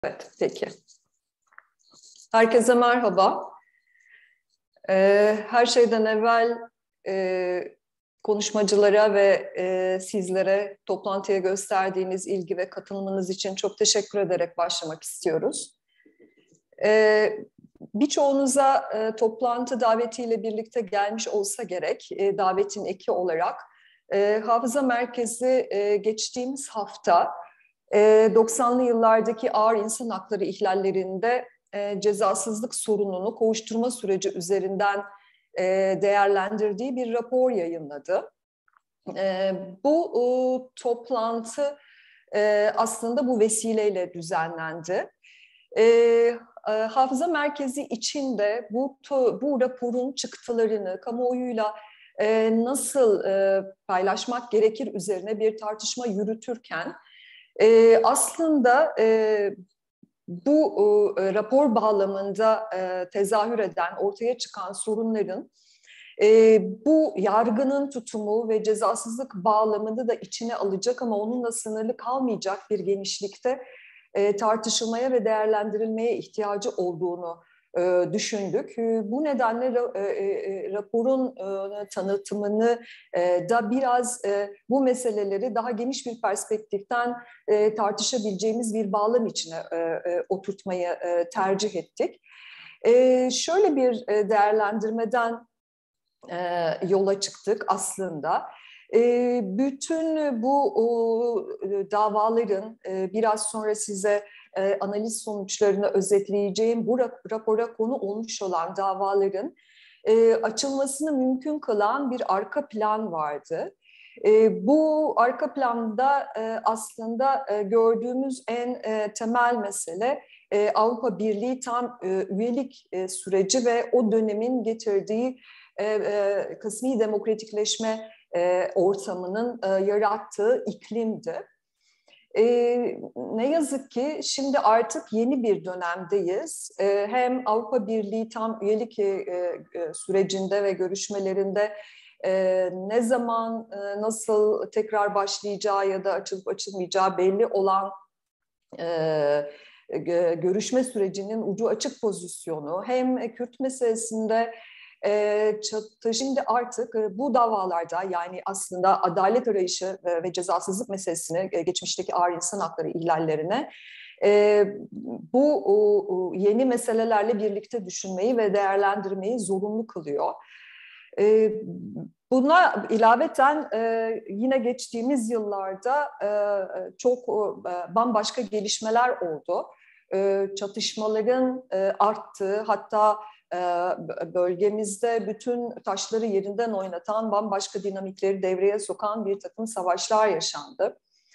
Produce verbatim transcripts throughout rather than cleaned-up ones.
Evet, peki. Herkese merhaba. Ee, her şeyden evvel e, konuşmacılara ve e, sizlere toplantıya gösterdiğiniz ilgi ve katılımınız için çok teşekkür ederek başlamak istiyoruz. Ee, birçoğunuza e, toplantı davetiyle birlikte gelmiş olsa gerek, e, davetin eki olarak. E, Hafıza Merkezi e, geçtiğimiz hafta doksanlı yıllardaki ağır insan hakları ihlallerinde e, cezasızlık sorununu kovuşturma süreci üzerinden e, değerlendirdiği bir rapor yayınladı. E, bu e, toplantı e, aslında bu vesileyle düzenlendi. E, e, Hafıza Merkezi içinde bu, bu raporun çıktılarını kamuoyuyla e, nasıl e, paylaşmak gerekir üzerine bir tartışma yürütürken Ee, aslında e, bu e, rapor bağlamında e, tezahür eden, ortaya çıkan sorunların e, bu yargının tutumu ve cezasızlık bağlamını da içine alacak ama onunla sınırlı kalmayacak bir genişlikte e, tartışılmaya ve değerlendirilmeye ihtiyacı olduğunu e, düşündük. E, bu nedenle ra, e, e, raporun e, tanıtımını e, da biraz e, bu meseleleri daha geniş bir perspektiften e, tartışabileceğimiz bir bağlam içine e, e, oturtmayı e, tercih ettik. E, şöyle bir e, değerlendirmeden e, yola çıktık aslında. E, bütün bu o, davaların e, biraz sonra size e, analiz sonuçlarını özetleyeceğim bu rapora konu olmuş olan davaların e, açılmasını mümkün kılan bir arka plan vardı. E, bu arka planda e, aslında e, gördüğümüz en e, temel mesele e, Avrupa Birliği tam e, üyelik e, süreci ve o dönemin getirdiği e, e, kısmi demokratikleşme e, ortamının e, yarattığı iklimdi. E, ne yazık ki şimdi artık yeni bir dönemdeyiz. E, hem Avrupa Birliği tam üyelik e, e, sürecinde ve görüşmelerinde e, ne zaman, e, nasıl tekrar başlayacağı ya da açılıp açılmayacağı belli olan e, görüşme sürecinin ucu açık pozisyonu, hem Kürt meselesinde e, çatı, şimdi artık e, bu davalarda, yani aslında adalet arayışı e, ve cezasızlık meselesini, e, geçmişteki ağır insan hakları ihlallerine e, bu o, yeni meselelerle birlikte düşünmeyi ve değerlendirmeyi zorunlu kılıyor. E, Buna ilaveten e, yine geçtiğimiz yıllarda e, çok e, bambaşka gelişmeler oldu. E, çatışmaların e, arttığı, hatta e, bölgemizde bütün taşları yerinden oynatan, bambaşka dinamikleri devreye sokan bir takım savaşlar yaşandı.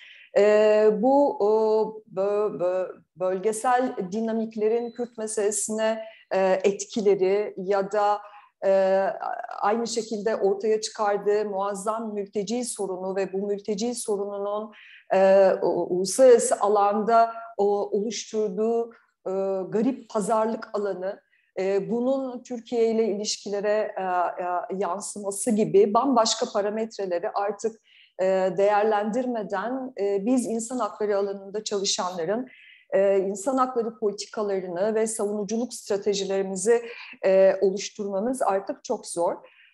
E, bu o, bö, bö, bölgesel dinamiklerin Kürt meselesine e, etkileri ya da e, aynı şekilde ortaya çıkardığı muazzam mülteci sorunu ve bu mülteci sorununun e, uluslararası alanda o, oluşturduğu e, garip pazarlık alanı, e, bunun Türkiye ile ilişkilere e, e, yansıması gibi bambaşka parametreleri artık e, değerlendirmeden e, biz insan hakları alanında çalışanların e, insan hakları politikalarını ve savunuculuk stratejilerimizi e, oluşturmamız artık çok zor.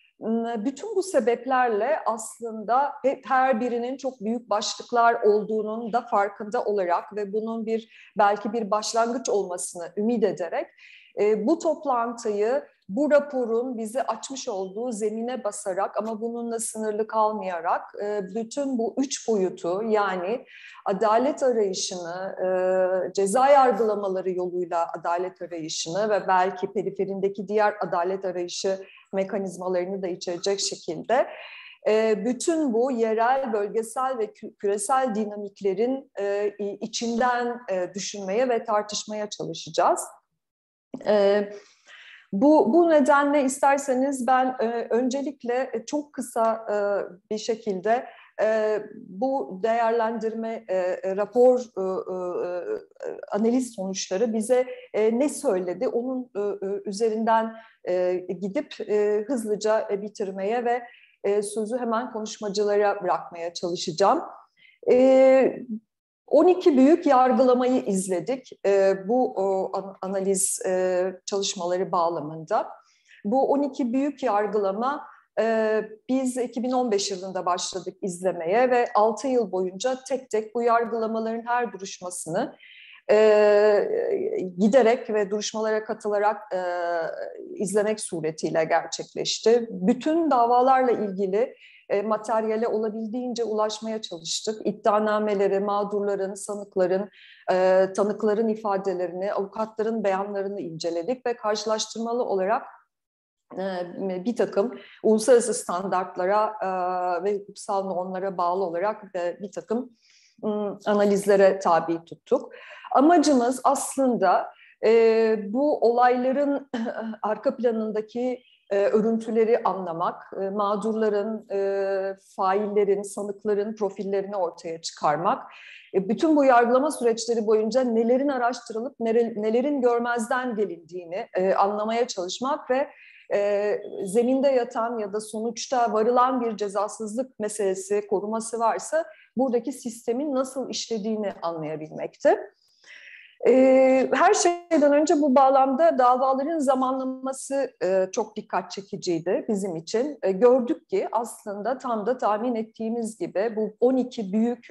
Bütün bu sebeplerle aslında her birinin çok büyük başlıklar olduğunun da farkında olarak ve bunun bir belki bir başlangıç olmasını ümit ederek e, bu toplantıyı bu raporun bizi açmış olduğu zemine basarak ama bununla sınırlı kalmayarak e, bütün bu üç boyutu, yani adalet arayışını, e, ceza yargılamaları yoluyla adalet arayışını ve belki periferindeki diğer adalet arayışı mekanizmalarını da içerecek şekilde e, bütün bu yerel, bölgesel ve küresel dinamiklerin e, içinden e, düşünmeye ve tartışmaya çalışacağız. Evet. Bu, bu nedenle isterseniz ben e, öncelikle çok kısa e, bir şekilde e, bu değerlendirme e, rapor e, e, analiz sonuçları bize e, ne söyledi onun e, üzerinden e, gidip e, hızlıca bitirmeye ve e, sözü hemen konuşmacılara bırakmaya çalışacağım. E, on iki büyük yargılamayı izledik e, bu o, analiz e, çalışmaları bağlamında. Bu on iki büyük yargılama e, biz iki bin on beş yılında başladık izlemeye ve altı yıl boyunca tek tek bu yargılamaların her duruşmasını e, giderek ve duruşmalara katılarak e, izlemek suretiyle gerçekleşti. Bütün davalarla ilgili E, materyale olabildiğince ulaşmaya çalıştık. İddianameleri, mağdurların, sanıkların, e, tanıkların ifadelerini, avukatların beyanlarını inceledik ve karşılaştırmalı olarak e, bir takım uluslararası standartlara e, ve hukuksal normlara bağlı olarak e, bir takım e, analizlere tabi tuttuk. Amacımız aslında e, bu olayların arka planındaki E, örüntüleri anlamak, e, mağdurların, e, faillerin, sanıkların profillerini ortaya çıkarmak, e, bütün bu yargılama süreçleri boyunca nelerin araştırılıp nere, nelerin görmezden gelindiğini e, anlamaya çalışmak ve e, zeminde yatan ya da sonuçta varılan bir cezasızlık meselesi, koruması varsa buradaki sistemin nasıl işlediğini anlayabilmekti. Her şeyden önce bu bağlamda davaların zamanlaması çok dikkat çekiciydi bizim için. Gördük ki aslında tam da tahmin ettiğimiz gibi bu on iki büyük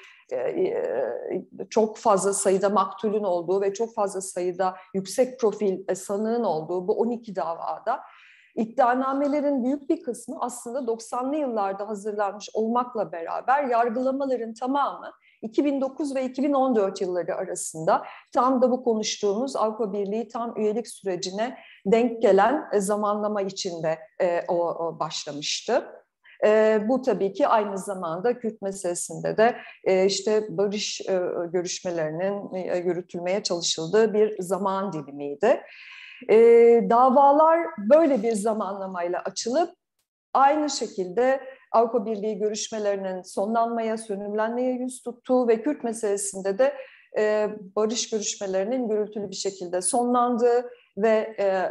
çok fazla sayıda maktulün olduğu ve çok fazla sayıda yüksek profil sanığın olduğu bu on iki davada iddianamelerin büyük bir kısmı aslında doksanlı yıllarda hazırlanmış olmakla beraber yargılamaların tamamı iki bin dokuz ve iki bin on dört yılları arasında tam da bu konuştuğumuz Avrupa Birliği tam üyelik sürecine denk gelen zamanlama içinde e, o, o başlamıştı. E, bu tabii ki aynı zamanda Kürt meselesinde de e, işte barış e, görüşmelerinin e, yürütülmeye çalışıldığı bir zaman dilimiydi. E, davalar böyle bir zamanlamayla açılıp aynı şekilde Avrupa Birliği görüşmelerinin sonlanmaya, sönümlenmeye yüz tuttuğu ve Kürt meselesinde de e, barış görüşmelerinin gürültülü bir şekilde sonlandığı ve e,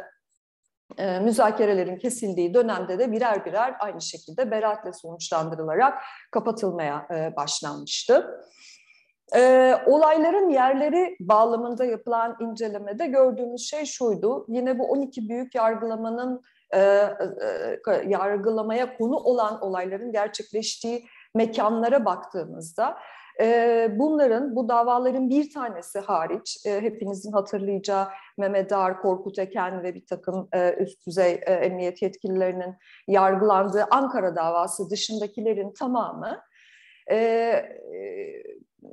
e, müzakerelerin kesildiği dönemde de birer birer aynı şekilde beraatle sonuçlandırılarak kapatılmaya e, başlanmıştı. E, olayların yerleri bağlamında yapılan incelemede gördüğümüz şey şuydu. Yine bu on iki büyük yargılamanın e, e, yargılamaya konu olan olayların gerçekleştiği mekanlara baktığımızda e, bunların, bu davaların bir tanesi hariç, e, hepinizin hatırlayacağı Mehmet Ağar, Korkut Eken ve bir takım e, üst düzey e, emniyet yetkililerinin yargılandığı Ankara davası dışındakilerin tamamı e, e,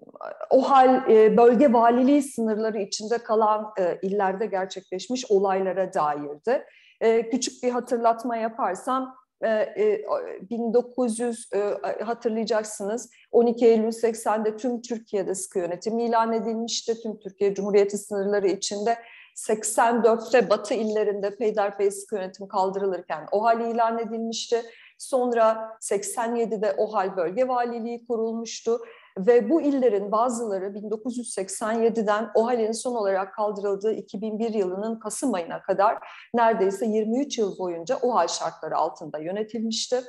OHAL e, bölge valiliği sınırları içinde kalan e, illerde gerçekleşmiş olaylara dairdi. E, küçük bir hatırlatma yaparsam e, e, bin dokuz yüz e, hatırlayacaksınız on iki Eylül seksende tüm Türkiye'de sıkı yönetim ilan edilmişti. Tüm Türkiye Cumhuriyeti sınırları içinde seksen dörtte Batı illerinde peyderpey sıkı yönetim kaldırılırken OHAL ilan edilmişti. Sonra seksen yedide OHAL bölge valiliği kurulmuştu. Ve bu illerin bazıları bin dokuz yüz seksen yediden OHAL'in son olarak kaldırıldığı iki bin bir yılının Kasım ayına kadar neredeyse yirmi üç yıl boyunca OHAL şartları altında yönetilmişti.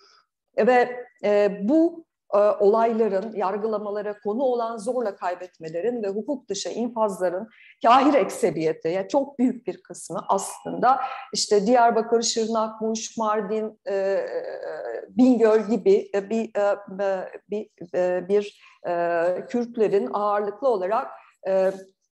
Ve e, bu e, olayların, yargılamalara konu olan zorla kaybetmelerin ve hukuk dışı infazların kahir ekseriyeti, yani çok büyük bir kısmı aslında işte Diyarbakır, Şırnak, Muş, Mardin, e, Bingöl gibi bir bir, bir, bir e, Kürtlerin ağırlıklı olarak e,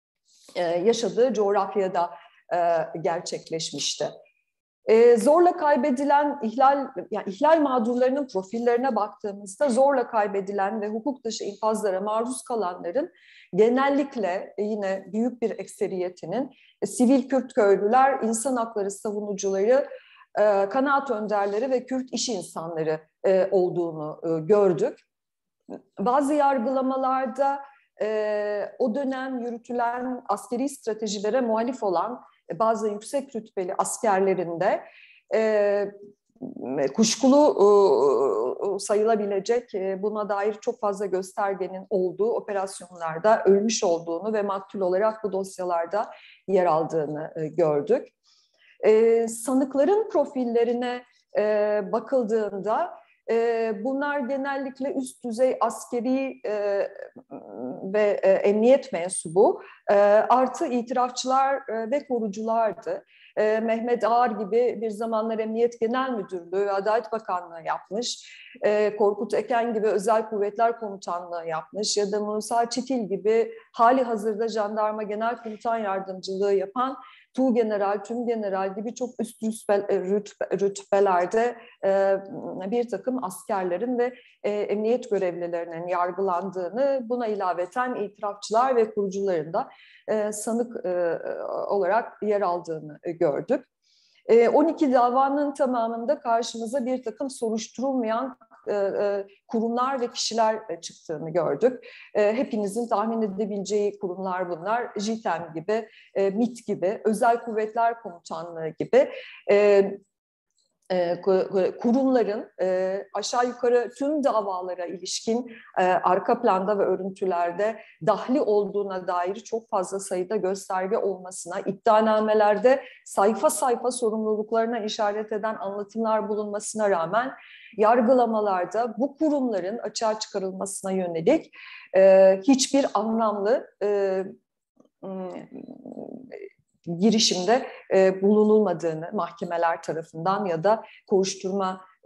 yaşadığı coğrafyada e, gerçekleşmişti. E, zorla kaybedilen ihlal, yani ihlal mağdurlarının profillerine baktığımızda zorla kaybedilen ve hukuk dışı infazlara maruz kalanların genellikle yine büyük bir ekseriyetinin e, sivil Kürt köylüler, insan hakları savunucuları, e, kanaat önderleri ve Kürt iş insanları e, olduğunu e, gördük. Bazı yargılamalarda e, o dönem yürütülen askeri stratejilere muhalif olan bazı yüksek rütbeli askerlerinde e, kuşkulu e, sayılabilecek e, buna dair çok fazla göstergenin olduğu operasyonlarda ölmüş olduğunu ve maktul olarak bu dosyalarda yer aldığını e, gördük. E, sanıkların profillerine e, bakıldığında Bunlar genellikle üst düzey askeri ve emniyet mensubu artı itirafçılar ve koruculardı. Mehmet Ağar gibi bir zamanlar Emniyet Genel Müdürlüğü ve Adalet Bakanlığı yapmış. Korkut Eken gibi Özel Kuvvetler Komutanlığı yapmış ya da Musa Çetil gibi hali hazırda Jandarma Genel Komutan Yardımcılığı yapan Tuğgeneral, Tümgeneral gibi çok üst rütbelerde bir takım askerlerin ve emniyet görevlilerinin yargılandığını, buna ilaveten itirafçılar ve kurucuların da sanık olarak yer aldığını gördük. on iki davanın tamamında karşımıza bir takım soruşturulmayan kurumlar ve kişiler çıktığını gördük. Hepinizin tahmin edebileceği kurumlar bunlar. JITEM gibi, MİT gibi, Özel Kuvvetler Komutanlığı gibi kurumların aşağı yukarı tüm davalara ilişkin arka planda ve örüntülerde dahli olduğuna dair çok fazla sayıda gösterge olmasına, iddianamelerde sayfa sayfa sorumluluklarına işaret eden anlatımlar bulunmasına rağmen yargılamalarda bu kurumların açığa çıkarılmasına yönelik hiçbir anlamlı girişimde e, bulunulmadığını mahkemeler tarafından ya da kovuşturma e,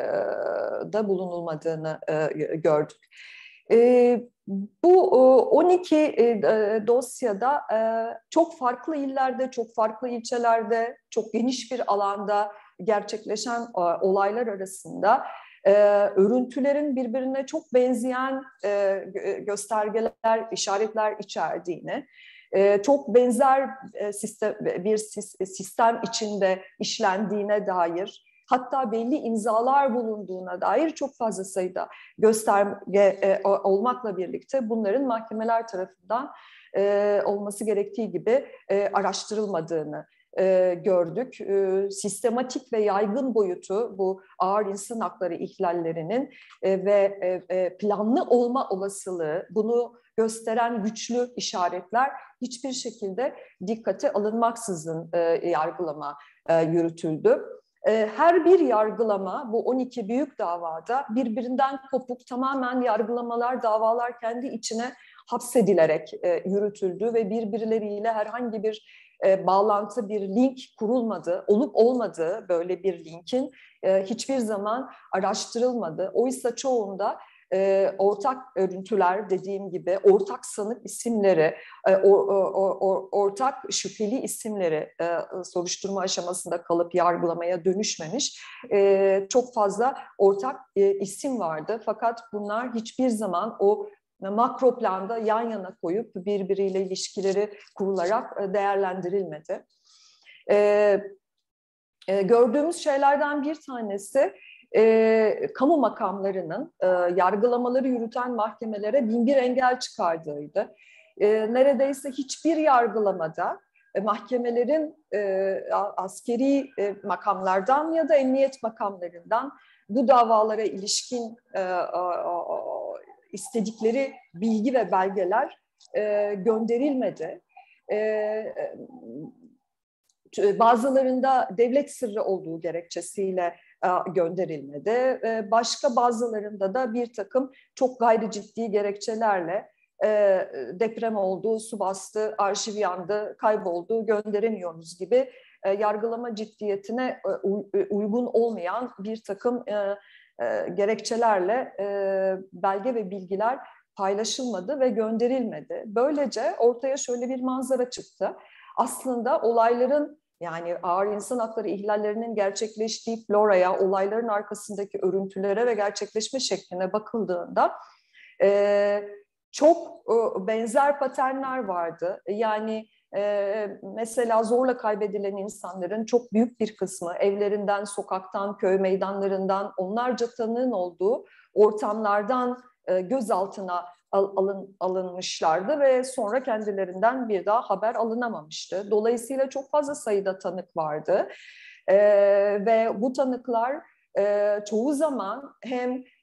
da bulunulmadığını e, gördük. E, bu on iki e, dosyada e, çok farklı illerde, çok farklı ilçelerde, çok geniş bir alanda gerçekleşen e, olaylar arasında e, örüntülerin birbirine çok benzeyen e, göstergeler, işaretler içerdiğini, çok benzer bir sistem içinde işlendiğine dair, hatta belli imzalar bulunduğuna dair çok fazla sayıda gösterge olmakla birlikte bunların mahkemeler tarafından olması gerektiği gibi araştırılmadığını gördük. Sistematik ve yaygın boyutu bu ağır insan hakları ihlallerinin ve planlı olma olasılığı, bunu gösteren güçlü işaretler hiçbir şekilde dikkate alınmaksızın yargılama yürütüldü. Her bir yargılama bu on iki büyük davada birbirinden kopuk, tamamen yargılamalar, davalar kendi içine hapsedilerek yürütüldü ve birbirleriyle herhangi bir bağlantı, bir link kurulmadı, olup olmadığı böyle bir linkin hiçbir zaman araştırılmadı. Oysa çoğunda E, ortak örüntüler, dediğim gibi ortak sanık isimleri, e, or, or, or, ortak şüpheli isimleri e, soruşturma aşamasında kalıp yargılamaya dönüşmemiş e, çok fazla ortak e, isim vardı. Fakat bunlar hiçbir zaman o makro planda yan yana koyup birbiriyle ilişkileri kurularak değerlendirilmedi. E, e, gördüğümüz şeylerden bir tanesi, E, kamu makamlarının e, yargılamaları yürüten mahkemelere bin bir engel çıkardığıydı. E, neredeyse hiçbir yargılamada e, mahkemelerin e, askeri e, makamlardan ya da emniyet makamlarından bu davalara ilişkin e, o, o, istedikleri bilgi ve belgeler e, gönderilmedi. E, bazılarında devlet sırrı olduğu gerekçesiyle gönderilmedi. Başka bazılarında da bir takım çok gayri ciddi gerekçelerle deprem oldu, su bastı, arşiv yandı, kayboldu, gönderemiyoruz gibi yargılama ciddiyetine uygun olmayan bir takım gerekçelerle belge ve bilgiler paylaşılmadı ve gönderilmedi. Böylece ortaya şöyle bir manzara çıktı. Aslında olayların, yani ağır insan hakları ihlallerinin gerçekleştiği floraya, olayların arkasındaki örüntülere ve gerçekleşme şekline bakıldığında e, çok e, benzer paternler vardı. Yani e, mesela zorla kaybedilen insanların çok büyük bir kısmı evlerinden, sokaktan, köy meydanlarından, onlarca tanığın olduğu ortamlardan e, gözaltına Alın, alınmışlardı ve sonra kendilerinden bir daha haber alınamamıştı. Dolayısıyla çok fazla sayıda tanık vardı ee, ve bu tanıklar e, çoğu zaman hem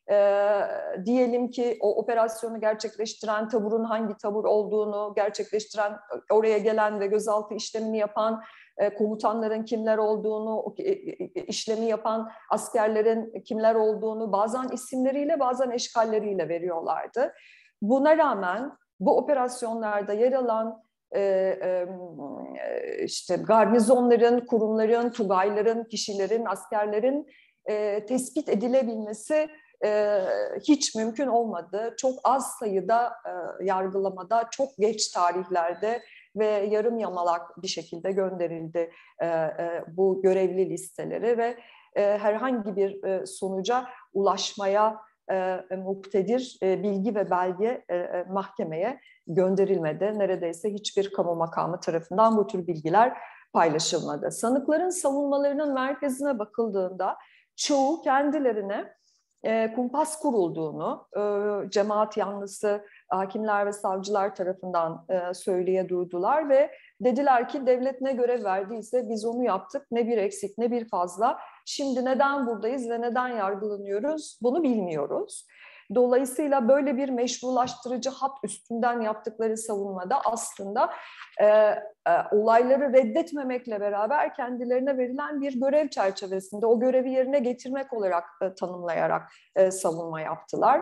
E, diyelim ki o operasyonu gerçekleştiren taburun hangi tabur olduğunu, gerçekleştiren, oraya gelen ve gözaltı işlemini yapan e, komutanların kimler olduğunu, e, işlemi yapan askerlerin kimler olduğunu bazen isimleriyle bazen eşkalleriyle veriyorlardı. Buna rağmen bu operasyonlarda yer alan e, e, işte garnizonların, kurumların, tugayların, kişilerin, askerlerin e, tespit edilebilmesi e, hiç mümkün olmadı. Çok az sayıda e, yargılamada, çok geç tarihlerde ve yarım yamalak bir şekilde gönderildi e, e, bu görevli listeleri ve e, herhangi bir e, sonuca ulaşmaya e, muktedir e, bilgi ve belge e, e, mahkemeye gönderilmedi. Neredeyse hiçbir kamu makamı tarafından bu tür bilgiler paylaşılmadı. Sanıkların savunmalarının merkezine bakıldığında çoğu kendilerine e, kumpas kurulduğunu e, cemaat yanlısı hakimler ve savcılar tarafından e, söyleye duydular ve dediler ki devlet ne görev verdiyse biz onu yaptık, ne bir eksik ne bir fazla. Şimdi neden buradayız ve neden yargılanıyoruz bunu bilmiyoruz. Dolayısıyla böyle bir meşrulaştırıcı hat üstünden yaptıkları savunmada aslında e, e, olayları reddetmemekle beraber kendilerine verilen bir görev çerçevesinde o görevi yerine getirmek olarak e, tanımlayarak e, savunma yaptılar.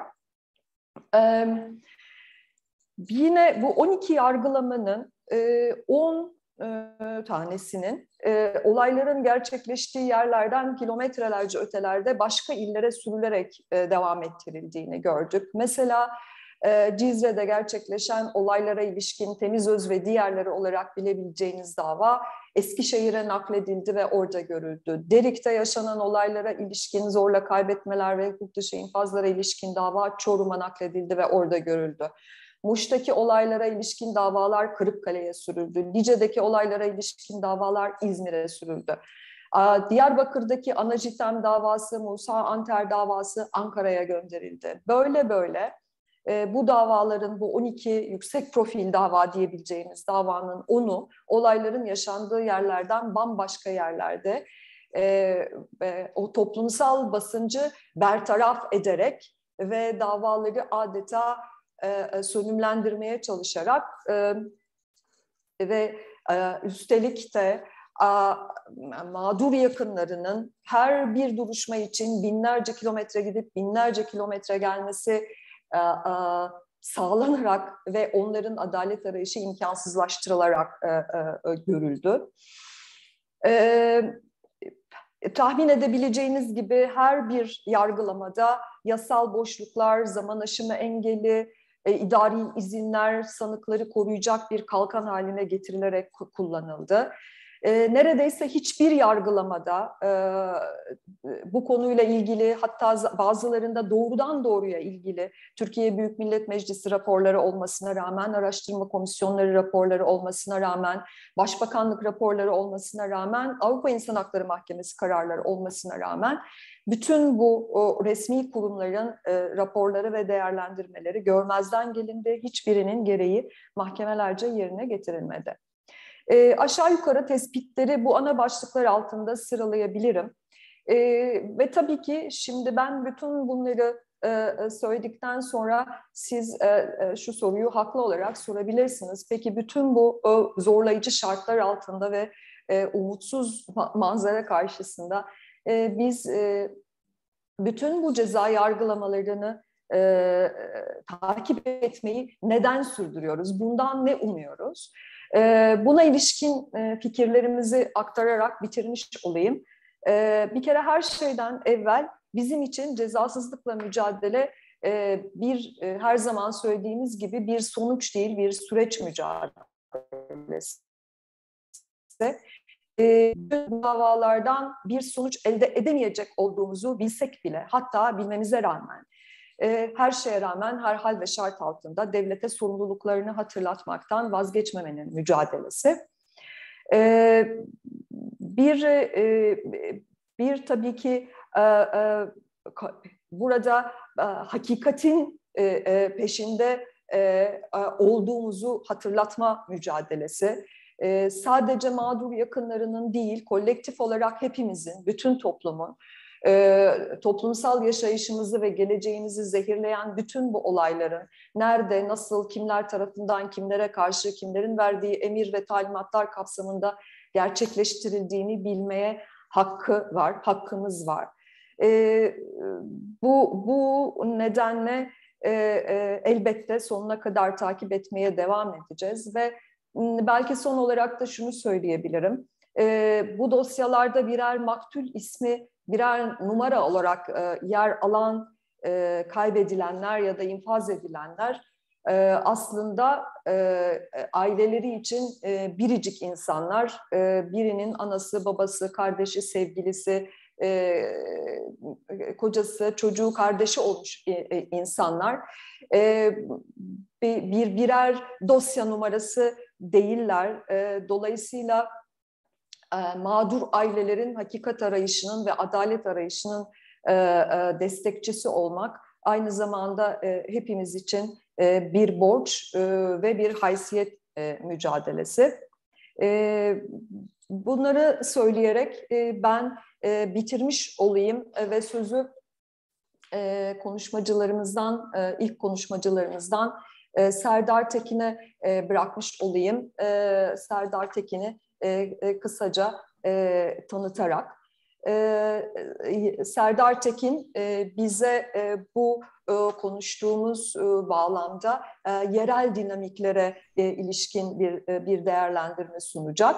E, yine bu on iki yargılamanın e, on tanesinin e, olayların gerçekleştiği yerlerden kilometrelerce ötelerde başka illere sürülerek e, devam ettirildiğini gördük. Mesela e, Cizre'de gerçekleşen olaylara ilişkin Temizöz ve diğerleri olarak bilebileceğiniz dava Eskişehir'e nakledildi ve orada görüldü. Derik'te yaşanan olaylara ilişkin zorla kaybetmeler ve hukuk dışı infazlara ilişkin dava Çorum'a nakledildi ve orada görüldü. Muş'taki olaylara ilişkin davalar Kırıkkale'ye sürüldü. Lice'deki olaylara ilişkin davalar İzmir'e sürüldü. Diyarbakır'daki Anajitem davası, Musa Anter davası Ankara'ya gönderildi. Böyle böyle bu davaların, bu on iki yüksek profil dava diyebileceğimiz davanın onu olayların yaşandığı yerlerden bambaşka yerlerde o toplumsal basıncı bertaraf ederek ve davaları adeta E, sönümlendirmeye çalışarak e, ve e, üstelik de e, mağdur yakınlarının her bir duruşma için binlerce kilometre gidip binlerce kilometre gelmesi e, e, sağlanarak ve onların adalet arayışı imkansızlaştırılarak e, e, görüldü. E, tahmin edebileceğiniz gibi her bir yargılamada yasal boşluklar, zaman aşımı engeli, E, idari izinler sanıkları koruyacak bir kalkan haline getirilerek kullanıldı. E, neredeyse hiçbir yargılamada e, bu konuyla ilgili, hatta bazılarında doğrudan doğruya ilgili Türkiye Büyük Millet Meclisi raporları olmasına rağmen, araştırma komisyonları raporları olmasına rağmen, Başbakanlık raporları olmasına rağmen, Avrupa İnsan Hakları Mahkemesi kararları olmasına rağmen bütün bu o, resmi kurumların e, raporları ve değerlendirmeleri görmezden gelindi. Hiçbirinin gereği mahkemelerce yerine getirilmedi. E, aşağı yukarı tespitleri bu ana başlıklar altında sıralayabilirim. E, ve tabii ki şimdi ben bütün bunları e, söyledikten sonra siz e, e, şu soruyu haklı olarak sorabilirsiniz. Peki bütün bu e, zorlayıcı şartlar altında ve e, umutsuz manzara karşısında e, biz e, bütün bu ceza yargılamalarını e, takip etmeyi neden sürdürüyoruz? Bundan ne umuyoruz? E, buna ilişkin e, fikirlerimizi aktararak bitirmiş olayım. E, bir kere her şeyden evvel bizim için cezasızlıkla mücadele e, bir e, her zaman söylediğimiz gibi bir sonuç değil, bir süreç mücadelesi. E, davalardan bir sonuç elde edemeyecek olduğumuzu bilsek bile, hatta bilmemize rağmen, e, her şeye rağmen her hal ve şart altında devlete sorumluluklarını hatırlatmaktan vazgeçmemenin mücadelesi. E, bir e, bir tabii ki e, e, burada e, hakikatin e, e, peşinde e, e, olduğumuzu hatırlatma mücadelesi. Ee, sadece mağdur yakınlarının değil, kolektif olarak hepimizin, bütün toplumun e, toplumsal yaşayışımızı ve geleceğimizi zehirleyen bütün bu olayların nerede, nasıl, kimler tarafından, kimlere karşı, kimlerin verdiği emir ve talimatlar kapsamında gerçekleştirildiğini bilmeye hakkı var, hakkımız var. E, bu, bu nedenle e, e, elbette sonuna kadar takip etmeye devam edeceğiz ve belki son olarak da şunu söyleyebilirim. E, bu dosyalarda birer maktul ismi, birer numara olarak e, yer alan e, kaybedilenler ya da infaz edilenler e, aslında e, aileleri için e, biricik insanlar. E, birinin anası, babası, kardeşi, sevgilisi, e, kocası, çocuğu, kardeşi olmuş e, insanlar. E, bir birer dosya numarası değiller. E, dolayısıyla e, mağdur ailelerin hakikat arayışının ve adalet arayışının e, e, destekçisi olmak aynı zamanda e, hepimiz için e, bir borç e, ve bir haysiyet e, mücadelesi. E, bunları söyleyerek e, ben e, bitirmiş olayım e, ve sözü e, konuşmacılarımızdan, e, ilk konuşmacılarımızdan e, Serdar Tekin'e e, bırakmış olayım. E, Serdar Tekin'i e, e, kısaca e, tanıtarak. E, Serdar Tekin e, bize e, bu e, konuştuğumuz e, bağlamda e, yerel dinamiklere e, ilişkin bir, e, bir değerlendirme sunacak.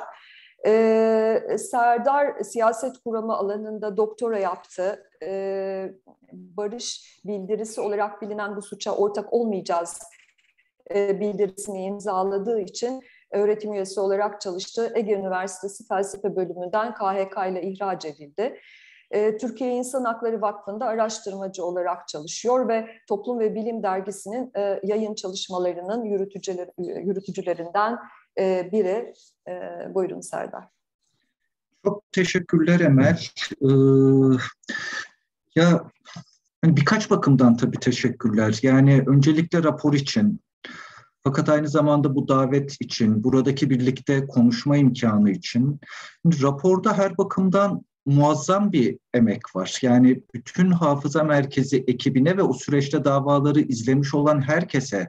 Ee, Serdar siyaset kuramı alanında doktora yaptı. Ee, barış bildirisi olarak bilinen bu suça ortak olmayacağız e, bildirisini imzaladığı için öğretim üyesi olarak çalıştı. Ege Üniversitesi Felsefe Bölümünden K H K ile ihraç edildi. Ee, Türkiye İnsan Hakları Vakfı'nda araştırmacı olarak çalışıyor ve Toplum ve Bilim Dergisi'nin e, yayın çalışmalarının yürütücüler, yürütücülerinden e, biri. E, buyurun Serdar. Çok teşekkürler Emel. Ee, ya hani birkaç bakımdan tabii teşekkürler. Yani öncelikle rapor için, fakat aynı zamanda bu davet için, buradaki birlikte konuşma imkanı için. Raporda her bakımdan muazzam bir emek var. Yani bütün Hafıza Merkezi ekibine ve o süreçte davaları izlemiş olan herkese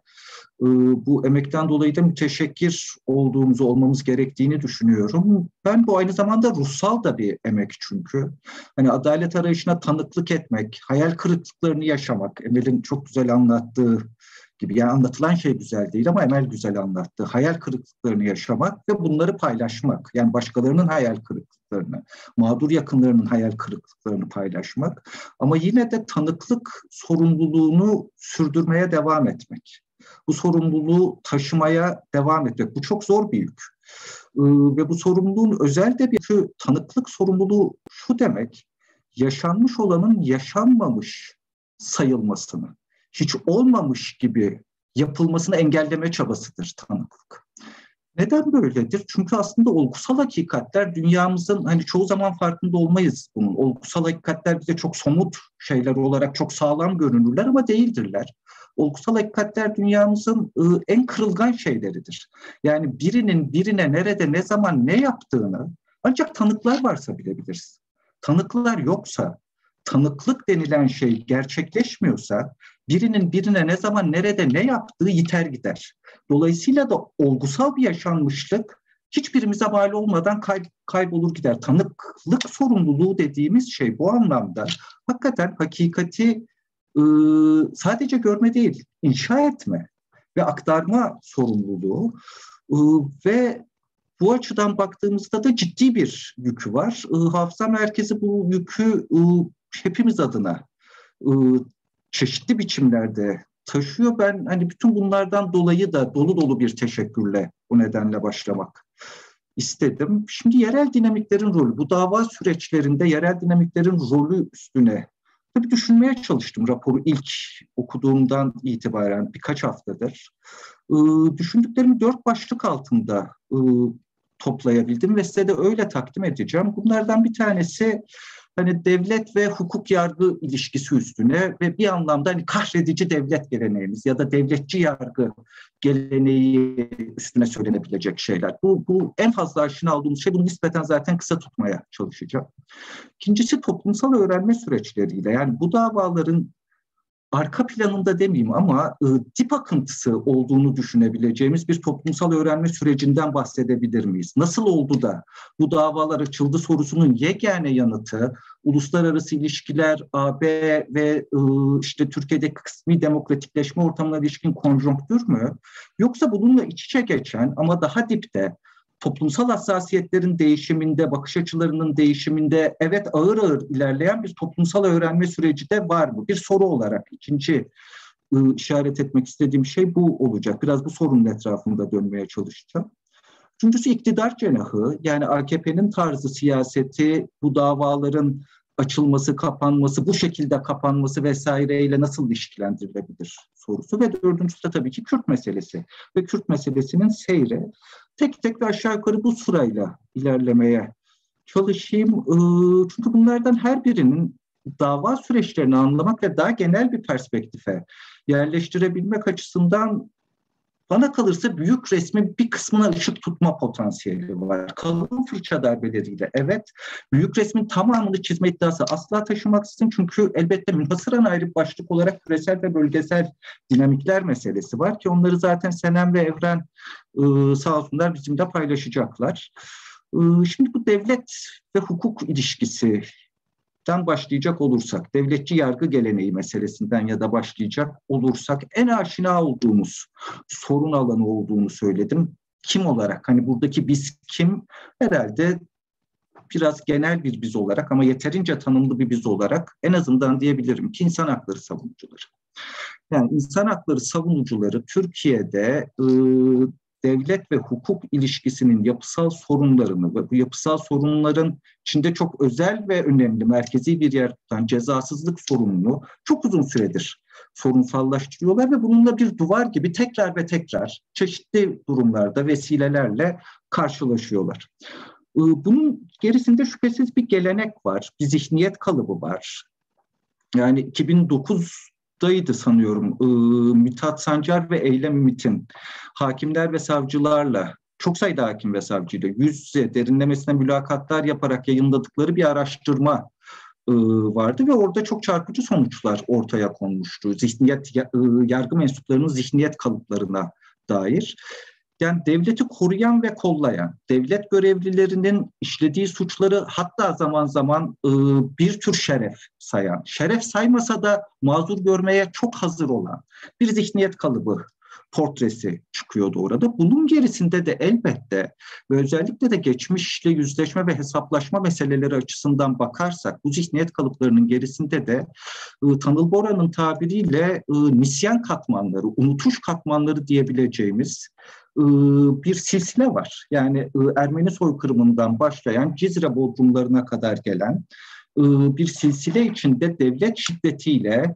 bu emekten dolayı da müteşekkir olduğumuzu, olmamız gerektiğini düşünüyorum. Ben bu aynı zamanda ruhsal da bir emek çünkü. Hani adalet arayışına tanıklık etmek, hayal kırıklıklarını yaşamak, Emel'in çok güzel anlattığı gibi. Yani anlatılan şey güzel değil ama Emel güzel anlattı. Hayal kırıklıklarını yaşamak ve bunları paylaşmak. Yani başkalarının hayal kırıklıklarını, mağdur yakınlarının hayal kırıklıklarını paylaşmak. Ama yine de tanıklık sorumluluğunu sürdürmeye devam etmek. Bu sorumluluğu taşımaya devam etmek. Bu çok zor bir yük. Ee, ve bu sorumluluğun özel de bir tanıklık sorumluluğu şu demek, yaşanmış olanın yaşanmamış sayılmasını, hiç olmamış gibi yapılmasını engelleme çabasıdır tanıklık. Neden böyledir? Çünkü aslında olgusal hakikatler dünyamızın hani çoğu zaman farkında olmayız bunun. Olgusal hakikatler bize çok somut şeyler olarak çok sağlam görünürler ama değildirler. Olgusal hakikatler dünyamızın ıı, en kırılgan şeyleridir. Yani birinin birine nerede, ne zaman, ne yaptığını ancak tanıklar varsa bilebiliriz. Tanıklar yoksa, tanıklık denilen şey gerçekleşmiyorsa birinin birine ne zaman, nerede, ne yaptığı yiter gider. Dolayısıyla da olgusal bir yaşanmışlık hiçbirimize mal olmadan kay- kaybolur gider. Tanıklık sorumluluğu dediğimiz şey bu anlamda hakikaten hakikati ıı, sadece görme değil, inşa etme ve aktarma sorumluluğu ıı, ve bu açıdan baktığımızda da ciddi bir yükü var. Iı, Hafıza Merkezi bu yükü ıı, hepimiz adına ıı, çeşitli biçimlerde taşıyor. Ben hani bütün bunlardan dolayı da dolu dolu bir teşekkürle bu nedenle başlamak istedim. Şimdi yerel dinamiklerin rolü, bu dava süreçlerinde yerel dinamiklerin rolü üstüne tabii düşünmeye çalıştım raporu ilk okuduğumdan itibaren birkaç haftadır. Ee, düşündüklerimi dört başlık altında e, toplayabildim ve size de öyle takdim edeceğim. Bunlardan bir tanesi hani devlet ve hukuk yargı ilişkisi üstüne ve bir anlamda hani kahredici devlet geleneğimiz ya da devletçi yargı geleneği üstüne söylenebilecek şeyler. Bu, bu en fazla aşina olduğumuz şey, bunu nispeten zaten kısa tutmaya çalışacağım. İkincisi toplumsal öğrenme süreçleriyle, yani bu davaların arka planında demeyeyim ama e, dip akıntısı olduğunu düşünebileceğimiz bir toplumsal öğrenme sürecinden bahsedebilir miyiz? Nasıl oldu da bu davalar açıldı sorusunun yegane yanıtı uluslararası ilişkiler, A B ve e, işte Türkiye'deki kısmi demokratikleşme ortamına ilişkin konjonktür mü? Yoksa bununla iç içe geçen ama daha dipte toplumsal hassasiyetlerin değişiminde, bakış açılarının değişiminde evet ağır ağır ilerleyen bir toplumsal öğrenme süreci de var mı? Bir soru olarak ikinci ıı, işaret etmek istediğim şey bu olacak. Biraz bu sorunun etrafında dönmeye çalışacağım. Üçüncüsü iktidar cenahı, yani A K P'nin tarzı siyaseti bu davaların açılması, kapanması, bu şekilde kapanması vesaireyle nasıl ilişkilendirilebilir sorusu ve dördüncüsü de tabii ki Kürt meselesi ve Kürt meselesinin seyri. Tek tek ve aşağı yukarı bu sırayla ilerlemeye çalışayım. Çünkü bunlardan her birinin dava süreçlerini anlamak ve daha genel bir perspektife yerleştirebilmek açısından bana kalırsa büyük resmin bir kısmına ışık tutma potansiyeli var. Kalın fırça darbeleriyle evet, büyük resmin tamamını çizme iddiası asla taşımaksızın, çünkü elbette münhasıran ayrı başlık olarak küresel ve bölgesel dinamikler meselesi var ki onları zaten Senem ve Evren ıı, sağ olsunlar bizimle paylaşacaklar. Iı, şimdi bu devlet ve hukuk ilişkisi başlayacak olursak, devletçi yargı geleneği meselesinden ya da başlayacak olursak en aşina olduğumuz sorun alanı olduğunu söyledim. Kim olarak? Hani buradaki biz kim? Herhalde biraz genel bir biz olarak ama yeterince tanımlı bir biz olarak en azından diyebilirim ki insan hakları savunucuları. Yani insan hakları savunucuları Türkiye'de ıı, devlet ve hukuk ilişkisinin yapısal sorunlarını ve bu yapısal sorunların içinde çok özel ve önemli merkezi bir yer tutan cezasızlık sorununu çok uzun süredir sorunsallaştırıyorlar ve bununla bir duvar gibi tekrar ve tekrar çeşitli durumlarda vesilelerle karşılaşıyorlar. Bunun gerisinde şüphesiz bir gelenek var, bir zihniyet kalıbı var. Yani iki bin dokuzdaydı sanıyorum e, Mithat Sancar ve Eylem Ümit'in hakimler ve savcılarla, çok sayıda hakim ve savcıyla yüz yüze derinlemesine mülakatlar yaparak yayınladıkları bir araştırma e, vardı ve orada çok çarpıcı sonuçlar ortaya konmuştu. Zihniyet, e, yargı mensuplarının zihniyet kalıplarına dair. Yani devleti koruyan ve kollayan, devlet görevlilerinin işlediği suçları hatta zaman zaman e, bir tür şeref sayan, şeref saymasa da mazur görmeye çok hazır olan bir zihniyet kalıbı portresi çıkıyordu orada. Bunun gerisinde de elbette ve özellikle de geçmişle yüzleşme ve hesaplaşma meseleleri açısından bakarsak bu zihniyet kalıplarının gerisinde de e, Tanıl Bora'nın tabiriyle e, nisyan katmanları, unutuş katmanları diyebileceğimiz bir silsile var. Yani Ermeni soykırımından başlayan Cizre bodrumlarına kadar gelen bir silsile içinde devlet şiddetiyle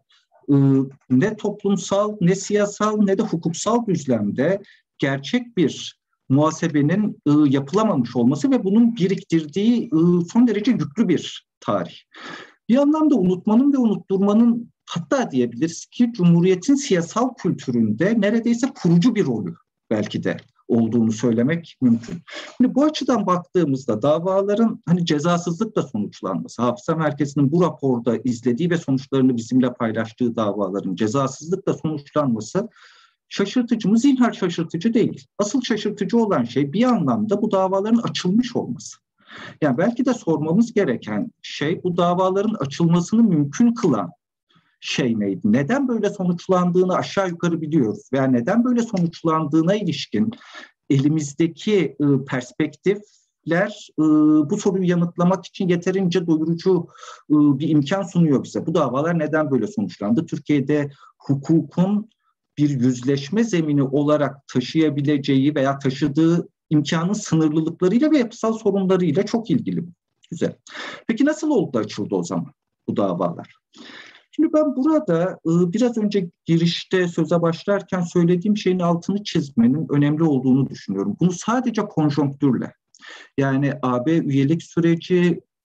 ne toplumsal, ne siyasal, ne de hukuksal düzlemde gerçek bir muhasebenin yapılamamış olması ve bunun biriktirdiği son derece yüklü bir tarih. Bir anlamda unutmanın ve unutturmanın, hatta diyebiliriz ki Cumhuriyet'in siyasal kültüründe neredeyse kurucu bir rolü belki de olduğunu söylemek mümkün. Şimdi bu açıdan baktığımızda davaların hani cezasızlıkla sonuçlanması, Hafıza Merkezi'nin bu raporda izlediği ve sonuçlarını bizimle paylaştığı davaların cezasızlıkla sonuçlanması şaşırtıcı mı? Zinhar şaşırtıcı değil. Asıl şaşırtıcı olan şey bir anlamda bu davaların açılmış olması. Yani belki de sormamız gereken şey bu davaların açılmasını mümkün kılan şey neydi? Neden böyle sonuçlandığını aşağı yukarı biliyoruz veya neden böyle sonuçlandığına ilişkin elimizdeki e, perspektifler e, bu soruyu yanıtlamak için yeterince doyurucu e, bir imkan sunuyor bize. Bu davalar neden böyle sonuçlandı? Türkiye'de hukukun bir yüzleşme zemini olarak taşıyabileceği veya taşıdığı imkanın sınırlılıklarıyla ve yapısal sorunlarıyla çok ilgili. Güzel. Peki nasıl oldu da açıldı o zaman bu davalar? Şimdi ben burada biraz önce girişte söze başlarken söylediğim şeyin altını çizmenin önemli olduğunu düşünüyorum. Bunu sadece konjonktürle, yani A B üyelik süreci,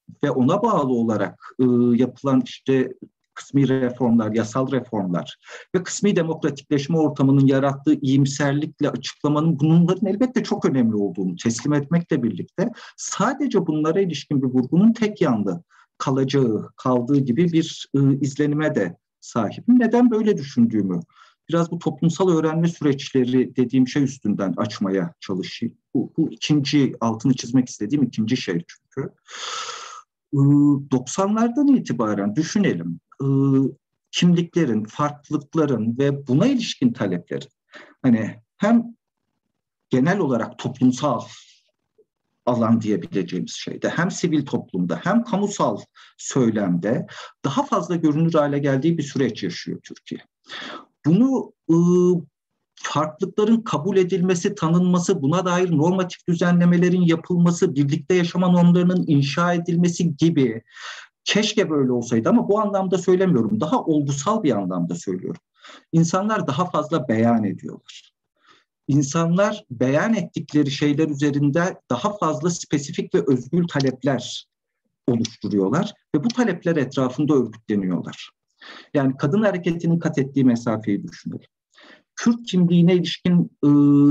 ve ona bağlı olarak e, yapılan işte kısmi reformlar, yasal reformlar ve kısmi demokratikleşme ortamının yarattığı iyimserlikle açıklamanın bunların elbette çok önemli olduğunu teslim etmekle birlikte sadece bunlara ilişkin bir vurgunun tek yanlı kalacağı, kaldığı gibi bir e, izlenime de sahibim. Neden böyle düşündüğümü biraz bu toplumsal öğrenme süreçleri dediğim şey üstünden açmaya çalışayım. Bu, bu ikinci, altını çizmek istediğim ikinci şey çünkü. doksanlardan itibaren düşünelim, kimliklerin, farklılıkların ve buna ilişkin taleplerin, hani hem genel olarak toplumsal alan diyebileceğimiz şeyde, hem sivil toplumda hem kamusal söylemde daha fazla görünür hale geldiği bir süreç yaşıyor Türkiye. Bunu farklılıkların kabul edilmesi, tanınması, buna dair normatif düzenlemelerin yapılması, birlikte yaşama normlarının inşa edilmesi gibi, keşke böyle olsaydı ama bu anlamda söylemiyorum, daha olgusal bir anlamda söylüyorum. İnsanlar daha fazla beyan ediyorlar. İnsanlar beyan ettikleri şeyler üzerinde daha fazla spesifik ve özgür talepler oluşturuyorlar ve bu talepler etrafında örgütleniyorlar. Yani kadın hareketinin kat ettiği mesafeyi düşünelim. Kürt kimliğine ilişkin e,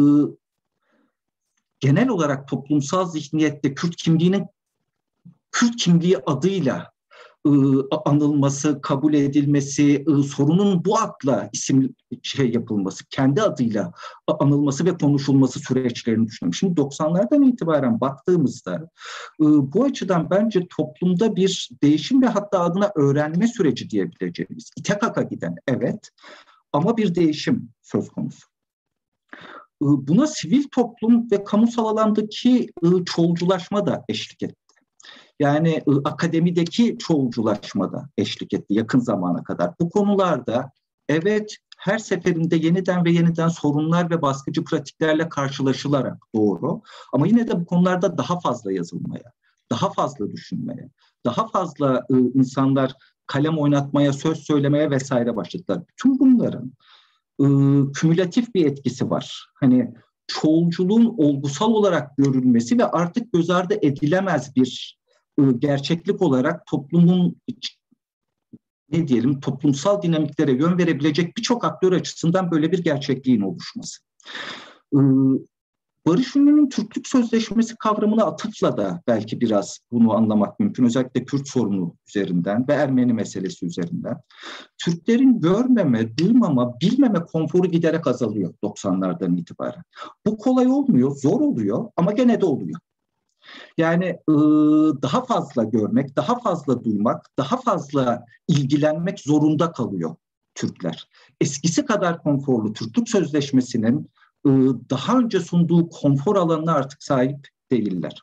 genel olarak toplumsal zihniyette Kürt kimliğinin Kürt kimliği adıyla e, anılması, kabul edilmesi, e, sorunun bu adla isim şey yapılması, kendi adıyla anılması ve konuşulması süreçlerini düşünüyorum. Şimdi doksanlardan itibaren baktığımızda e, bu açıdan bence toplumda bir değişim ve hatta adına öğrenme süreci diyebileceğimiz, ite kaka giden, evet, ama bir değişim söz konusu. Buna sivil toplum ve kamusal alandaki çoğulculaşma da eşlik etti. Yani akademideki çoğulculaşma da eşlik etti yakın zamana kadar. Bu konularda evet her seferinde yeniden ve yeniden sorunlar ve baskıcı pratiklerle karşılaşılarak doğru. Ama yine de bu konularda daha fazla yazılmaya, daha fazla düşünmeye, daha fazla insanlar kalem oynatmaya, söz söylemeye vesaire başladılar. Bütün bunların e, kümülatif bir etkisi var. Hani çoğulculuğun olgusal olarak görülmesi ve artık göz ardı edilemez bir e, gerçeklik olarak toplumun ne diyelim toplumsal dinamiklere yön verebilecek birçok aktör açısından böyle bir gerçekliğin oluşması. E, Barış Ünlü'nün Türklük Sözleşmesi kavramına atıfla da belki biraz bunu anlamak mümkün. Özellikle Kürt sorunu üzerinden ve Ermeni meselesi üzerinden. Türklerin görmeme, duymama, bilmeme konforu giderek azalıyor doksanlardan itibaren. Bu kolay olmuyor, zor oluyor ama gene de oluyor. Yani daha fazla görmek, daha fazla duymak, daha fazla ilgilenmek zorunda kalıyor Türkler. Eskisi kadar konforlu Türklük Sözleşmesi'nin daha önce sunduğu konfor alanına artık sahip değiller.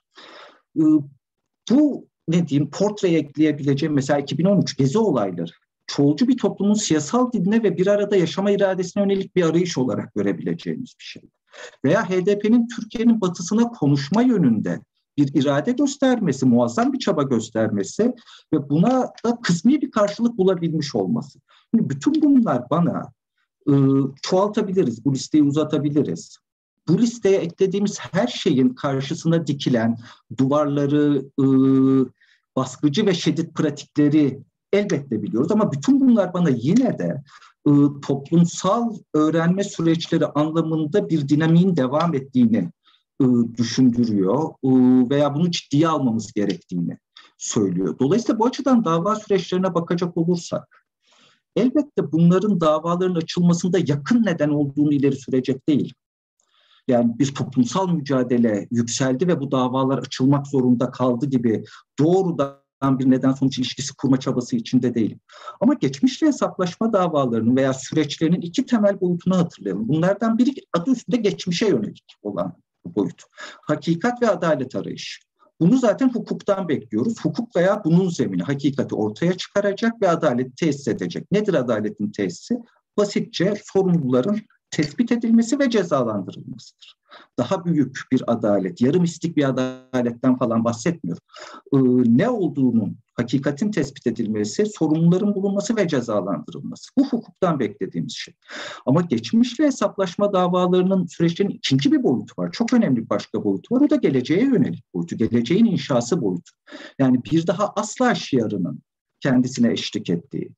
Bu ne diyeyim portreye ekleyebileceğim mesela iki bin on üç Gezi olayları çoğulcu bir toplumun siyasal diline ve bir arada yaşama iradesine yönelik bir arayış olarak görebileceğimiz bir şey. Veya H D P'nin Türkiye'nin batısına konuşma yönünde bir irade göstermesi, muazzam bir çaba göstermesi ve buna da kısmi bir karşılık bulabilmiş olması. Şimdi bütün bunlar bana e, çoğaltabiliriz, bu listeyi uzatabiliriz. Bu listeye eklediğimiz her şeyin karşısına dikilen duvarları, e, baskıcı ve şiddet pratikleri elbette biliyoruz ama bütün bunlar bana yine de e, toplumsal öğrenme süreçleri anlamında bir dinamiğin devam ettiğini e, düşündürüyor e, veya bunu ciddiye almamız gerektiğini söylüyor. Dolayısıyla bu açıdan dava süreçlerine bakacak olursak elbette bunların davaların açılmasında yakın neden olduğunu ileri sürecek değil. Yani bir toplumsal mücadele yükseldi ve bu davalar açılmak zorunda kaldı gibi doğrudan bir neden sonuç ilişkisi kurma çabası içinde değilim. Ama geçmişle hesaplaşma davalarının veya süreçlerinin iki temel boyutunu hatırlayalım. Bunlardan biri adı üstünde geçmişe yönelik olan bu boyut. Hakikat ve adalet arayışı. Bunu zaten hukuktan bekliyoruz. Hukuk veya bunun zemini hakikati ortaya çıkaracak ve adaleti tesis edecek. Nedir adaletin tesisi? Basitçe sorumluların tespit edilmesi ve cezalandırılmasıdır. Daha büyük bir adalet, yarı mistik bir adaletten falan bahsetmiyorum. Ee, ne olduğunun, hakikatin tespit edilmesi, sorumluların bulunması ve cezalandırılması. Bu hukuktan beklediğimiz şey. Ama geçmişle hesaplaşma davalarının süreçlerinin ikinci bir boyutu var. Çok önemli bir başka boyutu var. O da geleceğe yönelik boyutu, geleceğin inşası boyutu. Yani bir daha asla şiarının kendisine eşlik ettiği,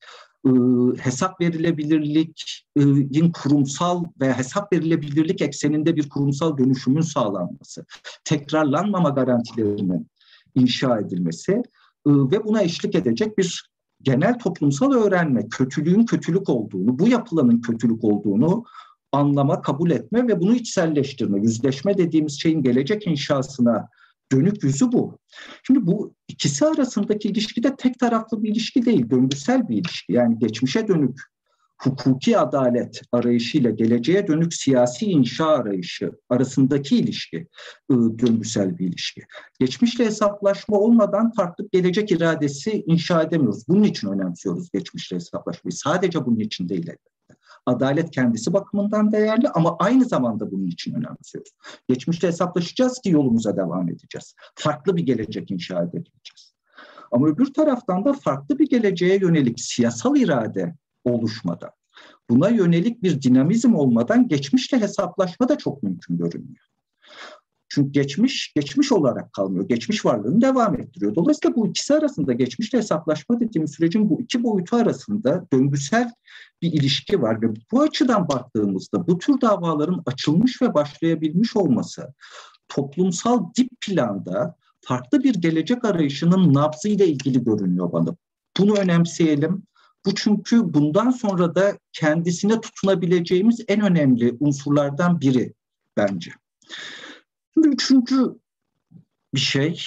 hesap verilebilirliğin kurumsal ve hesap verilebilirlik ekseninde bir kurumsal dönüşümün sağlanması, tekrarlanmama garantilerinin inşa edilmesi ve buna eşlik edecek bir genel toplumsal öğrenme, kötülüğün kötülük olduğunu, bu yapılanın kötülük olduğunu anlama, kabul etme ve bunu içselleştirme, yüzleşme dediğimiz şeyin gelecek inşasına dönük yüzü bu. Şimdi bu ikisi arasındaki ilişki de tek taraflı bir ilişki değil, döngüsel bir ilişki. Yani geçmişe dönük hukuki adalet arayışıyla geleceğe dönük siyasi inşa arayışı arasındaki ilişki döngüsel bir ilişki. Geçmişle hesaplaşma olmadan farklı gelecek iradesi inşa edemiyoruz. Bunun için önemsiyoruz geçmişle hesaplaşmayı. Sadece bunun için değil elbette. Adalet kendisi bakımından değerli ama aynı zamanda bunun için önemsiyoruz. Geçmişle hesaplaşacağız ki yolumuza devam edeceğiz. Farklı bir gelecek inşa edebileceğiz. Ama öbür taraftan da farklı bir geleceğe yönelik siyasal irade oluşmadan, buna yönelik bir dinamizm olmadan geçmişle hesaplaşma da çok mümkün görünmüyor. Çünkü geçmiş, geçmiş olarak kalmıyor. Geçmiş varlığını devam ettiriyor. Dolayısıyla bu ikisi arasında geçmişle hesaplaşma dediğimiz sürecin bu iki boyutu arasında döngüsel bir ilişki var. Ve bu açıdan baktığımızda bu tür davaların açılmış ve başlayabilmiş olması toplumsal dip planda farklı bir gelecek arayışının nabzıyla ilgili görünüyor bana. Bunu önemseyelim. Bu çünkü bundan sonra da kendisine tutunabileceğimiz en önemli unsurlardan biri bence. Şimdi üçüncü bir şey,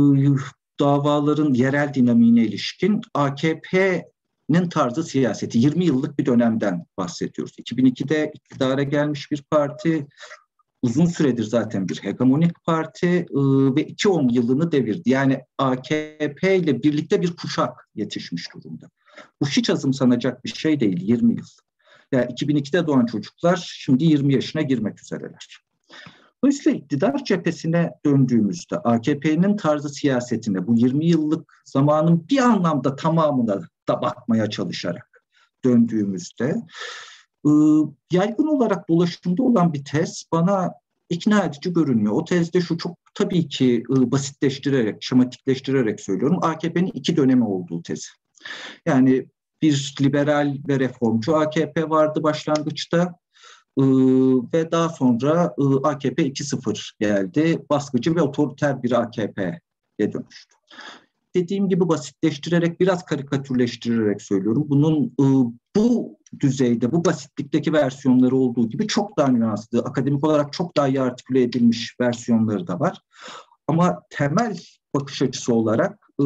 davaların yerel dinamiğine ilişkin A K P'nin tarzı siyaseti. yirmi yıllık bir dönemden bahsediyoruz. iki bin ikide iktidara gelmiş bir parti, uzun süredir zaten bir hegemonik parti ve iki on yılını devirdi. Yani A K P ile birlikte bir kuşak yetişmiş durumda. Bu hiç azımsanacak bir şey değil, yirmi yıl. Yani iki bin ikide doğan çocuklar şimdi yirmi yaşına girmek üzereler. Dolayısıyla iktidar cephesine döndüğümüzde A K P'nin tarzı siyasetine bu yirmi yıllık zamanın bir anlamda tamamına da bakmaya çalışarak döndüğümüzde yaygın olarak dolaşımda olan bir tez bana ikna edici görünmüyor. O tezde şu, çok tabii ki basitleştirerek, şematikleştirerek söylüyorum, A K P'nin iki dönemi olduğu tezi. Yani bir liberal ve reformcu A K P vardı başlangıçta. Ee, ve daha sonra e, A K P iki sıfır geldi. Baskıcı ve otoriter bir A K P'ye dönüştü. Dediğim gibi basitleştirerek, biraz karikatürleştirerek söylüyorum. Bunun e, bu düzeyde, bu basitlikteki versiyonları olduğu gibi çok daha nüanslı, akademik olarak çok daha iyi artiküle edilmiş versiyonları da var. Ama temel bakış açısı olarak e,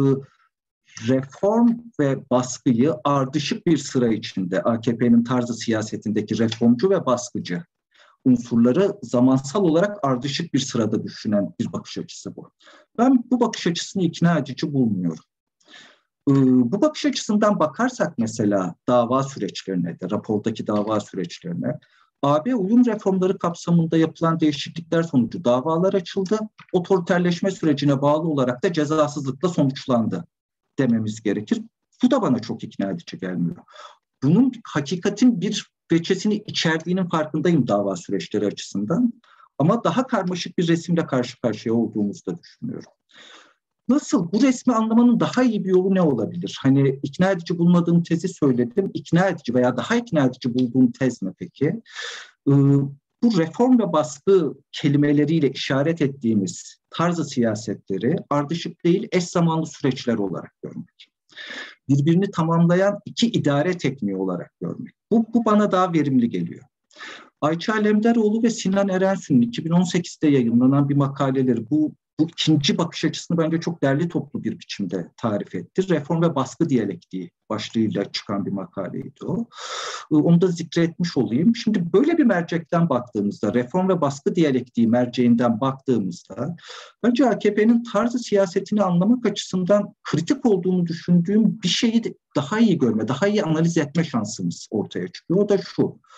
reform ve baskıyı ardışık bir sıra içinde, A K P'nin tarzı siyasetindeki reformcu ve baskıcı unsurları zamansal olarak ardışık bir sırada düşünen bir bakış açısı bu. Ben bu bakış açısını ikna edici bulmuyorum. Ee, bu bakış açısından bakarsak mesela dava süreçlerine de, rapordaki dava süreçlerine, A B uyum reformları kapsamında yapılan değişiklikler sonucu davalar açıldı, otoriterleşme sürecine bağlı olarak da cezasızlıkla sonuçlandı dememiz gerekir. Bu da bana çok ikna edici gelmiyor. Bunun hakikatin bir veçesini içerdiğinin farkındayım dava süreçleri açısından. Ama daha karmaşık bir resimle karşı karşıya olduğumuzu da düşünüyorum. Nasıl? Bu resmi anlamanın daha iyi bir yolu ne olabilir? Hani ikna edici bulmadığım tezi söyledim. İkna edici veya daha ikna edici bulduğum tez ne peki? Ee, bu reform ve baskı kelimeleriyle işaret ettiğimiz tarzı siyasetleri ardışık değil, eş zamanlı süreçler olarak görmek. Birbirini tamamlayan iki idare tekniği olarak görmek. Bu, bu bana daha verimli geliyor. Ayça Alemdaroğlu ve Sinan Erensu'nun iki bin on sekizde yayınlanan bir makaleleri bu, bu ikinci bakış açısını bence çok derli toplu bir biçimde tarif etti. Reform ve baskı diyalektiği başlığıyla çıkan bir makaleydi o. Onu da zikretmiş olayım. Şimdi böyle bir mercekten baktığımızda, reform ve baskı diyalektiği merceğinden baktığımızda bence A K P'nin tarzı siyasetini anlamak açısından kritik olduğunu düşündüğüm bir şeyi daha iyi görme, daha iyi analiz etme şansımız ortaya çıkıyor. O da şu: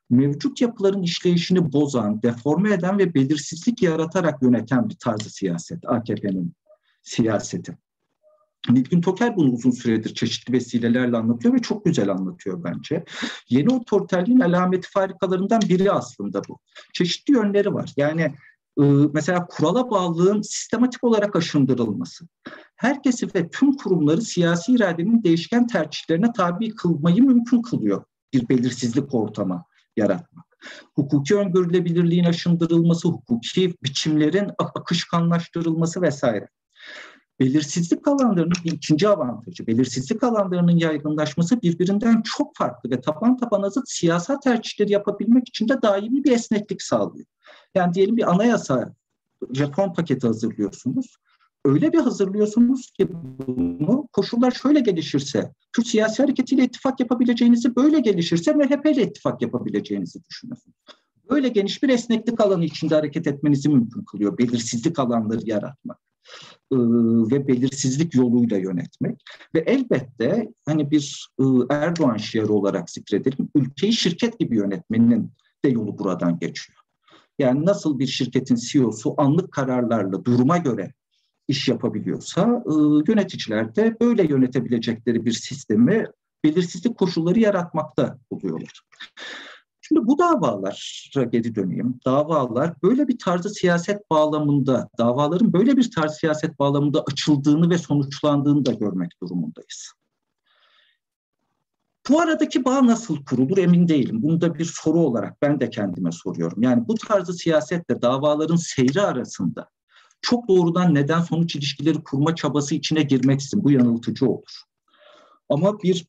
mevcut yapıların işleyişini bozan, deforme eden ve belirsizlik yaratarak yöneten bir tarzı siyaset, A K P'nin siyaseti. Nilgün Toker bunu uzun süredir çeşitli vesilelerle anlatıyor ve çok güzel anlatıyor bence. Yeni otoriterliğin alameti farikalarından biri aslında bu. Çeşitli yönleri var. Yani mesela kurala bağlılığın sistematik olarak aşındırılması. Herkesi ve tüm kurumları siyasi iradenin değişken tercihlerine tabi kılmayı mümkün kılıyor bir belirsizlik ortamı yaratmak. Hukuki öngörülebilirliğin aşındırılması, hukuki biçimlerin akışkanlaştırılması vesaire. Belirsizlik alanlarının bir ikinci avantajı, belirsizlik alanlarının yaygınlaşması birbirinden çok farklı ve taban tabana zıt siyasal tercihleri yapabilmek için de daimi bir esneklik sağlıyor. Yani diyelim bir anayasa reform paketi hazırlıyorsunuz. Öyle bir hazırlıyorsunuz ki bunu koşullar şöyle gelişirse, Kürt siyasi hareketiyle ittifak yapabileceğinizi, böyle gelişirse M H P ile ittifak yapabileceğinizi düşünüyorsunuz. Böyle geniş bir esneklik alanı içinde hareket etmenizi mümkün kılıyor. Belirsizlik alanları yaratmak ve belirsizlik yoluyla yönetmek. Ve elbette hani bir Erdoğan şiarı olarak zikredelim, ülkeyi şirket gibi yönetmenin de yolu buradan geçiyor. Yani nasıl bir şirketin C E O'su anlık kararlarla duruma göre iş yapabiliyorsa, yöneticiler de böyle yönetebilecekleri bir sistemi belirsizlik koşulları yaratmakta oluyorlar. Şimdi bu davalara geri döneyim. Davalar böyle bir tarzı siyaset bağlamında, davaların böyle bir tarz siyaset bağlamında açıldığını ve sonuçlandığını da görmek durumundayız. Bu aradaki bağ nasıl kurulur emin değilim. Bunu da bir soru olarak ben de kendime soruyorum. Yani bu tarzı siyasetle davaların seyri arasında çok doğrudan neden sonuç ilişkileri kurma çabası içine girmeksizin bu yanıltıcı olur. Ama bir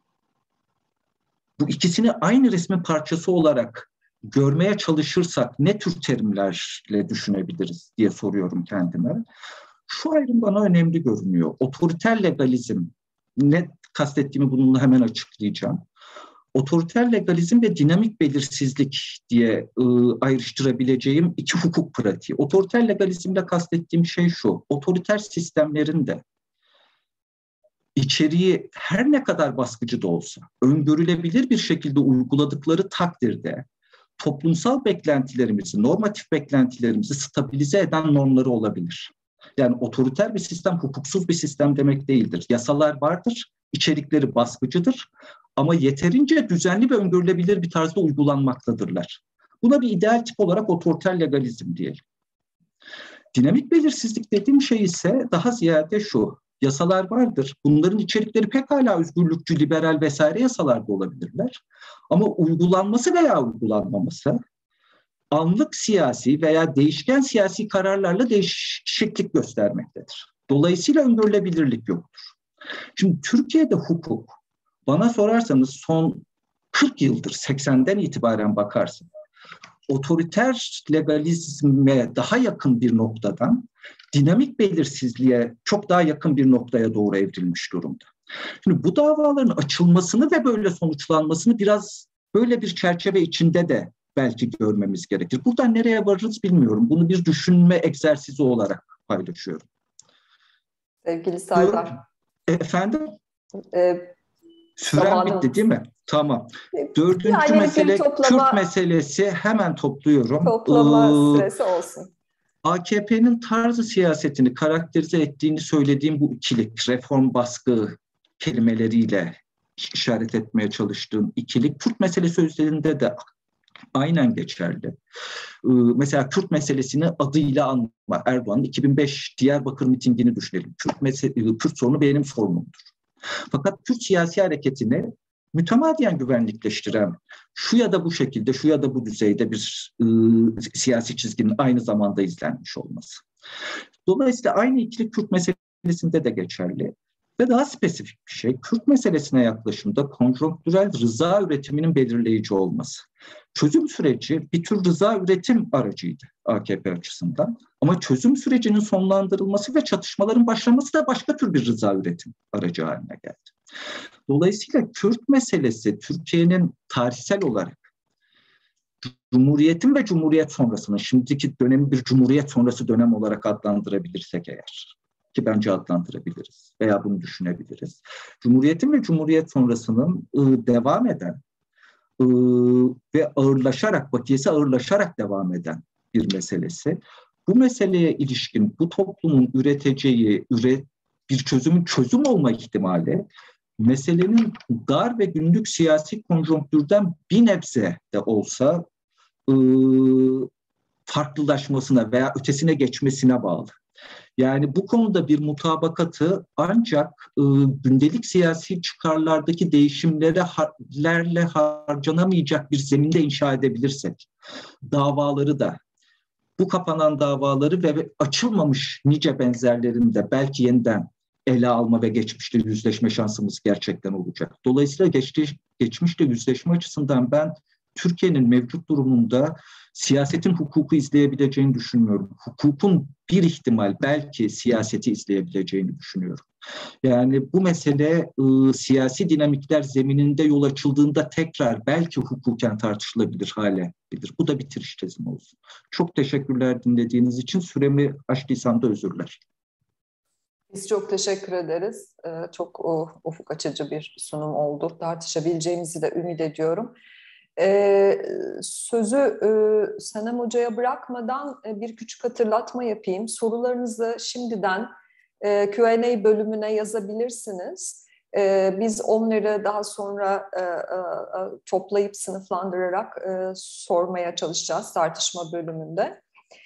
bu ikisini aynı resmin parçası olarak görmeye çalışırsak ne tür terimlerle düşünebiliriz diye soruyorum kendime. Şu ayrım bana önemli görünüyor. Otoriter legalizm, ne kastettiğimi bununla hemen açıklayacağım. Otoriter legalizm ve dinamik belirsizlik diye ıı, ayrıştırabileceğim iki hukuk pratiği. Otoriter legalizmle kastettiğim şey şu, otoriter sistemlerin de içeriği her ne kadar baskıcı da olsa, öngörülebilir bir şekilde uyguladıkları takdirde toplumsal beklentilerimizi, normatif beklentilerimizi stabilize eden normları olabilir. Yani otoriter bir sistem, hukuksuz bir sistem demek değildir. Yasalar vardır, içerikleri baskıcıdır ama yeterince düzenli ve öngörülebilir bir tarzda uygulanmaktadırlar. Buna bir ideal tip olarak otoriter legalizm diyelim. Dinamik belirsizlik dediğim şey ise daha ziyade şu, yasalar vardır. Bunların içerikleri pekala özgürlükçü, liberal vesaire yasalarda olabilirler. Ama uygulanması veya uygulanmaması anlık siyasi veya değişken siyasi kararlarla değişiklik göstermektedir. Dolayısıyla öngörülebilirlik yoktur. Şimdi Türkiye'de hukuk, bana sorarsanız son kırk yıldır, seksenden itibaren bakarsın, otoriter legalizme daha yakın bir noktadan dinamik belirsizliğe çok daha yakın bir noktaya doğru evrilmiş durumda. Şimdi bu davaların açılmasını ve böyle sonuçlanmasını biraz böyle bir çerçeve içinde de belki görmemiz gerekir. Buradan nereye varırız bilmiyorum. Bunu bir düşünme egzersizi olarak paylaşıyorum. Sevgili Serdar. Efendim? Ee, Süren zamanım bitti değil mi? Tamam. Dördüncü yani mesele toplama, Kürt meselesi. Hemen topluyorum. Toplama ee, süresi olsun. A K P'nin tarzı siyasetini karakterize ettiğini söylediğim bu ikilik, reform baskı kelimeleriyle işaret etmeye çalıştığım ikilik, Kürt meselesi üzerinde de aynen geçerli. Ee, mesela Kürt meselesini adıyla anma. Erdoğan'ın iki bin beş Diyarbakır mitingini düşünelim. Kürt, mesele, Kürt sorunu benim sorunumdur. Fakat Kürt siyasi hareketini mütemadiyen güvenlikleştiren, şu ya da bu şekilde, şu ya da bu düzeyde bir e, siyasi çizginin aynı zamanda izlenmiş olması. Dolayısıyla aynı ikili Kürt meselesinde de geçerli. Ve daha spesifik bir şey, Kürt meselesine yaklaşımda konjonktürel rıza üretiminin belirleyici olması. Çözüm süreci bir tür rıza üretim aracıydı A K P açısından. Ama çözüm sürecinin sonlandırılması ve çatışmaların başlaması da başka tür bir rıza üretim aracı haline geldi. Dolayısıyla Kürt meselesi Türkiye'nin tarihsel olarak Cumhuriyetin ve Cumhuriyet sonrasının, şimdiki dönemi bir Cumhuriyet sonrası dönem olarak adlandırabilirsek eğer, ki bence adlandırabiliriz veya bunu düşünebiliriz. Cumhuriyetin ve Cumhuriyet sonrasının ıı, devam eden e, ve ağırlaşarak, bakiyesi ağırlaşarak devam eden bir meselesi. Bu meseleye ilişkin bu toplumun üreteceği, üret, bir çözümün çözüm olma ihtimali, meselenin dar ve günlük siyasi konjonktürden bir nebze de olsa e, farklılaşmasına veya ötesine geçmesine bağlı. Yani bu konuda bir mutabakatı ancak e, gündelik siyasi çıkarlardaki değişimlerle harcanamayacak bir zeminde inşa edebilirsek, davaları da, bu kapanan davaları ve açılmamış nice benzerlerini de belki yeniden ele alma ve geçmişle yüzleşme şansımız gerçekten olacak. Dolayısıyla geçti, geçmişle yüzleşme açısından ben Türkiye'nin mevcut durumunda siyasetin hukuku izleyebileceğini düşünmüyorum. Hukukun bir ihtimal belki siyaseti izleyebileceğini düşünüyorum. Yani bu mesele ıı, siyasi dinamikler zemininde yol açıldığında tekrar belki hukuken tartışılabilir hale gelir. Bu da bitiriş tezim olsun. Çok teşekkürler dinlediğiniz için. Süremi aştıysam da özürler. Biz çok teşekkür ederiz. Çok ufuk açıcı bir sunum oldu. Tartışabileceğimizi de ümit ediyorum. Ee, sözü e, Senem Hoca'ya bırakmadan e, bir küçük hatırlatma yapayım. Sorularınızı şimdiden e, Q and A bölümüne yazabilirsiniz. E, biz onları daha sonra e, e, toplayıp sınıflandırarak e, sormaya çalışacağız tartışma bölümünde.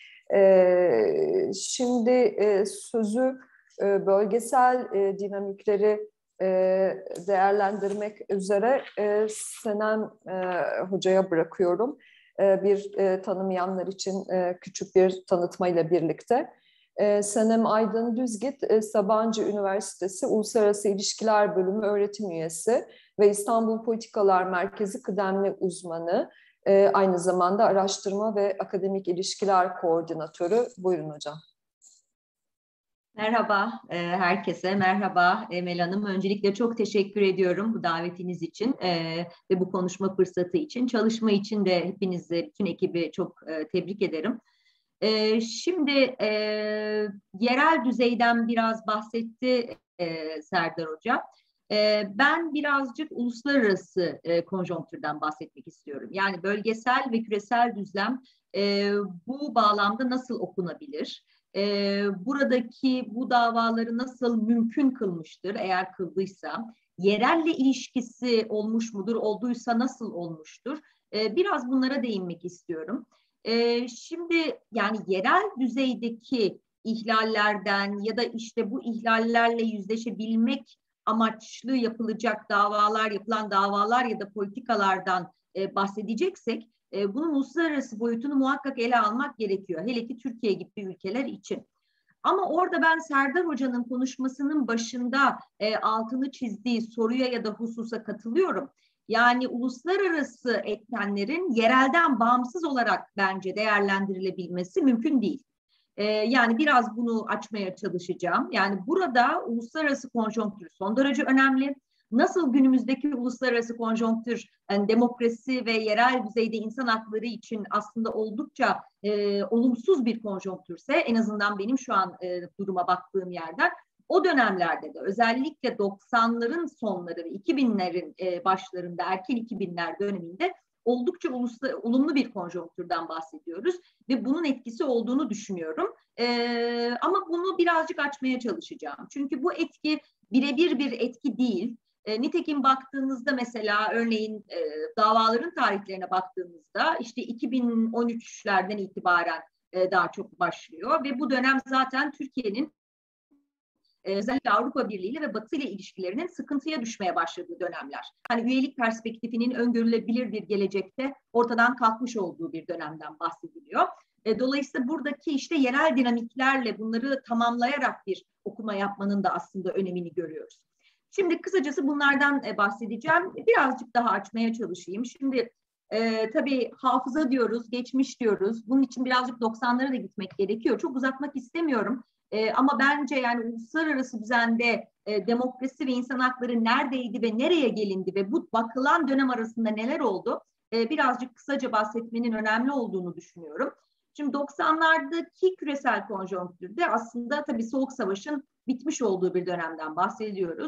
E, şimdi e, sözü e, bölgesel e, dinamikleri değerlendirmek üzere Senem Hoca'ya bırakıyorum. Bir tanımayanlar için küçük bir tanıtmayla birlikte. Senem Aydın Düzgit, Sabancı Üniversitesi Uluslararası İlişkiler Bölümü öğretim üyesi ve İstanbul Politikalar Merkezi kıdemli uzmanı. Aynı zamanda araştırma ve akademik ilişkiler koordinatörü. Buyurun hocam. Merhaba herkese, merhaba Emel Hanım. Öncelikle çok teşekkür ediyorum bu davetiniz için ve bu konuşma fırsatı için. Çalışma için de hepinizi, bütün ekibi çok tebrik ederim. Şimdi yerel düzeyden biraz bahsetti Serdar Hoca. Ben birazcık uluslararası konjonktürden bahsetmek istiyorum. Yani bölgesel ve küresel düzlem bu bağlamda nasıl okunabilir? Ee, buradaki bu davaları nasıl mümkün kılmıştır eğer kıldıysa, yerelle ilişkisi olmuş mudur, olduysa nasıl olmuştur? Ee, biraz bunlara değinmek istiyorum. Ee, şimdi yani yerel düzeydeki ihlallerden ya da işte bu ihlallerle yüzleşebilmek amaçlı yapılacak davalar, yapılan davalar ya da politikalardan e, bahsedeceksek, bunun uluslararası boyutunu muhakkak ele almak gerekiyor. Hele ki Türkiye gibi ülkeler için. Ama orada ben Serdar Hoca'nın konuşmasının başında e, altını çizdiği soruya ya da hususa katılıyorum. Yani uluslararası etkenlerin yerelden bağımsız olarak bence değerlendirilebilmesi mümkün değil. E, yani biraz bunu açmaya çalışacağım. Yani burada uluslararası konjonktür son derece önemli. Nasıl günümüzdeki uluslararası konjonktür yani demokrasi ve yerel düzeyde insan hakları için aslında oldukça e, olumsuz bir konjonktürse, en azından benim şu an e, duruma baktığım yerden, o dönemlerde de özellikle doksanların sonları ve iki binlerin e, başlarında, erken iki binler döneminde oldukça uluslu, olumlu bir konjonktürden bahsediyoruz ve bunun etkisi olduğunu düşünüyorum. E, ama bunu birazcık açmaya çalışacağım. Çünkü bu etki birebir bir etki değil. E, nitekim baktığınızda mesela örneğin e, davaların tarihlerine baktığımızda işte iki bin on üçlerden itibaren e, daha çok başlıyor ve bu dönem zaten Türkiye'nin e, özellikle Avrupa Birliği ile ve Batı ile ilişkilerinin sıkıntıya düşmeye başladığı dönemler. Hani üyelik perspektifinin öngörülebilir bir gelecekte ortadan kalkmış olduğu bir dönemden bahsediliyor. E, dolayısıyla buradaki işte yerel dinamiklerle bunları tamamlayarak bir okuma yapmanın da aslında önemini görüyoruz. Şimdi kısacası bunlardan bahsedeceğim. Birazcık daha açmaya çalışayım. Şimdi e, tabii hafıza diyoruz, geçmiş diyoruz. Bunun için birazcık doksanlara da gitmek gerekiyor. Çok uzatmak istemiyorum. E, ama bence yani uluslararası düzende e, demokrasi ve insan hakları neredeydi ve nereye gelindi ve bu bakılan dönem arasında neler oldu? E, birazcık kısaca bahsetmenin önemli olduğunu düşünüyorum. Şimdi doksanlardaki küresel konjonktürde aslında tabii Soğuk Savaş'ın bitmiş olduğu bir dönemden bahsediyoruz.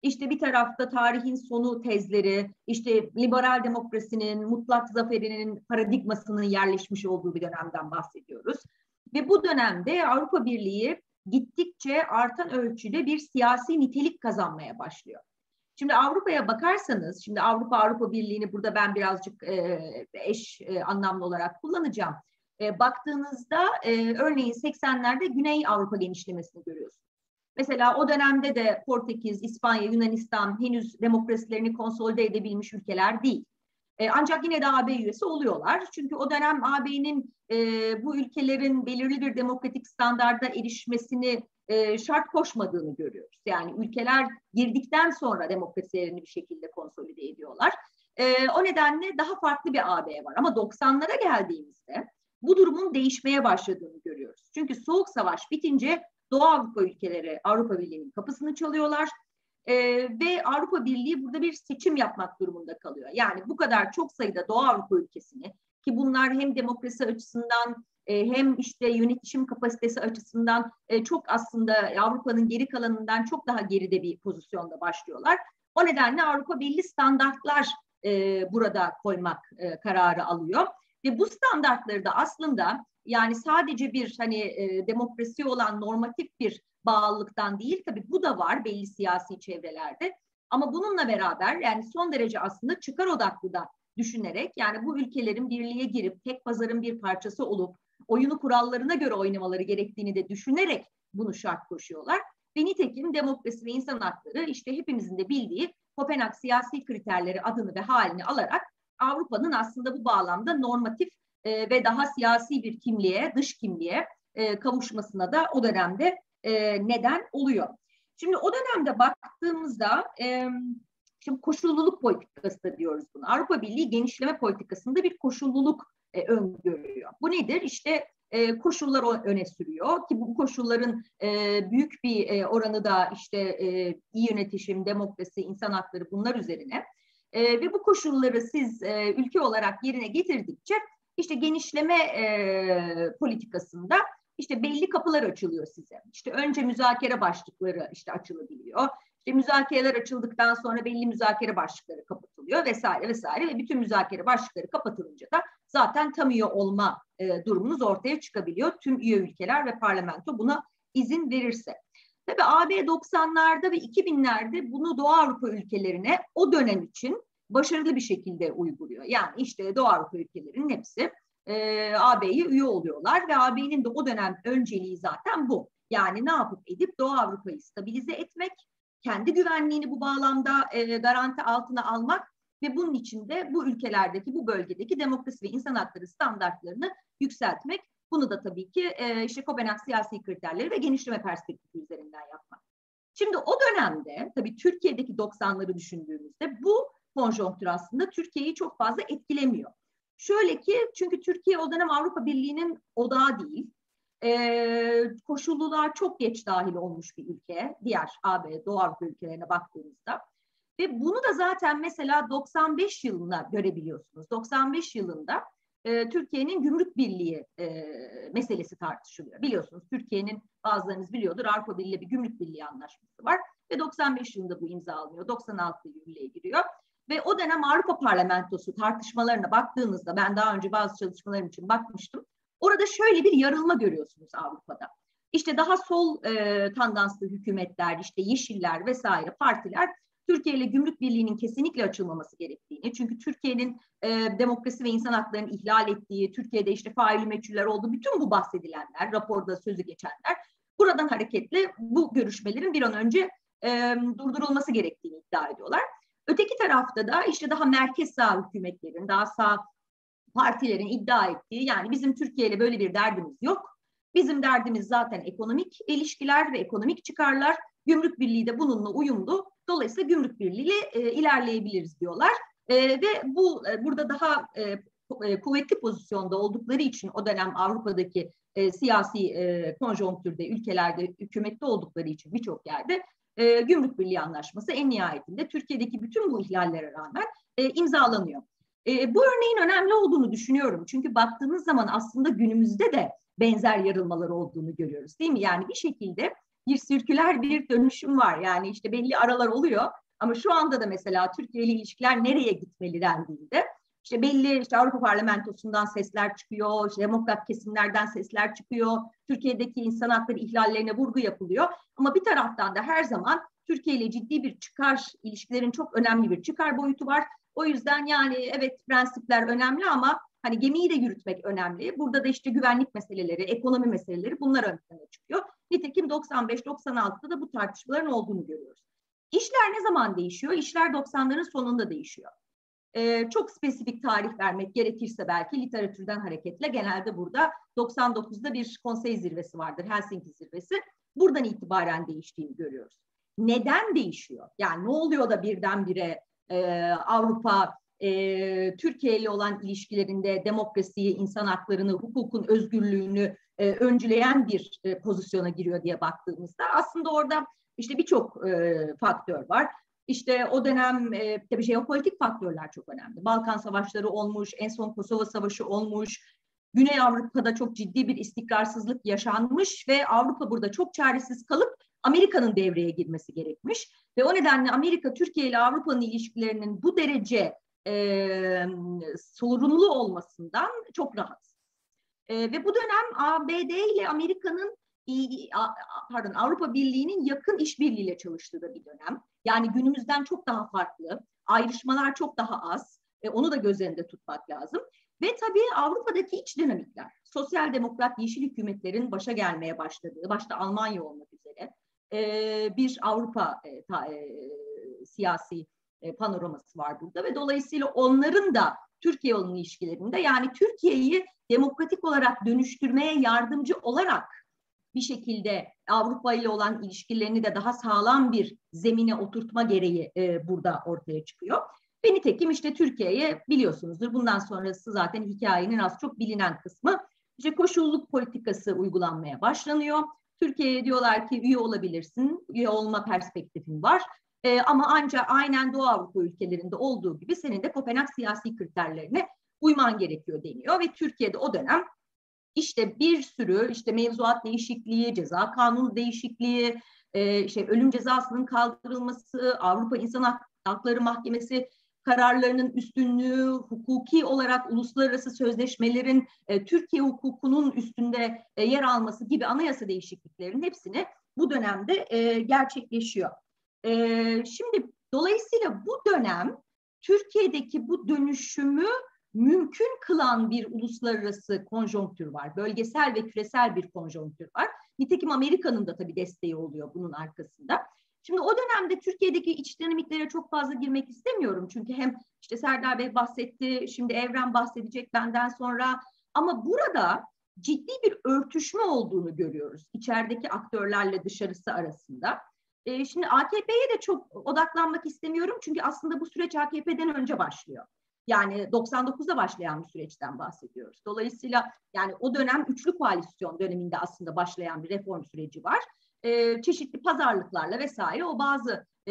İşte bir tarafta tarihin sonu tezleri, işte liberal demokrasinin, mutlak zaferinin paradigmasının yerleşmiş olduğu bir dönemden bahsediyoruz. Ve bu dönemde Avrupa Birliği gittikçe artan ölçüde bir siyasi nitelik kazanmaya başlıyor. Şimdi Avrupa'ya bakarsanız, şimdi Avrupa Avrupa Birliği'ni burada ben birazcık e, eş e, anlamlı olarak kullanacağım. E, baktığınızda e, örneğin seksenlerde Güney Avrupa genişlemesini görüyorsunuz. Mesela o dönemde de Portekiz, İspanya, Yunanistan henüz demokrasilerini konsolide edebilmiş ülkeler değil. E, ancak yine de A B üyesi oluyorlar. Çünkü o dönem A B'nin e, bu ülkelerin belirli bir demokratik standarda erişmesini e, şart koşmadığını görüyoruz. Yani ülkeler girdikten sonra demokrasilerini bir şekilde konsolide ediyorlar. E, o nedenle daha farklı bir A B var. Ama doksanlara geldiğimizde bu durumun değişmeye başladığını görüyoruz. Çünkü Soğuk Savaş bitince Doğu Avrupa ülkeleri Avrupa Birliği'nin kapısını çalıyorlar. Ee, ve Avrupa Birliği burada bir seçim yapmak durumunda kalıyor. Yani bu kadar çok sayıda Doğu Avrupa ülkesini, ki bunlar hem demokrasi açısından e, hem işte yönetişim kapasitesi açısından e, çok aslında Avrupa'nın geri kalanından çok daha geride bir pozisyonda başlıyorlar. O nedenle Avrupa belli standartlar e, burada koymak e, kararı alıyor. Ve bu standartları da aslında yani sadece bir hani e, demokrasi olan normatif bir bağlılıktan değil, tabii bu da var belli siyasi çevrelerde. Ama bununla beraber yani son derece aslında çıkar odaklı da düşünerek, yani bu ülkelerin birliğe girip tek pazarın bir parçası olup oyunu kurallarına göre oynamaları gerektiğini de düşünerek bunu şart koşuyorlar. Ve nitekim demokrasi ve insan hakları işte hepimizin de bildiği Kopenhag siyasi kriterleri adını ve halini alarak Avrupa'nın aslında bu bağlamda normatif e, ve daha siyasi bir kimliğe, dış kimliğe e, kavuşmasına da o dönemde e, neden oluyor. Şimdi o dönemde baktığımızda e, şimdi koşulluluk politikası da diyoruz bunu. Avrupa Birliği genişleme politikasında bir koşulluluk e, öngörüyor. Bu nedir? İşte e, koşullar öne sürüyor ki bu koşulların e, büyük bir e, oranı da işte e, iyi yönetişim, demokrasi, insan hakları bunlar üzerine. E, ve bu koşulları siz e, ülke olarak yerine getirdikçe işte genişleme e, politikasında işte belli kapılar açılıyor size. İşte önce müzakere başlıkları işte açılabiliyor. İşte müzakereler açıldıktan sonra belli müzakere başlıkları kapatılıyor vesaire vesaire ve bütün müzakere başlıkları kapatılınca da zaten tam üye olma e, durumunuz ortaya çıkabiliyor. Tüm üye ülkeler ve parlamento buna izin verirse. Tabii A B doksanlarda ve iki binlerde bunu Doğu Avrupa ülkelerine o dönem için başarılı bir şekilde uyguluyor. Yani işte Doğu Avrupa ülkelerinin hepsi e, A B'ye üye oluyorlar ve A B'nin de o dönem önceliği zaten bu. Yani ne yapıp edip Doğu Avrupa'yı stabilize etmek, kendi güvenliğini bu bağlamda e, garanti altına almak ve bunun için de bu ülkelerdeki, bu bölgedeki demokrasi ve insan hakları standartlarını yükseltmek. Bunu da tabii ki e, işte Kopenhag siyasi kriterleri ve genişleme perspektifi üzerinden yapmak. Şimdi o dönemde tabii Türkiye'deki doksanları düşündüğümüzde bu konjonktür aslında Türkiye'yi çok fazla etkilemiyor. Şöyle ki çünkü Türkiye o dönem Avrupa Birliği'nin odağı değil. Ee, koşullular çok geç dahil olmuş bir ülke. Diğer A B, Doğu Avrupa ülkelerine baktığımızda. Ve bunu da zaten mesela doksan beş yılında görebiliyorsunuz. doksan beş yılında e, Türkiye'nin gümrük birliği e, meselesi tartışılıyor. Biliyorsunuz Türkiye'nin, bazılarınız biliyordur, Avrupa Birliği bir gümrük birliği anlaşması var. Ve doksan beş yılında bu imzalanıyor. doksan altı yürürlüğe giriyor. Ve o dönem Avrupa Parlamentosu tartışmalarına baktığınızda, ben daha önce bazı çalışmalarım için bakmıştım. Orada şöyle bir yarılma görüyorsunuz Avrupa'da. İşte daha sol e, tandanslı hükümetler, işte Yeşiller vesaire partiler Türkiye ile gümrük birliğinin kesinlikle açılmaması gerektiğini, çünkü Türkiye'nin e, demokrasi ve insan haklarını ihlal ettiği, Türkiye'de işte faili meçhuller olduğu, bütün bu bahsedilenler, raporda sözü geçenler, buradan hareketle bu görüşmelerin bir an önce e, durdurulması gerektiğini iddia ediyorlar. Öteki tarafta da işte daha merkez sağ hükümetlerin, daha sağ partilerin iddia ettiği, yani bizim Türkiye ile böyle bir derdimiz yok. Bizim derdimiz zaten ekonomik ilişkiler ve ekonomik çıkarlar. Gümrük Birliği de bununla uyumlu. Dolayısıyla Gümrük Birliği ile e, ilerleyebiliriz diyorlar. E, ve bu e, burada daha e, kuvvetli pozisyonda oldukları için o dönem Avrupa'daki e, siyasi e, konjonktürde, ülkelerde hükümette oldukları için birçok yerde e, Gümrük Birliği Anlaşması en nihayetinde Türkiye'deki bütün bu ihlallere rağmen e, imzalanıyor. E, bu örneğin önemli olduğunu düşünüyorum. Çünkü baktığınız zaman aslında günümüzde de benzer yarılmalar olduğunu görüyoruz, değil mi? Yani bir şekilde bir sirküler bir dönüşüm var. Yani işte belli aralar oluyor ama şu anda da mesela Türkiye ile ilişkiler nereye gitmeli dendiğinde işte belli işte Avrupa Parlamentosu'ndan sesler çıkıyor, işte demokrat kesimlerden sesler çıkıyor, Türkiye'deki insan hakları ihlallerine vurgu yapılıyor ama bir taraftan da her zaman Türkiye ile ciddi bir çıkar, ilişkilerin çok önemli bir çıkar boyutu var. O yüzden yani evet prensipler önemli ama hani gemiyi de yürütmek önemli. Burada da işte güvenlik meseleleri, ekonomi meseleleri bunlar ön plana çıkıyor. Nitekim doksan beş doksan altıda da bu tartışmaların olduğunu görüyoruz. İşler ne zaman değişiyor? İşler doksanların sonunda değişiyor. Ee, çok spesifik tarih vermek gerekirse belki literatürden hareketle genelde burada doksan dokuzda bir konsey zirvesi vardır, Helsinki zirvesi. Buradan itibaren değiştiğini görüyoruz. Neden değişiyor? Yani ne oluyor da birdenbire e, Avrupa e, Türkiye ile olan ilişkilerinde demokrasiyi, insan haklarını, hukukun özgürlüğünü e, öncüleyen bir e, pozisyona giriyor diye baktığımızda aslında orada işte birçok e, faktör var. İşte o dönem e, tabii jeopolitik faktörler çok önemli. Balkan savaşları olmuş, en son Kosova Savaşı olmuş. Güney Avrupa'da çok ciddi bir istikrarsızlık yaşanmış ve Avrupa burada çok çaresiz kalıp Amerika'nın devreye girmesi gerekmiş. Ve o nedenle Amerika, Türkiye ile Avrupa'nın ilişkilerinin bu derece e, sorunlu olmasından çok rahatsız. E, ve bu dönem A B D ile Amerika'nın pardon Avrupa Birliği'nin yakın işbirliğiyle çalıştığı da bir dönem. Yani günümüzden çok daha farklı, ayrışmalar çok daha az. E, onu da göz önünde tutmak lazım. Ve tabii Avrupa'daki iç dinamikler, sosyal demokrat yeşil hükümetlerin başa gelmeye başladığı, başta Almanya olmak üzere e, bir Avrupa e, ta, e, siyasi e, panoraması var burada ve dolayısıyla onların da Türkiye olan ilişkilerinde yani Türkiye'yi demokratik olarak dönüştürmeye yardımcı olarak bir şekilde Avrupa ile olan ilişkilerini de daha sağlam bir zemine oturtma gereği e, burada ortaya çıkıyor. Ve nitekim işte Türkiye'ye biliyorsunuzdur bundan sonrası zaten hikayenin az çok bilinen kısmı işte koşulluluk politikası uygulanmaya başlanıyor. Türkiye'ye diyorlar ki üye olabilirsin, üye olma perspektifin var. E, ama ancak aynen Doğu Avrupa ülkelerinde olduğu gibi senin de Kopenhag siyasi kriterlerine uyman gerekiyor deniyor. Ve Türkiye'de o dönem İşte bir sürü işte mevzuat değişikliği, ceza kanunu değişikliği, e, işte ölüm cezasının kaldırılması, Avrupa İnsan Hakları Mahkemesi kararlarının üstünlüğü, hukuki olarak uluslararası sözleşmelerin e, Türkiye hukukunun üstünde e, yer alması gibi anayasa değişikliklerinin hepsini bu dönemde e, gerçekleşiyor. E, şimdi dolayısıyla bu dönem Türkiye'deki bu dönüşümü mümkün kılan bir uluslararası konjonktür var. Bölgesel ve küresel bir konjonktür var. Nitekim Amerika'nın da tabii desteği oluyor bunun arkasında. Şimdi o dönemde Türkiye'deki iç dinamiklere çok fazla girmek istemiyorum. Çünkü hem işte Serdar Bey bahsetti, şimdi Evren bahsedecek benden sonra. Ama burada ciddi bir örtüşme olduğunu görüyoruz. İçerideki aktörlerle dışarısı arasında. Ee, şimdi A K P'ye de çok odaklanmak istemiyorum. Çünkü aslında bu süreç A K P'den önce başlıyor. Yani doksan dokuzda başlayan bir süreçten bahsediyoruz. Dolayısıyla yani o dönem üçlü koalisyon döneminde aslında başlayan bir reform süreci var. Ee, çeşitli pazarlıklarla vesaire o bazı e,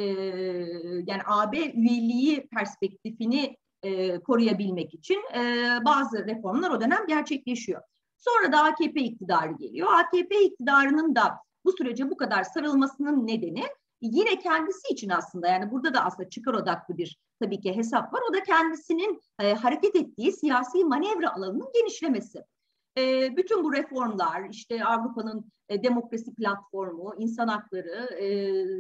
yani A B üyeliği perspektifini e, koruyabilmek için e, bazı reformlar o dönem gerçekleşiyor. Sonra da A K P iktidarı geliyor. A K P iktidarının da bu sürece bu kadar sarılmasının nedeni yine kendisi için aslında yani burada da aslında çıkar odaklı bir tabii ki hesap var. O da kendisinin e, hareket ettiği siyasi manevra alanının genişlemesi. E, bütün bu reformlar işte Avrupa'nın e, demokrasi platformu, insan hakları e,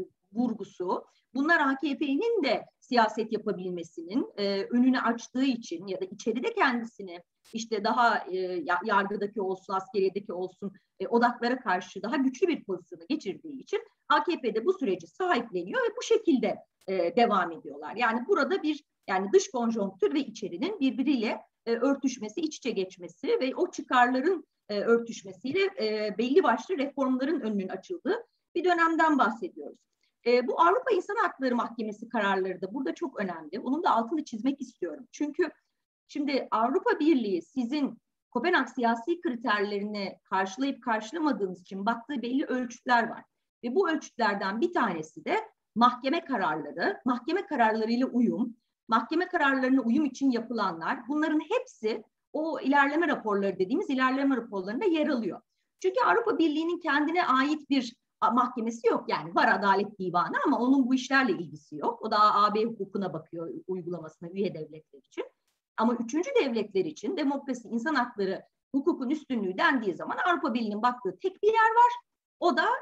vurgusu bunlar A K P'nin de siyaset yapabilmesinin e, önünü açtığı için ya da içeride kendisini işte daha e, yargıdaki olsun, askeriyedeki olsun e, odaklara karşı daha güçlü bir pozisyona geçirdiği için A K P'de bu süreci sahipleniyor ve bu şekilde e, devam ediyorlar. Yani burada bir yani dış konjonktür ve içerinin birbiriyle e, örtüşmesi, iç içe geçmesi ve o çıkarların e, örtüşmesiyle e, belli başlı reformların önünün açıldığı bir dönemden bahsediyoruz. E, bu Avrupa İnsan Hakları Mahkemesi kararları da burada çok önemli. Onun da altını çizmek istiyorum. Çünkü şimdi Avrupa Birliği sizin Kopenhag siyasi kriterlerini karşılayıp karşılamadığınız için baktığı belli ölçütler var. Ve bu ölçütlerden bir tanesi de mahkeme kararları, mahkeme kararlarıyla uyum, mahkeme kararlarına uyum için yapılanlar, bunların hepsi o ilerleme raporları dediğimiz ilerleme raporlarında yer alıyor. Çünkü Avrupa Birliği'nin kendine ait bir mahkemesi yok. Yani var Adalet Divanı ama onun bu işlerle ilgisi yok. O da A B hukukuna bakıyor uygulamasına üye devletler için. Ama üçüncü devletler için demokrasi, insan hakları, hukukun üstünlüğü dendiği zaman Avrupa Birliği'nin baktığı tek bir yer var. O da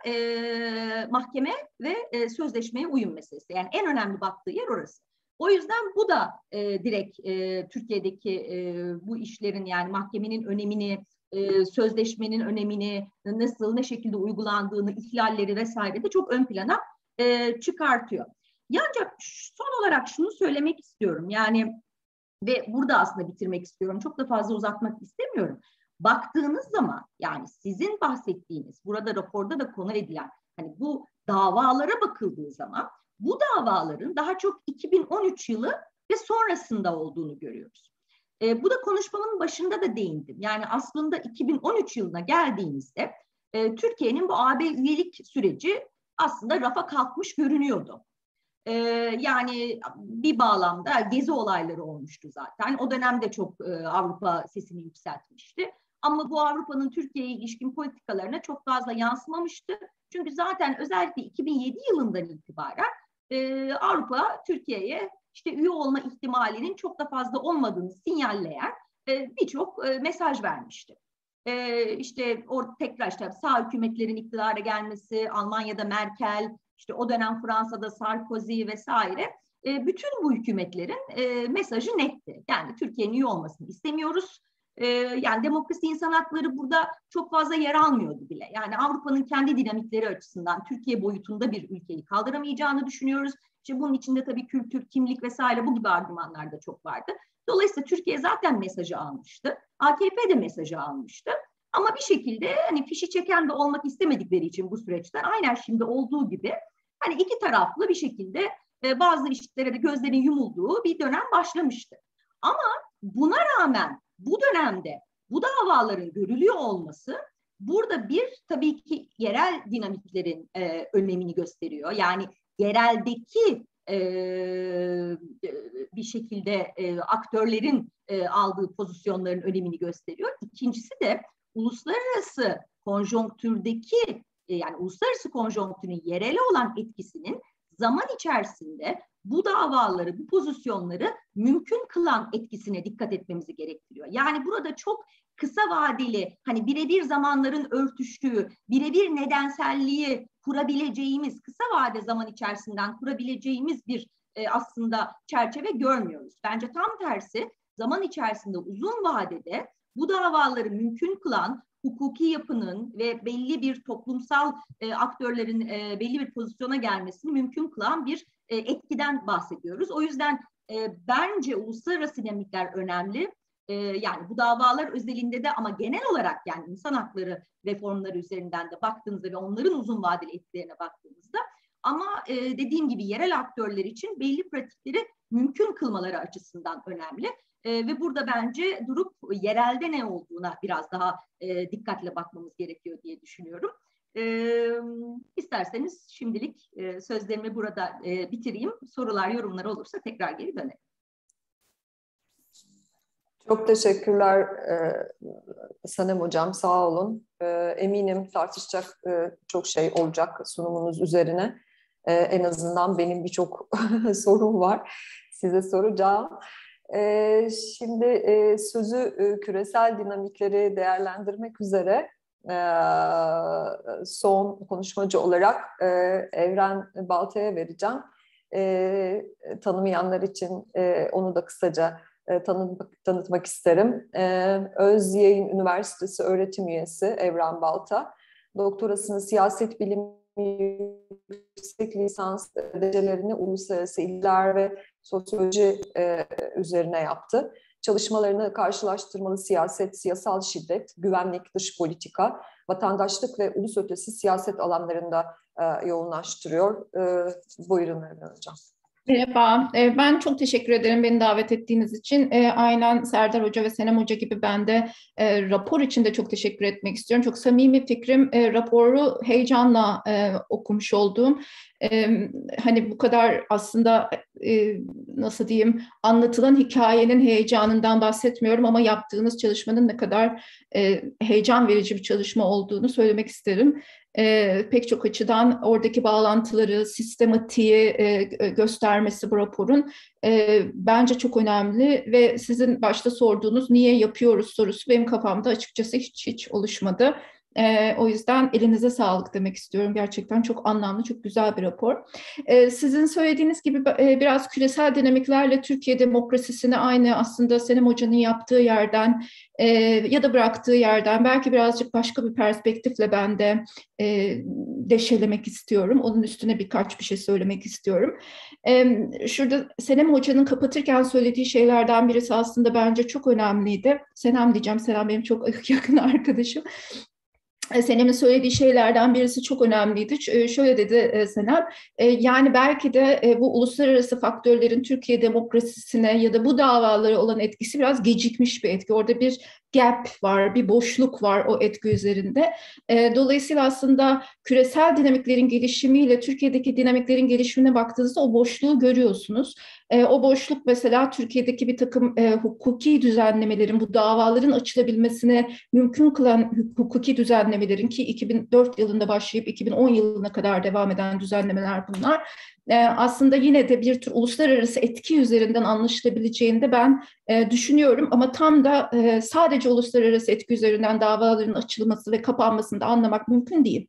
e, mahkeme ve e, sözleşmeye uyum meselesi. Yani en önemli baktığı yer orası. O yüzden bu da e, direkt e, Türkiye'deki e, bu işlerin, yani mahkemenin önemini, e, sözleşmenin önemini, nasıl, ne şekilde uygulandığını, ihlalleri vesaire de çok ön plana e, çıkartıyor. Ancak son olarak şunu söylemek istiyorum. Yani ve burada aslında bitirmek istiyorum. Çok da fazla uzatmak istemiyorum. Baktığınız zaman, yani sizin bahsettiğiniz, burada raporda da konu edilen hani bu davalara bakıldığı zaman bu davaların daha çok iki bin on üç yılı ve sonrasında olduğunu görüyoruz. E, bu da konuşmamın başında da değindim. Yani aslında iki bin on üç yılına geldiğimizde e, Türkiye'nin bu A B üyelik süreci aslında rafa kalkmış görünüyordu. Ee, yani bir bağlamda gezi olayları olmuştu zaten. O dönemde çok e, Avrupa sesini yükseltmişti. Ama bu Avrupa'nın Türkiye'ye ilişkin politikalarına çok fazla yansımamıştı. Çünkü zaten özellikle iki bin yedi yılından itibaren e, Avrupa Türkiye'ye işte üye olma ihtimalinin çok da fazla olmadığını sinyalleyen e, birçok e, mesaj vermişti. E, işte o tekrar işte sağ hükümetlerin iktidara gelmesi, Almanya'da Merkel, İşte o dönem Fransa'da Sarkozy vesaire, e, bütün bu hükümetlerin e, mesajı netti. Yani Türkiye'nin üye olmasını istemiyoruz. E, yani demokrasi, insan hakları burada çok fazla yer almıyordu bile. Yani Avrupa'nın kendi dinamikleri açısından Türkiye boyutunda bir ülkeyi kaldıramayacağını düşünüyoruz. İşte bunun içinde tabii kültür, kimlik vesaire bu gibi argümanlar da çok vardı. Dolayısıyla Türkiye zaten mesajı almıştı. A K P de mesajı almıştı. Ama bir şekilde hani fişi çeken de olmak istemedikleri için bu süreçten aynen şimdi olduğu gibi hani iki taraflı bir şekilde e, bazı işlere de gözlerin yumulduğu bir dönem başlamıştı. Ama buna rağmen bu dönemde bu davaların görülüyor olması burada bir tabii ki yerel dinamiklerin e, önemini gösteriyor. Yani yereldeki e, bir şekilde e, aktörlerin e, aldığı pozisyonların önemini gösteriyor. İkincisi de uluslararası konjonktürdeki, yani uluslararası konjonktürün yerele olan etkisinin zaman içerisinde bu davaları, bu pozisyonları mümkün kılan etkisine dikkat etmemizi gerektiriyor. Yani burada çok kısa vadeli, hani birebir zamanların örtüştüğü, birebir nedenselliği kurabileceğimiz, kısa vade zaman içerisinden kurabileceğimiz bir e, aslında çerçeve görmüyoruz. Bence tam tersi, zaman içerisinde uzun vadede bu davaları mümkün kılan hukuki yapının ve belli bir toplumsal e, aktörlerin e, belli bir pozisyona gelmesini mümkün kılan bir e, etkiden bahsediyoruz. O yüzden e, bence uluslararası dinamikler önemli. E, yani bu davalar özelinde de ama genel olarak yani insan hakları reformları üzerinden de baktığınızda ve onların uzun vadeli etkilerine baktığınızda ama e, dediğim gibi yerel aktörler için belli pratikleri mümkün kılmaları açısından önemli. Ee, ve burada bence durup yerelde ne olduğuna biraz daha e, dikkatle bakmamız gerekiyor diye düşünüyorum. Ee, isterseniz şimdilik e, sözlerimi burada e, bitireyim. Sorular, yorumlar olursa tekrar geri dönelim. Çok teşekkürler e, Sanem Hocam, sağ olun. E, eminim tartışacak e, çok şey olacak sunumunuz üzerine. E, en azından benim birçok sorum var. Size soracağım. Ee, şimdi e, sözü e, küresel dinamikleri değerlendirmek üzere e, son konuşmacı olarak e, Evren Balta'ya vereceğim. E, tanımayanlar için e, onu da kısaca e, tanıtmak, tanıtmak isterim. E, Özyayın Üniversitesi öğretim üyesi Evren Balta. Doktorasını siyaset bilimi yüksek lisans derecelerini uluslararası ilişkiler ve sosyoloji e, üzerine yaptı. Çalışmalarını karşılaştırmalı siyaset, siyasal şiddet, güvenlik, dış politika, vatandaşlık ve ulus ötesi siyaset alanlarında e, yoğunlaştırıyor. E, buyurun Erdoğan Hocam. Merhaba, ben çok teşekkür ederim beni davet ettiğiniz için. Aynen Serdar Hoca ve Senem Hoca gibi ben de rapor için de çok teşekkür etmek istiyorum. Çok samimi fikrim, raporu heyecanla okumuş olduğum. Hani bu kadar aslında nasıl diyeyim, anlatılan hikayenin heyecanından bahsetmiyorum ama yaptığınız çalışmanın ne kadar heyecan verici bir çalışma olduğunu söylemek isterim. e, pek çok açıdan oradaki bağlantıları, sistematiği e, göstermesi bu raporun e, bence çok önemli ve sizin başta sorduğunuz niye yapıyoruz sorusu benim kafamda açıkçası hiç hiç oluşmadı. E, o yüzden elinize sağlık demek istiyorum. Gerçekten çok anlamlı, çok güzel bir rapor. E, sizin söylediğiniz gibi e, biraz küresel dinamiklerle Türkiye demokrasisini aynı aslında Senem Hoca'nın yaptığı yerden e, ya da bıraktığı yerden belki birazcık başka bir perspektifle ben de e, deşelemek istiyorum. Onun üstüne birkaç bir şey söylemek istiyorum. E, şurada Senem Hoca'nın kapatırken söylediği şeylerden birisi aslında bence çok önemliydi. Senem diyeceğim, Senem benim çok yakın arkadaşım. Senem'in söylediği şeylerden birisi çok önemliydi. Şöyle dedi Senem, yani belki de bu uluslararası faktörlerin Türkiye demokrasisine ya da bu davalara olan etkisi biraz gecikmiş bir etki. Orada bir gap var, bir boşluk var o etki üzerinde. Dolayısıyla aslında küresel dinamiklerin gelişimiyle Türkiye'deki dinamiklerin gelişimine baktığınızda o boşluğu görüyorsunuz. O boşluk mesela Türkiye'deki bir takım hukuki düzenlemelerin, bu davaların açılabilmesine mümkün kılan hukuki düzenlemelerin ki iki bin dört yılında başlayıp iki bin on yılına kadar devam eden düzenlemeler bunlar. Aslında yine de bir tür uluslararası etki üzerinden anlaşılabileceğini de ben e, düşünüyorum ama tam da e, sadece uluslararası etki üzerinden davaların açılması ve kapanmasını da anlamak mümkün değil.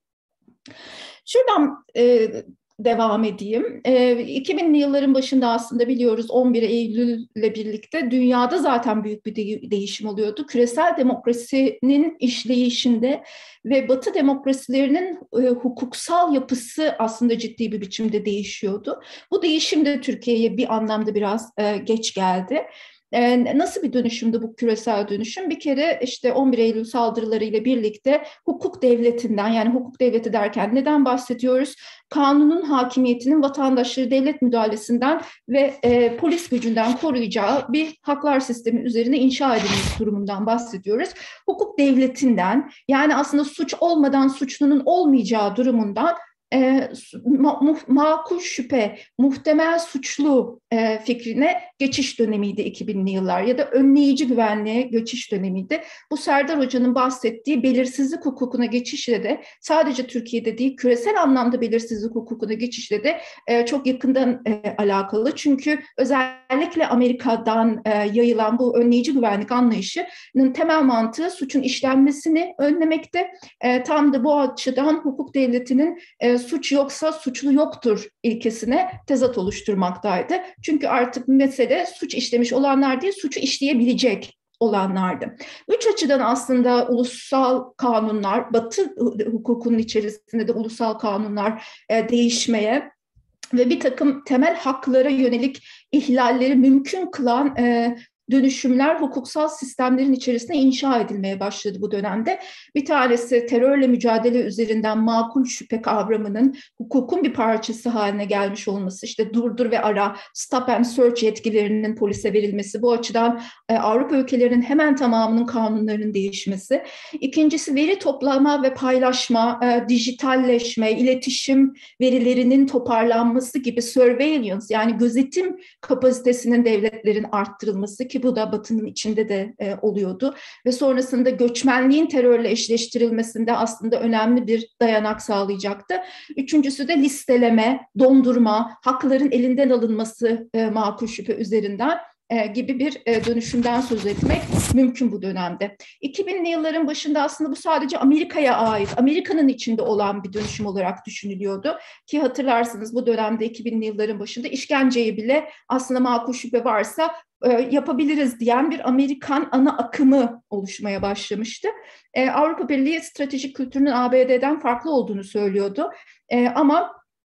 Şuradan e, devam edeyim. E, iki binli yılların başında aslında biliyoruz on bir Eylül ile birlikte dünyada zaten büyük bir de- değişim oluyordu. Küresel demokrasinin işleyişinde ve Batı demokrasilerinin e, hukuksal yapısı aslında ciddi bir biçimde değişiyordu. Bu değişim de Türkiye'ye bir anlamda biraz e, geç geldi. Nasıl bir dönüşümdü bu küresel dönüşüm? Bir kere işte on bir Eylül saldırılarıyla birlikte hukuk devletinden, yani hukuk devleti derken neden bahsediyoruz? Kanunun hakimiyetinin vatandaşları devlet müdahalesinden ve e, polis gücünden koruyacağı bir haklar sistemi üzerine inşa edilmesi durumundan bahsediyoruz. Hukuk devletinden, yani aslında suç olmadan suçlunun olmayacağı durumundan E, ma, makul şüphe, muhtemel suçlu e, fikrine geçiş dönemiydi iki binli yıllar ya da önleyici güvenliğe geçiş dönemiydi. Bu Serdar Hoca'nın bahsettiği belirsizlik hukukuna geçişle de sadece Türkiye'de değil, küresel anlamda belirsizlik hukukuna geçişle de e, çok yakından e, alakalı. Çünkü özellikle Amerika'dan e, yayılan bu önleyici güvenlik anlayışının temel mantığı suçun işlenmesini önlemekte. E, tam da bu açıdan hukuk devletinin e, suç yoksa suçlu yoktur ilkesine tezat oluşturmaktaydı. Çünkü artık mesele suç işlemiş olanlar değil, suçu işleyebilecek olanlardı. Üç açıdan aslında ulusal kanunlar, Batı hukukunun içerisinde de ulusal kanunlar e, değişmeye ve bir takım temel haklara yönelik ihlalleri mümkün kılan e, dönüşümler hukuksal sistemlerin içerisinde inşa edilmeye başladı bu dönemde. Bir tanesi terörle mücadele üzerinden makul şüphe kavramının hukukun bir parçası haline gelmiş olması, işte durdur ve ara, stop and search yetkilerinin polise verilmesi, bu açıdan e, Avrupa ülkelerinin hemen tamamının kanunlarının değişmesi. İkincisi veri toplama ve paylaşma, e, dijitalleşme, iletişim verilerinin toparlanması gibi surveillance, yani gözetim kapasitesinin devletlerin arttırılması ki bu da Batı'nın içinde de e, oluyordu ve sonrasında göçmenliğin terörle eşleştirilmesinde aslında önemli bir dayanak sağlayacaktı. Üçüncüsü de listeleme, dondurma, hakların elinden alınması e, makul şüphe üzerinden e, gibi bir e, dönüşümden söz etmek mümkün bu dönemde. iki binli yılların başında aslında bu sadece Amerika'ya ait, Amerika'nın içinde olan bir dönüşüm olarak düşünülüyordu. Ki hatırlarsınız bu dönemde iki binli yılların başında işkenceyi bile aslında makul şüphe varsa e, yapabiliriz diyen bir Amerikan ana akımı oluşmaya başlamıştı. E, Avrupa Birliği stratejik kültürünün A B D'den farklı olduğunu söylüyordu. E, ama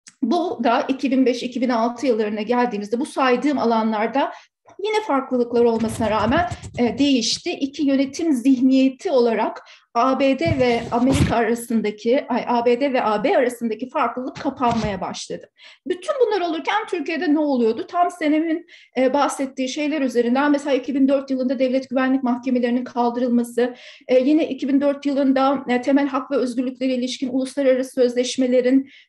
bu da iki bin beş iki bin altı yıllarına geldiğimizde bu saydığım alanlarda yine farklılıklar olmasına rağmen e, değişti. İki yönetim zihniyeti olarak A B D ve Amerika arasındaki, A B D ve A B arasındaki farklılık kapanmaya başladı. Bütün bunlar olurken Türkiye'de ne oluyordu? Tam Senem'in e, bahsettiği şeyler üzerinden mesela iki bin dört yılında devlet güvenlik mahkemelerinin kaldırılması, e, yine iki bin dört yılında e, temel hak ve özgürlüklere ilişkin uluslararası sözleşmelerin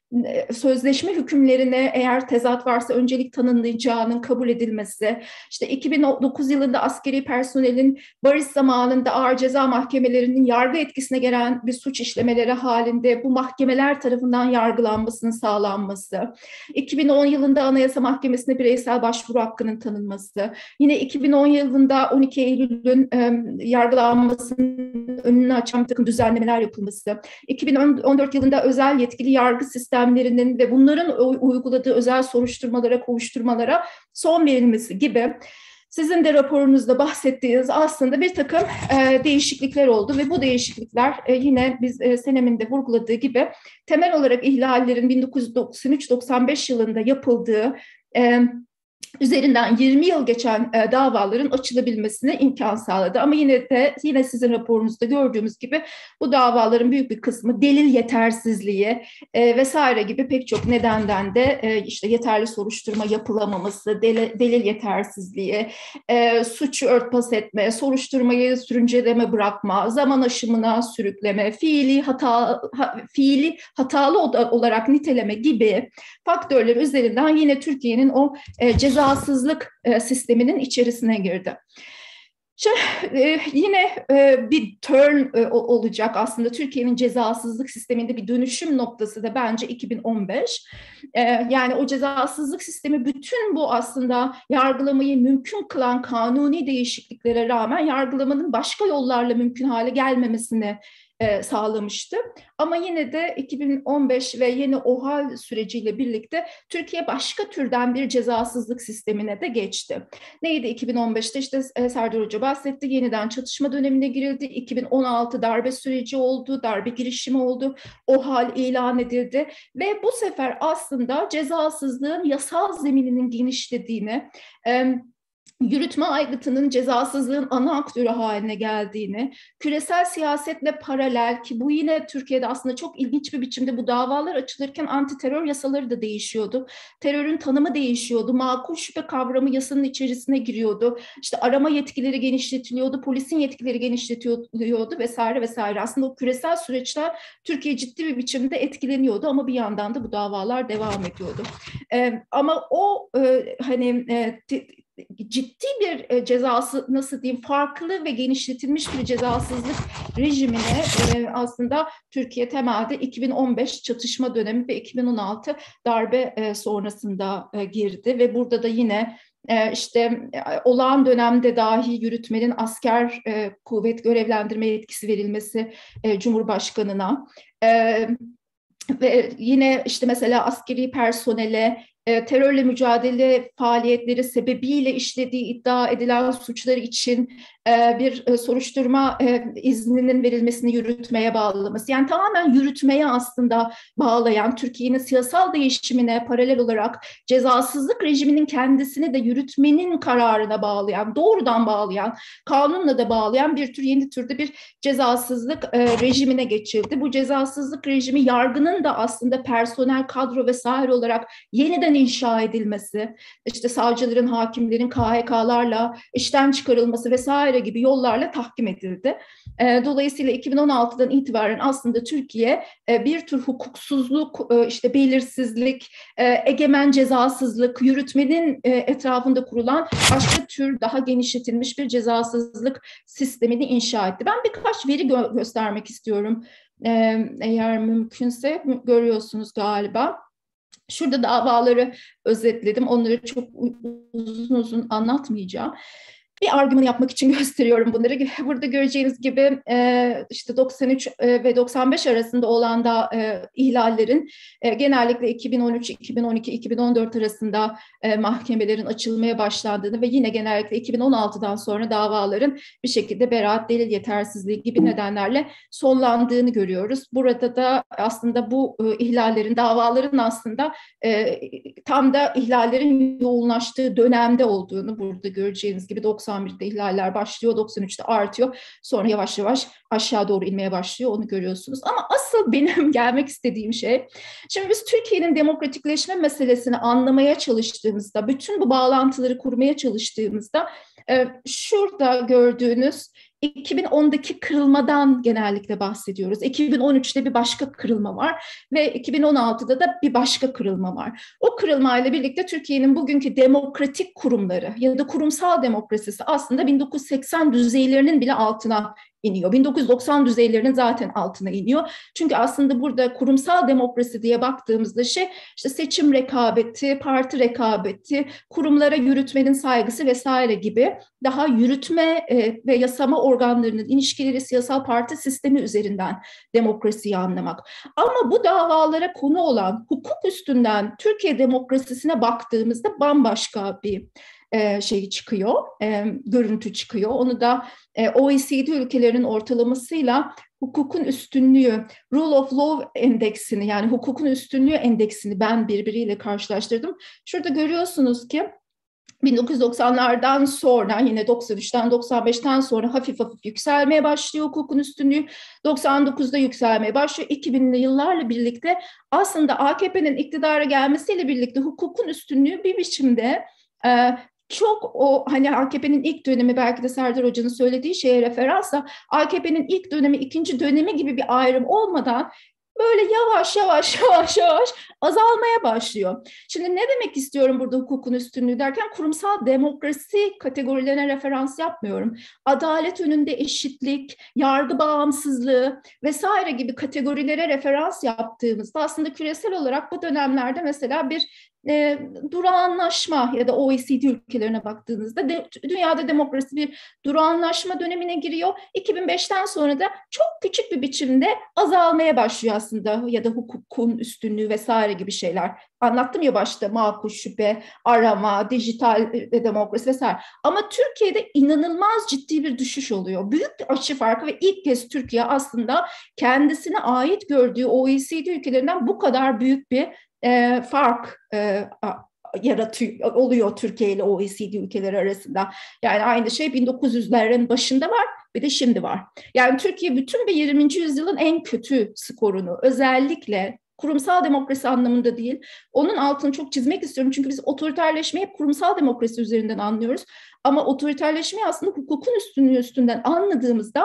sözleşme hükümlerine eğer tezat varsa öncelik tanınacağının kabul edilmesi, işte iki bin dokuz yılında askeri personelin barış zamanında ağır ceza mahkemelerinin yargı etkisine gelen bir suç işlemeleri halinde bu mahkemeler tarafından yargılanmasının sağlanması, iki bin on yılında Anayasa Mahkemesi'ne bireysel başvuru hakkının tanınması, yine iki bin on yılında on iki Eylül'ün e, yargılanmasının önünü açan bir takım düzenlemeler yapılması, iki bin on dört yılında özel yetkili yargı sistemlerinin ve bunların uyguladığı özel soruşturmalara, kovuşturmalara son verilmesi gibi sizin de raporunuzda bahsettiğiniz aslında bir takım e, değişiklikler oldu ve bu değişiklikler e, yine biz e, Senem'in de vurguladığı gibi temel olarak ihlallerin bin dokuz yüz doksan üç doksan beş yılında yapıldığı e, üzerinden yirmi yıl geçen e, davaların açılabilmesine imkan sağladı. Ama yine de yine sizin raporunuzda gördüğümüz gibi bu davaların büyük bir kısmı delil yetersizliği e, vesaire gibi pek çok nedenden de e, işte yeterli soruşturma yapılamaması, delil, delil yetersizliği, e, suçu örtbas etme, soruşturmayı sürünceleme bırakma, zaman aşımına sürükleme, fiili hata ha, fiili hatalı olarak niteleme gibi faktörler üzerinden yine Türkiye'nin o e, ceza cezasızlık e, sisteminin içerisine girdi. Şimdi, e, yine e, bir turn e, olacak aslında Türkiye'nin cezasızlık sisteminde bir dönüşüm noktası da bence iki bin on beş. E, yani o cezasızlık sistemi bütün bu aslında yargılamayı mümkün kılan kanuni değişikliklere rağmen yargılamanın başka yollarla mümkün hale gelmemesini E, sağlamıştı. Ama yine de iki bin on beş ve yeni OHAL süreciyle birlikte Türkiye başka türden bir cezasızlık sistemine de geçti. Neydi iki bin on beşte? İşte e, Serdar Hoca bahsetti. Yeniden çatışma dönemine girildi. iki bin on altı darbe süreci oldu, darbe girişimi oldu. OHAL ilan edildi ve bu sefer aslında cezasızlığın yasal zemininin genişlediğini, e, yürütme aygıtının cezasızlığın ana aktörü haline geldiğini, küresel siyasetle paralel ki bu yine Türkiye'de aslında çok ilginç bir biçimde bu davalar açılırken anti terör yasaları da değişiyordu. Terörün tanımı değişiyordu. Makul şüphe kavramı yasanın içerisine giriyordu. İşte arama yetkileri genişletiliyordu, polisin yetkileri genişletiliyordu vesaire vesaire. Aslında o küresel süreçler Türkiye ciddi bir biçimde etkileniyordu ama bir yandan da bu davalar devam ediyordu. Ee, ama o e, hani e, ciddi bir e, cezası nasıl diyeyim farklı ve genişletilmiş bir cezasızlık rejimine e, aslında Türkiye temelde iki bin on beş çatışma dönemi ve iki bin on altı darbe e, sonrasında e, girdi ve burada da yine e, işte e, olağan dönemde dahi yürütmenin asker e, kuvvet görevlendirme yetkisi verilmesi e, Cumhurbaşkanına e, ve yine işte mesela askeri personele E, terörle mücadele faaliyetleri sebebiyle işlediği iddia edilen suçları için e, bir e, soruşturma e, izninin verilmesini yürütmeye bağlaması. Yani tamamen yürütmeye aslında bağlayan, Türkiye'nin siyasal değişimine paralel olarak cezasızlık rejiminin kendisini de yürütmenin kararına bağlayan, doğrudan bağlayan, kanunla da bağlayan bir tür yeni türde bir cezasızlık e, rejimine geçildi. Bu cezasızlık rejimi yargının da aslında personel, kadro vesaire olarak yeniden inşa edilmesi, işte savcıların, hakimlerin K H K'larla işten çıkarılması vesaire gibi yollarla tahkim edildi. Dolayısıyla iki bin on altıdan itibaren aslında Türkiye bir tür hukuksuzluk, işte belirsizlik, egemen cezasızlık, yürütmenin etrafında kurulan başka tür daha genişletilmiş bir cezasızlık sistemini inşa etti. Ben birkaç veri gö- göstermek istiyorum. Eğer mümkünse görüyorsunuz galiba. Şurada davaları özetledim. Onları çok uzun uzun anlatmayacağım. Bir argüman yapmak için gösteriyorum bunları. Burada göreceğiniz gibi işte doksan üç ve doksan beş arasında olan da ihlallerin genellikle iki bin on üç, iki bin on iki, iki bin on dört arasında mahkemelerin açılmaya başlandığını ve yine genellikle iki bin on altıdan sonra davaların bir şekilde beraat, delil yetersizliği gibi nedenlerle sonlandığını görüyoruz. Burada da aslında bu ihlallerin, davaların aslında tam da ihlallerin yoğunlaştığı dönemde olduğunu burada göreceğiniz gibi doksan birde ihlaller başlıyor, doksan üçte artıyor. Sonra yavaş yavaş aşağı doğru inmeye başlıyor. Onu görüyorsunuz. Ama asıl benim gelmek istediğim şey, şimdi biz Türkiye'nin demokratikleşme meselesini anlamaya çalıştığımızda, bütün bu bağlantıları kurmaya çalıştığımızda şurada gördüğünüz iki bin ondaki kırılmadan genellikle bahsediyoruz. iki bin on üçte bir başka kırılma var ve iki bin on altıda da bir başka kırılma var. O kırılmayla birlikte Türkiye'nin bugünkü demokratik kurumları ya da kurumsal demokrasisi aslında bin dokuz yüz seksen düzeylerinin bile altına iniyor. bin dokuz yüz doksan düzeylerinin zaten altına iniyor. Çünkü aslında burada kurumsal demokrasi diye baktığımızda şey işte seçim rekabeti, parti rekabeti, kurumlara yürütmenin saygısı vesaire gibi daha yürütme e, ve yasama organlarının ilişkileri siyasal parti sistemi üzerinden demokrasiyi anlamak. Ama bu davalara konu olan hukuk üstünden Türkiye demokrasisine baktığımızda bambaşka bir E, şey çıkıyor, e, görüntü çıkıyor. Onu da e, O E C D ülkelerinin ortalamasıyla hukukun üstünlüğü, Rule of Law endeksini yani hukukun üstünlüğü endeksini ben birbiriyle karşılaştırdım. Şurada görüyorsunuz ki bin dokuz yüz doksanlardan sonra yine doksan üçten doksan beşten sonra hafif hafif yükselmeye başlıyor hukukun üstünlüğü. doksan dokuzda yükselmeye başlıyor. iki binli yıllarla birlikte aslında A K P'nin iktidara gelmesiyle birlikte hukukun üstünlüğü bir biçimde e, çok o hani A K P'nin ilk dönemi belki de Serdar Hoca'nın söylediği şeye referansla A K P'nin ilk dönemi, ikinci dönemi gibi bir ayrım olmadan böyle yavaş yavaş yavaş yavaş azalmaya başlıyor. Şimdi ne demek istiyorum burada hukukun üstünlüğü derken kurumsal demokrasi kategorilerine referans yapmıyorum. Adalet önünde eşitlik, yargı bağımsızlığı vesaire gibi kategorilere referans yaptığımızda aslında küresel olarak bu dönemlerde mesela bir E, durağanlaşma ya da O E C D ülkelerine baktığınızda de, dünyada demokrasi bir durağanlaşma dönemine giriyor. iki bin beşten sonra da çok küçük bir biçimde azalmaya başlıyor aslında ya da hukukun üstünlüğü vesaire gibi şeyler. Anlattım ya başta makul şüphe, arama, dijital demokrasi vesaire. Ama Türkiye'de inanılmaz ciddi bir düşüş oluyor. Büyük bir açı farkı ve ilk kez Türkiye aslında kendisine ait gördüğü O E C D ülkelerinden bu kadar büyük bir E, fark e, yaratıyor oluyor Türkiye ile O E C D ülkeleri arasında. Yani aynı şey bin dokuz yüzlerin başında var bir de şimdi var. Yani Türkiye bütün bir yirminci yüzyılın en kötü skorunu özellikle kurumsal demokrasi anlamında değil, onun altını çok çizmek istiyorum. Çünkü biz otoriterleşmeyi hep kurumsal demokrasi üzerinden anlıyoruz. Ama otoriterleşmeyi aslında hukukun üstünlüğü üstünden anladığımızda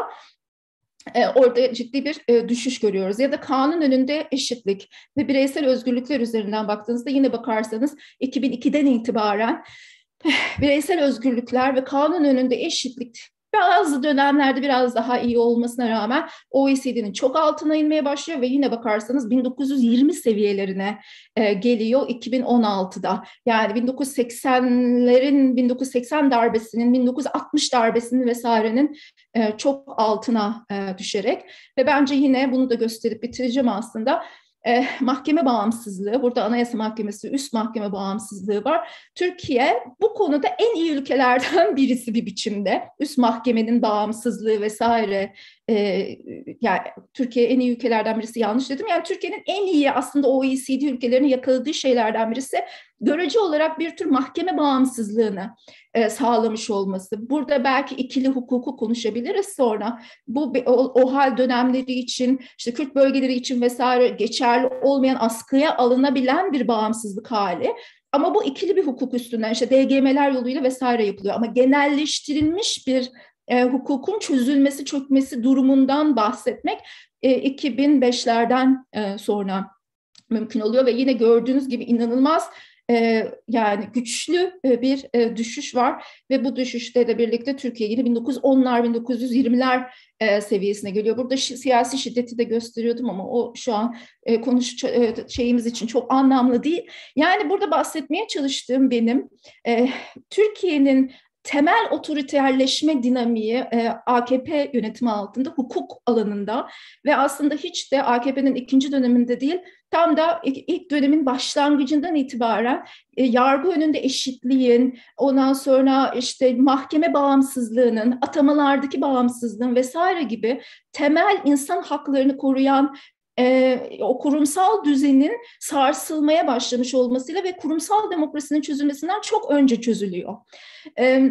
E, orada ciddi bir e, düşüş görüyoruz. Ya da kanun önünde eşitlik ve bireysel özgürlükler üzerinden baktığınızda yine bakarsanız iki bin ikiden itibaren bireysel özgürlükler ve kanun önünde eşitlik bazı dönemlerde biraz daha iyi olmasına rağmen O E C D'nin çok altına inmeye başlıyor ve yine bakarsanız bin dokuz yüz yirmi seviyelerine e, geliyor iki bin on altıda. Yani bin dokuz yüz seksenlerin, bin dokuz yüz seksen darbesinin, bin dokuz yüz altmış darbesinin vesairenin e, çok altına e, düşerek ve bence yine bunu da gösterip bitireceğim aslında. Eh, mahkeme bağımsızlığı, burada Anayasa Mahkemesi, üst mahkeme bağımsızlığı var. Türkiye bu konuda en iyi ülkelerden birisi bir biçimde. Üst mahkemenin bağımsızlığı vesaire. Eh, yani Türkiye en iyi ülkelerden birisi yanlış dedim. Yani Türkiye'nin en iyi aslında O E C D ülkelerinin yakaladığı şeylerden birisi görece olarak bir tür mahkeme bağımsızlığını e, sağlamış olması. Burada belki ikili hukuku konuşabiliriz sonra. Bu o, o hal dönemleri için, işte Kürt bölgeleri için vesaire geçerli olmayan askıya alınabilen bir bağımsızlık hali. Ama bu ikili bir hukuk üstünden işte D G M'ler yoluyla vesaire yapılıyor. Ama genelleştirilmiş bir e, hukukun çözülmesi, çökmesi durumundan bahsetmek e, iki bin beşlerden e, sonra mümkün oluyor ve yine gördüğünüz gibi inanılmaz Ee, yani güçlü bir e, düşüş var ve bu düşüşte de birlikte Türkiye yine bin dokuz yüz onlar bin dokuz yüz yirmiler e, seviyesine geliyor. Burada şi, siyasi şiddeti de gösteriyordum ama o şu an e, konuş e, şeyimiz için çok anlamlı değil. Yani burada bahsetmeye çalıştığım benim e, Türkiye'nin temel otoriterleşme dinamiği e, A K P yönetimi altında hukuk alanında ve aslında hiç de A K P'nin ikinci döneminde değil, tam da ilk dönemin başlangıcından itibaren e, yargı önünde eşitliğin, ondan sonra işte mahkeme bağımsızlığının, atamalardaki bağımsızlığın vesaire gibi temel insan haklarını koruyan e, o kurumsal düzenin sarsılmaya başlamış olmasıyla ve kurumsal demokrasinin çözülmesinden çok önce çözülüyor. E,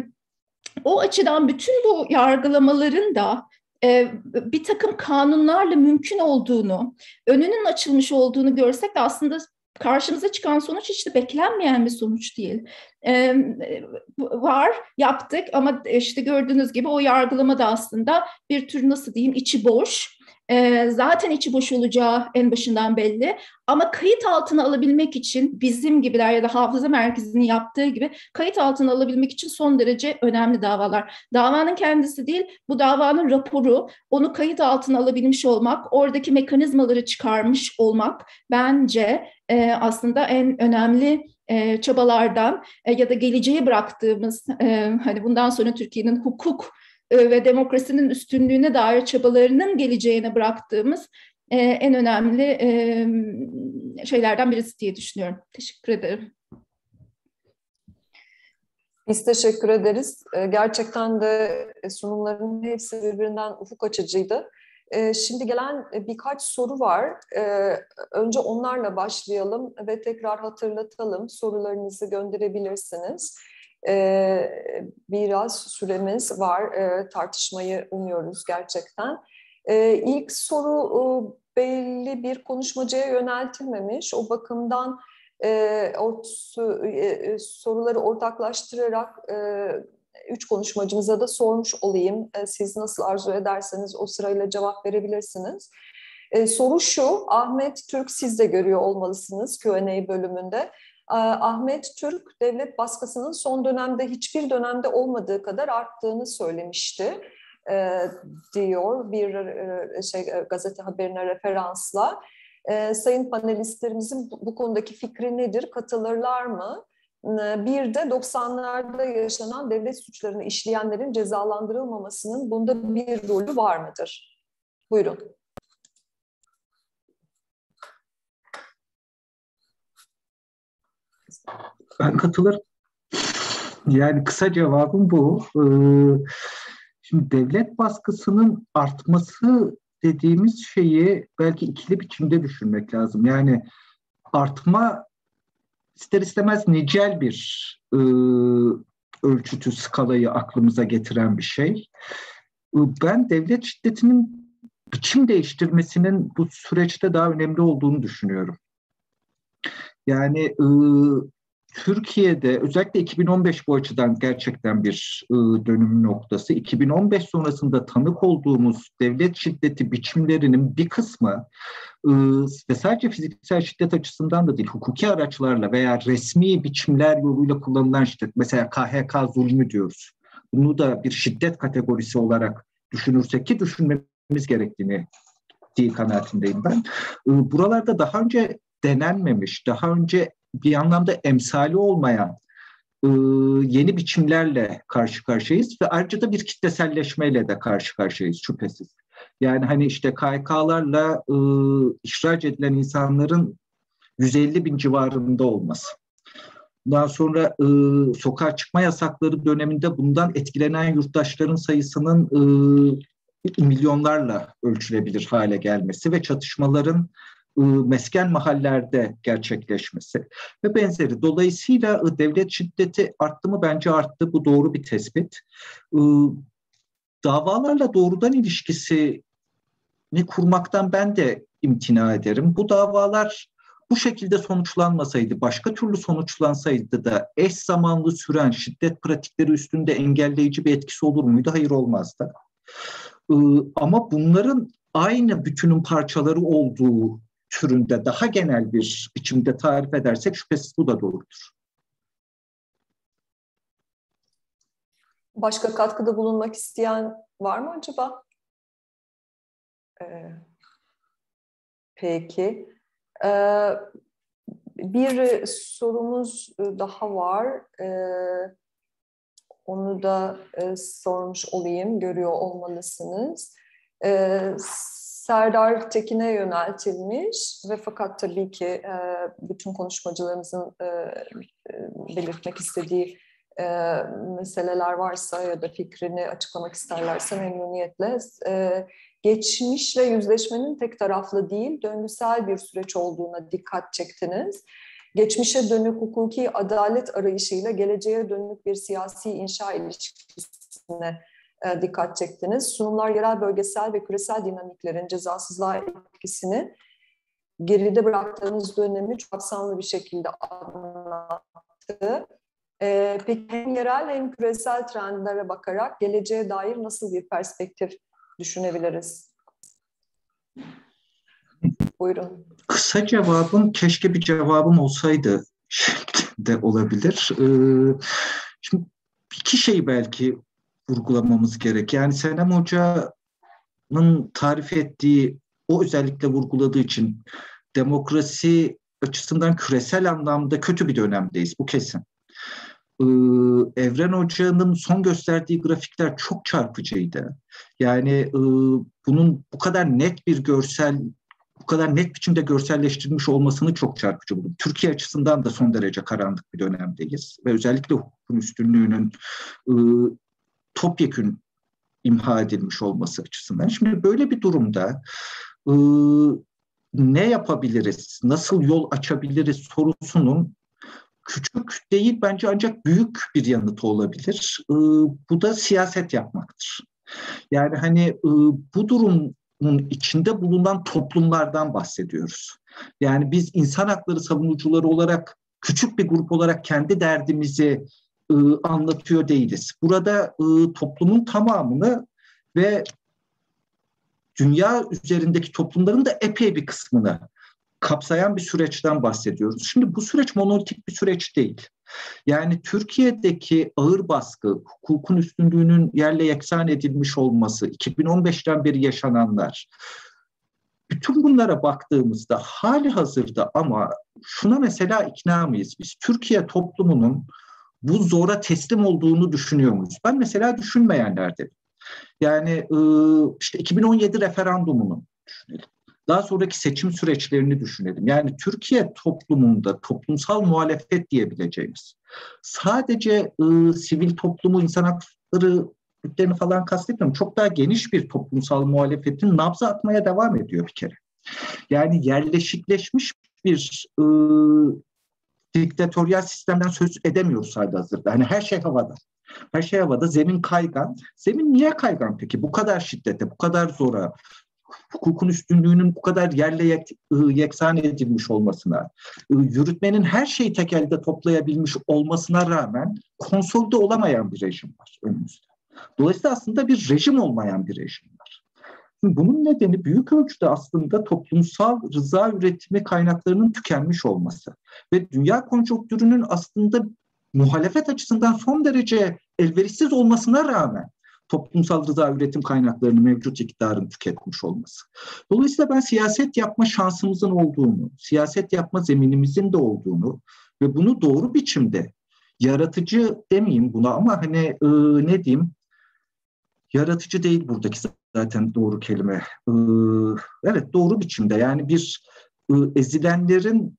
o açıdan bütün bu yargılamaların da bir takım kanunlarla mümkün olduğunu, önünün açılmış olduğunu görsek de aslında karşımıza çıkan sonuç hiç de beklenmeyen bir sonuç değil. Ee, var, yaptık ama işte gördüğünüz gibi o yargılama da aslında bir tür nasıl diyeyim içi boş. Ee, zaten içi boş olacağı en başından belli. Ama kayıt altına alabilmek için bizim gibiler ya da hafıza merkezinin yaptığı gibi kayıt altına alabilmek için son derece önemli davalar. Davanın kendisi değil, bu davanın raporu, onu kayıt altına alabilmiş olmak, oradaki mekanizmaları çıkarmış olmak bence e, aslında en önemli e, çabalardan e, ya da geleceğe bıraktığımız e, hani bundan sonra Türkiye'nin hukuk e, ve demokrasinin üstünlüğüne dair çabalarının geleceğine bıraktığımız e, en önemli e, şeylerden birisi diye düşünüyorum. Teşekkür ederim. Biz teşekkür ederiz. Gerçekten de sunumların hepsi birbirinden ufuk açıcıydı. Şimdi gelen birkaç soru var. Önce onlarla başlayalım ve tekrar hatırlatalım. Sorularınızı gönderebilirsiniz. Biraz süremiz var. Tartışmayı umuyoruz gerçekten. İlk soru belli bir konuşmacıya yöneltilmemiş. O bakımdan E, ort, e, soruları ortaklaştırarak e, üç konuşmacımıza da sormuş olayım. E, siz nasıl arzu ederseniz o sırayla cevap verebilirsiniz. E, soru şu, Ahmet Türk siz de görüyor olmalısınız Q and A bölümünde. E, Ahmet Türk devlet baskısının son dönemde hiçbir dönemde olmadığı kadar arttığını söylemişti. E, diyor bir e, şey gazete haberine referansla. Ee, sayın panelistlerimizin bu, bu konudaki fikri nedir? Katılırlar mı? Ee, bir de doksanlarda yaşanan devlet suçlarını işleyenlerin cezalandırılmamasının bunda bir rolü var mıdır? Buyurun. Ben katılırım. Yani kısa cevabım bu. Ee, şimdi devlet baskısının artması dediğimiz şeyi belki ikili biçimde düşünmek lazım. Yani artma ister istemez nicel bir e, ölçütü, skalayı aklımıza getiren bir şey. Ben devlet şiddetinin biçim değiştirmesinin bu süreçte daha önemli olduğunu düşünüyorum. Yani e, Türkiye'de özellikle iki bin on beş bu açıdan gerçekten bir e, dönüm noktası. iki bin on beş sonrasında tanık olduğumuz devlet şiddeti biçimlerinin bir kısmı e, ve sadece fiziksel şiddet açısından da değil, hukuki araçlarla veya resmi biçimler yoluyla kullanılan şiddet, mesela K H K zulmü diyoruz. Bunu da bir şiddet kategorisi olarak düşünürsek ki düşünmemiz gerektiğini değil kanaatindeyim ben. E, buralarda daha önce denenmemiş, daha önce bir anlamda emsali olmayan e, yeni biçimlerle karşı karşıyayız ve ayrıca da bir kitleselleşmeyle de karşı karşıyayız şüphesiz. Yani hani işte K H K'larla e, ihraç edilen insanların yüz elli bin civarında olması. Daha sonra e, sokağa çıkma yasakları döneminde bundan etkilenen yurttaşların sayısının e, milyonlarla ölçülebilir hale gelmesi ve çatışmaların mesken mahallerde gerçekleşmesi ve benzeri. Dolayısıyla devlet şiddeti arttı mı? Bence arttı. Bu doğru bir tespit. Davalarla doğrudan ilişkisini kurmaktan ben de imtina ederim. Bu davalar bu şekilde sonuçlanmasaydı, başka türlü sonuçlansaydı da eş zamanlı süren şiddet pratikleri üstünde engelleyici bir etkisi olur muydu? Hayır, olmazdı. Ama bunların aynı bütünün parçaları olduğu türünde daha genel bir biçimde tarif edersek şüphesiz bu da doğrudur. Başka katkıda bulunmak isteyen var mı acaba? Ee, peki. Ee, bir sorumuz daha var. Ee, onu da e, sormuş olayım. Görüyor olmalısınız. Ee, Serdar Tekin'e yöneltilmiş ve fakat tabii ki e, bütün konuşmacılarımızın e, belirtmek istediği e, meseleler varsa ya da fikrini açıklamak isterlerse memnuniyetle. E, geçmişle yüzleşmenin tek taraflı değil, döngüsel bir süreç olduğuna dikkat çektiniz. Geçmişe dönük hukuki adalet arayışıyla geleceğe dönük bir siyasi inşa ilişkisine dikkat çektiniz. Sunumlar yerel, bölgesel ve küresel dinamiklerin cezasızlığa etkisini geride bıraktığımız dönemi çok kapsamlı bir şekilde anlattı. Ee, peki hem yerel hem küresel trendlere bakarak geleceğe dair nasıl bir perspektif düşünebiliriz? Buyurun. Kısa cevabım, keşke bir cevabım olsaydı de olabilir. Ee, şimdi iki şey belki vurgulamamız gerek. Yani Senem Hoca'nın tarif ettiği, o özellikle vurguladığı için demokrasi açısından küresel anlamda kötü bir dönemdeyiz. Bu kesin. Ee, Evren Hoca'nın son gösterdiği grafikler çok çarpıcıydı. Yani e, bunun bu kadar net bir görsel, bu kadar net biçimde görselleştirilmiş olmasını çok çarpıcı buldum. Türkiye açısından da son derece karanlık bir dönemdeyiz. Ve özellikle hukukun üstünlüğünün e, topyekün imha edilmiş olması açısından. Şimdi böyle bir durumda e, ne yapabiliriz, nasıl yol açabiliriz sorusunun küçük değil bence ancak büyük bir yanıtı olabilir. E, bu da siyaset yapmaktır. Yani hani e, bu durumun içinde bulunan toplumlardan bahsediyoruz. Yani biz insan hakları savunucuları olarak küçük bir grup olarak kendi derdimizi e, anlatıyor değiliz. Burada e, toplumun tamamını ve dünya üzerindeki toplumların da epey bir kısmını kapsayan bir süreçten bahsediyoruz. Şimdi bu süreç monolitik bir süreç değil. Yani Türkiye'deki ağır baskı, hukukun üstünlüğünün yerle yeksan edilmiş olması, iki bin on beşten beri yaşananlar, bütün bunlara baktığımızda hali hazırda ama şuna mesela ikna mıyız biz? Türkiye toplumunun bu zora teslim olduğunu düşünüyor muyuz? Ben mesela düşünmeyenlerdenim. Yani işte iki bin on yedi referandumunu düşünelim. Daha sonraki seçim süreçlerini düşünelim. Yani Türkiye toplumunda toplumsal muhalefet diyebileceğimiz, sadece e, sivil toplumu, insan hakları örgütlerini falan kastetmiyorum. Çok daha geniş bir toplumsal muhalefetin nabza atmaya devam ediyor bir kere. Yani yerleşikleşmiş bir e, diktatöryal sistemden söz edemiyoruz halihazırda. Hani her şey havada. Her şey havada, zemin kaygan. Zemin niye kaygan peki? Bu kadar şiddete, bu kadar zora, hukukun üstünlüğünün bu kadar yerle yek, yeksan edilmiş olmasına, yürütmenin her şeyi tek elde toplayabilmiş olmasına rağmen konsolide olamayan bir rejim var önümüzde. Dolayısıyla aslında bir rejim olmayan bir rejim var. Şimdi bunun nedeni büyük ölçüde aslında toplumsal rıza üretimi kaynaklarının tükenmiş olması ve dünya konjonktürünün aslında muhalefet açısından son derece elverişsiz olmasına rağmen toplumsal rıza üretim kaynaklarını mevcut iktidarın tüketmiş olması. Dolayısıyla ben siyaset yapma şansımızın olduğunu, siyaset yapma zeminimizin de olduğunu ve bunu doğru biçimde yaratıcı demeyeyim buna ama hani e, ne diyeyim, yaratıcı değil buradaki zaten doğru kelime. E, evet doğru biçimde yani bir e, ezilenlerin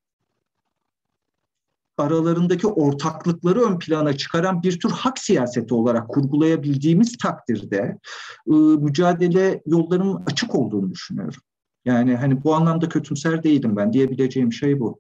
aralarındaki ortaklıkları ön plana çıkaran bir tür hak siyaseti olarak kurgulayabildiğimiz takdirde e, mücadele yollarının açık olduğunu düşünüyorum. Yani hani bu anlamda kötümser değilim ben, diyebileceğim şey bu.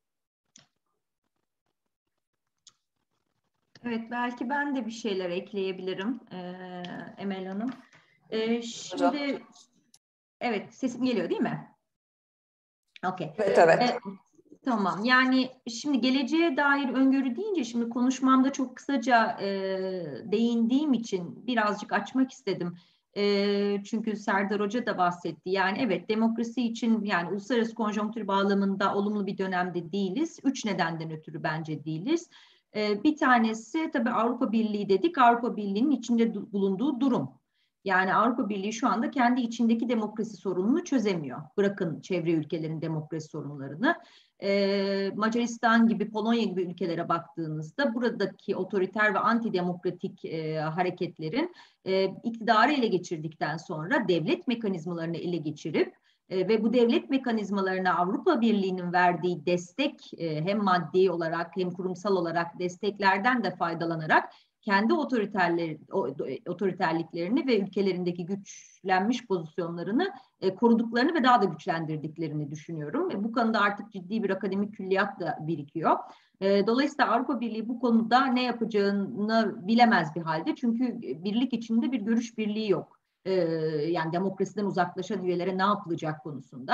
Evet, belki ben de bir şeyler ekleyebilirim e, Emel Hanım. E, şimdi, Hocam. Evet, sesim geliyor değil mi? Okay. Evet, evet. E, Tamam. Yani şimdi geleceğe dair öngörü deyince şimdi konuşmamda çok kısaca e, değindiğim için birazcık açmak istedim. E, çünkü Serdar Hoca da bahsetti. Yani evet demokrasi için yani uluslararası konjonktür bağlamında olumlu bir dönemde değiliz. Üç nedenden ötürü bence değiliz. E, bir tanesi tabii Avrupa Birliği dedik. Avrupa Birliği'nin içinde bulunduğu durum. Yani Avrupa Birliği şu anda kendi içindeki demokrasi sorununu çözemiyor. Bırakın çevre ülkelerin demokrasi sorunlarını. Ee, Macaristan gibi, Polonya gibi ülkelere baktığınızda buradaki otoriter ve antidemokratik e, hareketlerin e, iktidarı ele geçirdikten sonra devlet mekanizmalarını ele geçirip e, ve bu devlet mekanizmalarına Avrupa Birliği'nin verdiği destek e, hem maddi olarak hem kurumsal olarak desteklerden de faydalanarak kendi otoriterler, otoriterliklerini ve ülkelerindeki güçlenmiş pozisyonlarını e, koruduklarını ve daha da güçlendirdiklerini düşünüyorum. Ve bu konuda artık ciddi bir akademik külliyat da birikiyor. E, dolayısıyla Avrupa Birliği bu konuda ne yapacağını bilemez bir halde. Çünkü birlik içinde bir görüş birliği yok. E, yani demokrasiden uzaklaşan üyelere ne yapılacak konusunda.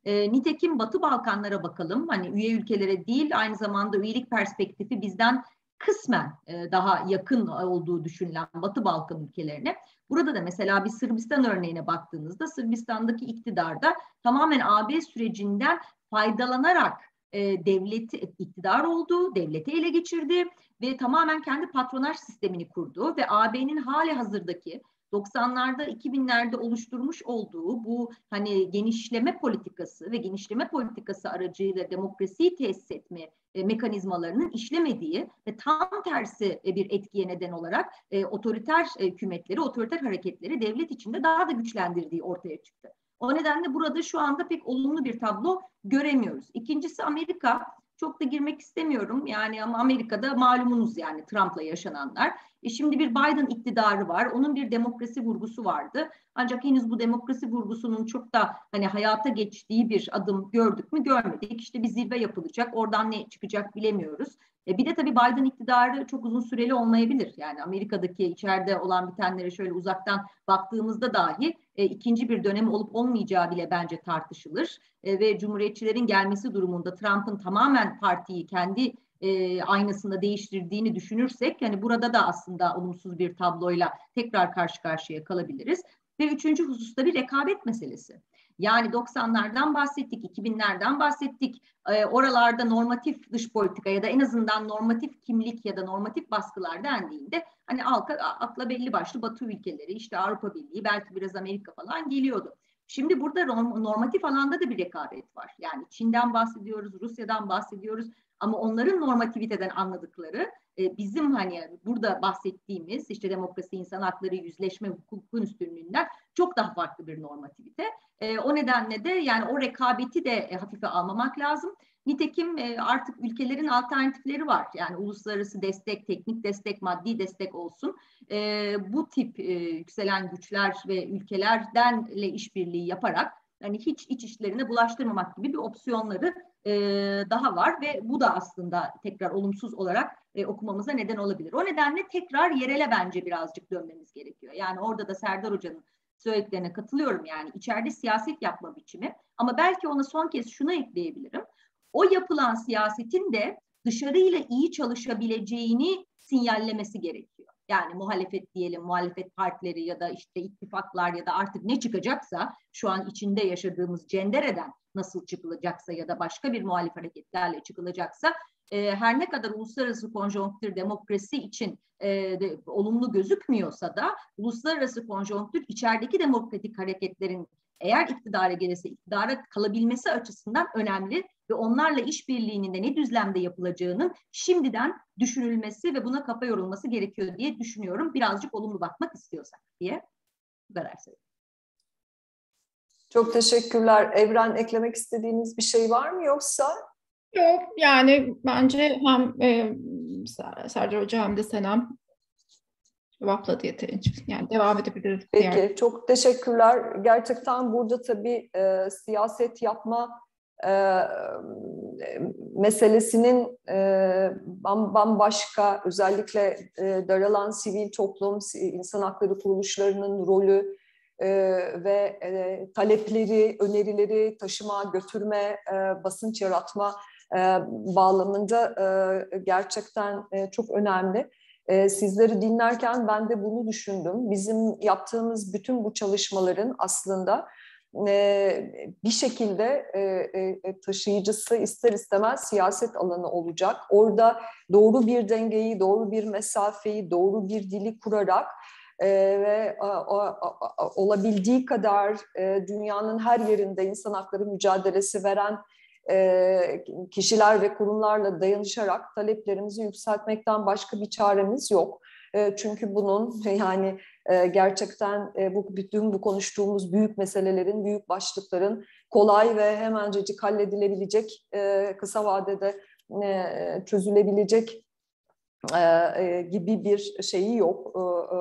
E, nitekim Batı Balkanlara bakalım. Hani üye ülkelere değil, aynı zamanda üyelik perspektifi bizden kısmen e, daha yakın olduğu düşünülen Batı Balkan ülkelerine. Burada da mesela bir Sırbistan örneğine baktığınızda Sırbistan'daki iktidarda tamamen A B sürecinden faydalanarak e, devleti iktidar oldu, devleti ele geçirdi ve tamamen kendi patronaj sistemini kurdu ve A B'nin hali hazırdaki doksanlarda iki binlerde oluşturmuş olduğu bu hani genişleme politikası ve genişleme politikası aracıyla demokrasiyi tesis etme e, mekanizmalarının işlemediği ve tam tersi e, bir etkiye neden olarak e, otoriter e, hükümetleri, otoriter hareketleri devlet içinde daha da güçlendirdiği ortaya çıktı. O nedenle burada şu anda pek olumlu bir tablo göremiyoruz. İkincisi Amerika. Çok da girmek istemiyorum yani ama Amerika'da malumunuz yani Trump'la yaşananlar. E şimdi bir Biden iktidarı var. Onun bir demokrasi vurgusu vardı. Ancak henüz bu demokrasi vurgusunun çok da hani hayata geçtiği bir adım gördük mü görmedik. İşte bir zirve yapılacak. Oradan ne çıkacak bilemiyoruz. E bir de tabii Biden iktidarı çok uzun süreli olmayabilir. Yani Amerika'daki içeride olan bitenlere şöyle uzaktan baktığımızda dahi e, ikinci bir dönemi olup olmayacağı bile bence tartışılır. E, ve Cumhuriyetçilerin gelmesi durumunda Trump'ın tamamen partiyi kendi e, aynasında değiştirdiğini düşünürsek yani burada da aslında olumsuz bir tabloyla tekrar karşı karşıya kalabiliriz. Ve üçüncü hususta bir rekabet meselesi. Yani doksanlardan bahsettik, iki binlerden bahsettik. E, oralarda normatif dış politika ya da en azından normatif kimlik ya da normatif baskılar dendiğinde hani akla, akla belli başlı Batı ülkeleri, işte Avrupa Birliği, belki biraz Amerika falan geliyordu. Şimdi burada normatif alanda da bir rekabet var. Yani Çin'den bahsediyoruz, Rusya'dan bahsediyoruz ama onların normativiteden anladıkları e, bizim hani burada bahsettiğimiz işte demokrasi, insan hakları, yüzleşme, hukukun üstünlüğünden çok daha farklı bir normativite. E, o nedenle de yani o rekabeti de e, hafife almamak lazım. Nitekim e, artık ülkelerin alternatifleri var. Yani uluslararası destek, teknik destek, maddi destek olsun. E, bu tip e, yükselen güçler ve ülkelerdenle işbirliği yaparak hani hiç iç işlerine bulaştırmamak gibi bir opsiyonları e, daha var ve bu da aslında tekrar olumsuz olarak e, okumamıza neden olabilir. O nedenle tekrar yerele bence birazcık dönmemiz gerekiyor. Yani orada da Serdar Hoca'nın söylediklerine katılıyorum yani içeride siyaset yapma biçimi ama belki ona son kez şunu ekleyebilirim. O yapılan siyasetin de dışarıyla iyi çalışabileceğini sinyallemesi gerekiyor. Yani muhalefet diyelim, muhalefet partileri ya da işte ittifaklar ya da artık ne çıkacaksa şu an içinde yaşadığımız cendereden nasıl çıkılacaksa ya da başka bir muhalif hareketlerle çıkılacaksa e, her ne kadar uluslararası konjonktür demokrasi için e, de, olumlu gözükmüyorsa da uluslararası konjonktür içerideki demokratik hareketlerin eğer iktidara gelirse iktidara kalabilmesi açısından önemli ve onlarla işbirliğinin de ne düzlemde yapılacağının şimdiden düşünülmesi ve buna kafa yorulması gerekiyor diye düşünüyorum. Birazcık olumlu bakmak istiyorsak diye bu kadar söyleyeyim. Çok teşekkürler. Evren, eklemek istediğiniz bir şey var mı yoksa? Yok, yani bence hem e, Serdar Hoca hem de Senem cevapladı yeterince. Yani devam edebiliriz. Peki, diğer. çok teşekkürler. Gerçekten burada tabii e, siyaset yapma e, meselesinin e, bambaşka, özellikle e, daralan sivil toplum, insan hakları kuruluşlarının rolü e, ve e, talepleri, önerileri taşıma, götürme, e, basınç yaratma e, bağlamında e, gerçekten e, çok önemli. Sizleri dinlerken ben de bunu düşündüm. Bizim yaptığımız bütün bu çalışmaların aslında bir şekilde taşıyıcısı ister istemez siyaset alanı olacak. Orada doğru bir dengeyi, doğru bir mesafeyi, doğru bir dili kurarak ve olabildiği kadar dünyanın her yerinde insan hakları mücadelesi veren kişiler ve kurumlarla dayanışarak taleplerimizi yükseltmekten başka bir çaremiz yok. Çünkü bunun yani gerçekten bu bütün bu konuştuğumuz büyük meselelerin, büyük başlıkların kolay ve hemencecik halledilebilecek, kısa vadede çözülebilecek gibi bir şeyi yok.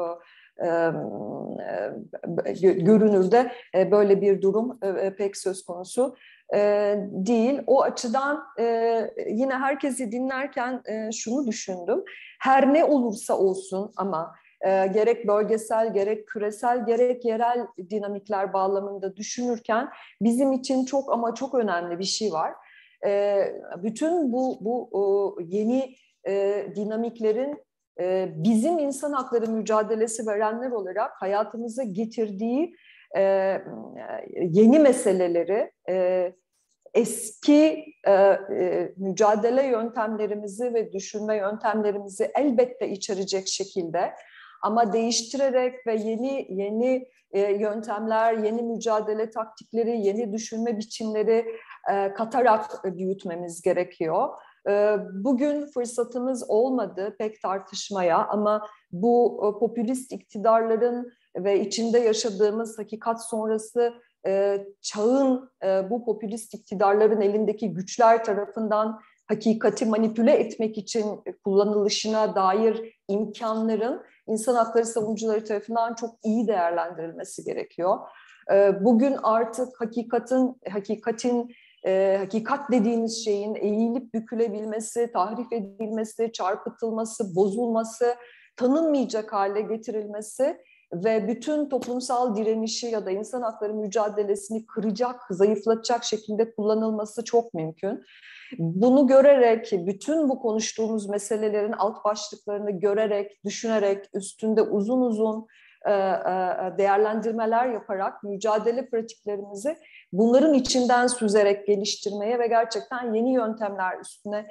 Görünürde böyle bir durum pek söz konusu değil. O açıdan yine herkesi dinlerken şunu düşündüm. Her ne olursa olsun ama e, gerek bölgesel, gerek küresel, gerek yerel dinamikler bağlamında düşünürken bizim için çok ama çok önemli bir şey var. E, bütün bu, bu o, yeni e, dinamiklerin e, bizim insan hakları mücadelesi verenler olarak hayatımıza getirdiği e, yeni meseleleri, e, eski e, e, mücadele yöntemlerimizi ve düşünme yöntemlerimizi elbette içerecek şekilde ama değiştirerek ve yeni yeni e, yöntemler, yeni mücadele taktikleri, yeni düşünme biçimleri e, katarak büyütmemiz gerekiyor. E, bugün fırsatımız olmadı pek tartışmaya ama bu e, popülist iktidarların ve içinde yaşadığımız hakikat sonrası e, çağın e, bu popülist iktidarların elindeki güçler tarafından hakikati manipüle etmek için kullanılışına dair imkanların insan hakları savunucuları tarafından çok iyi değerlendirilmesi gerekiyor. E, bugün artık hakikatin, hakikatin e, hakikat dediğimiz şeyin eğilip bükülebilmesi, tahrif edilmesi, çarpıtılması, bozulması, tanınmayacak hale getirilmesi ve bütün toplumsal direnişi ya da insan hakları mücadelesini kıracak, zayıflatacak şekilde kullanılması çok mümkün. Bunu görerek, bütün bu konuştuğumuz meselelerin alt başlıklarını görerek, düşünerek, üstünde uzun uzun değerlendirmeler yaparak mücadele pratiklerimizi bunların içinden süzerek geliştirmeye ve gerçekten yeni yöntemler üstüne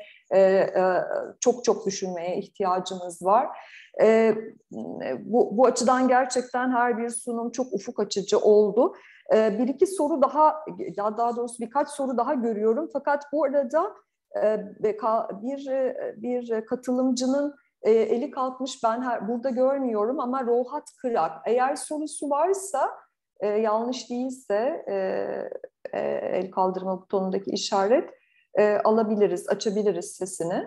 çok çok düşünmeye ihtiyacımız var. Bu, bu açıdan gerçekten her bir sunum çok ufuk açıcı oldu. Bir iki soru daha, daha doğrusu birkaç soru daha görüyorum. Fakat bu arada bir, bir katılımcının eli kalkmış, ben her, burada görmüyorum ama Rohat Kırak. Eğer sorusu varsa, yanlış değilse el kaldırma butonundaki işaret alabiliriz, açabiliriz sesini.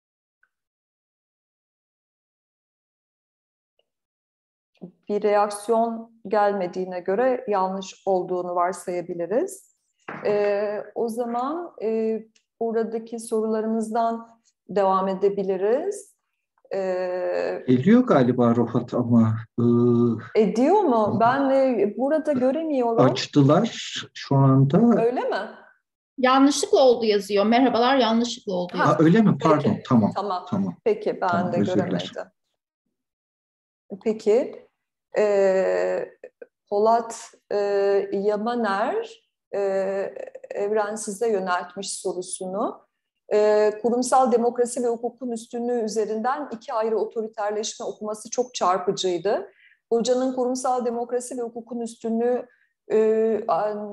Bir reaksiyon gelmediğine göre yanlış olduğunu varsayabiliriz. Ee, o zaman e, buradaki sorularımızdan devam edebiliriz. Ee, Ediyor galiba Rohat ama. E, ediyor mu? Ben e, burada göremiyorum. Açtılar şu anda. Öyle mi? Yanlışlıkla oldu yazıyor. Merhabalar, yanlışlıkla oldu yazıyor. Ha, öyle mi? Pardon. Peki. Tamam. Tamam. Tamam. Peki, ben tamam, de göremedim. Peki. Ee, Polat e, Yamaner e, Evren size yöneltmiş sorusunu. E, kurumsal demokrasi ve hukukun üstünlüğü üzerinden iki ayrı otoriterleşme okuması çok çarpıcıydı. Hocanın kurumsal demokrasi ve hukukun üstünlüğü e,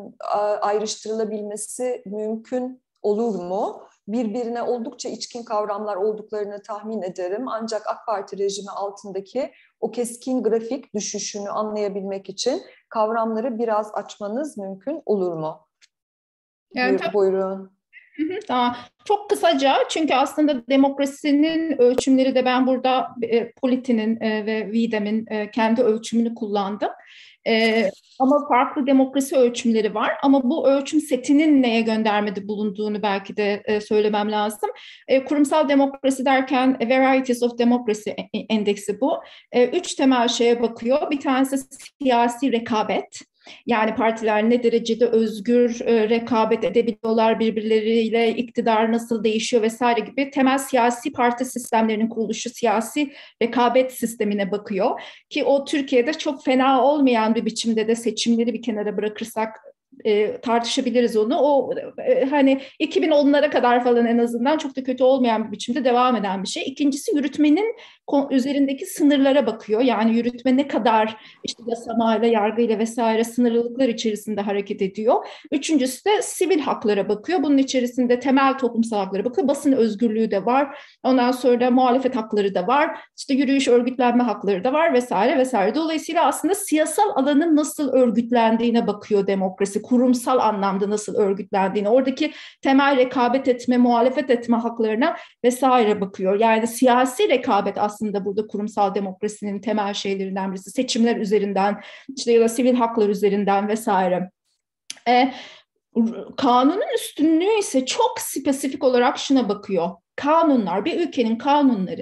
ayrıştırılabilmesi mümkün olur mu? Birbirine oldukça içkin kavramlar olduklarını tahmin ederim. Ancak AK Parti rejimi altındaki o keskin grafik düşüşünü anlayabilmek için kavramları biraz açmanız mümkün olur mu? Yani, Buyur, buyurun. Tamam. Çok kısaca, çünkü aslında demokrasinin ölçümleri de ben burada e, Politi'nin e, ve Wiedem'in e, kendi ölçümünü kullandım. E, ama farklı demokrasi ölçümleri var. Ama bu ölçüm setinin neye göndermede bulunduğunu belki de e, söylemem lazım. E, kurumsal demokrasi derken Varieties of Democracy endeksi bu. E, üç temel şeye bakıyor. Bir tanesi siyasi rekabet. Yani partiler ne derecede özgür e, rekabet edebiliyorlar birbirleriyle, iktidar nasıl değişiyor vesaire gibi temel siyasi parti sistemlerinin kuruluşu, siyasi rekabet sistemine bakıyor. Ki o Türkiye'de çok fena olmayan bir biçimde de, seçimleri bir kenara bırakırsak E, tartışabiliriz onu. O e, hani iki bin onlara kadar falan en azından çok da kötü olmayan bir biçimde devam eden bir şey. İkincisi yürütmenin üzerindeki sınırlara bakıyor. Yani yürütme ne kadar işte yasamayla, yargıyla vesaire sınırlılıklar içerisinde hareket ediyor. Üçüncüsü de sivil haklara bakıyor. Bunun içerisinde temel toplumsal haklara bakıyor. Basın özgürlüğü de var. Ondan sonra muhalefet hakları da var. İşte yürüyüş, örgütlenme hakları da var vesaire vesaire. Dolayısıyla aslında siyasal alanın nasıl örgütlendiğine bakıyor demokrasi. Kurumsal anlamda nasıl örgütlendiğine, oradaki temel rekabet etme, muhalefet etme haklarına vesaire bakıyor. Yani siyasi rekabet aslında burada kurumsal demokrasinin temel şeylerinden birisi. Seçimler üzerinden, işte ya da sivil haklar üzerinden vesaire. Ee, kanunun üstünlüğü ise çok spesifik olarak şuna bakıyor. Kanunlar, bir ülkenin kanunları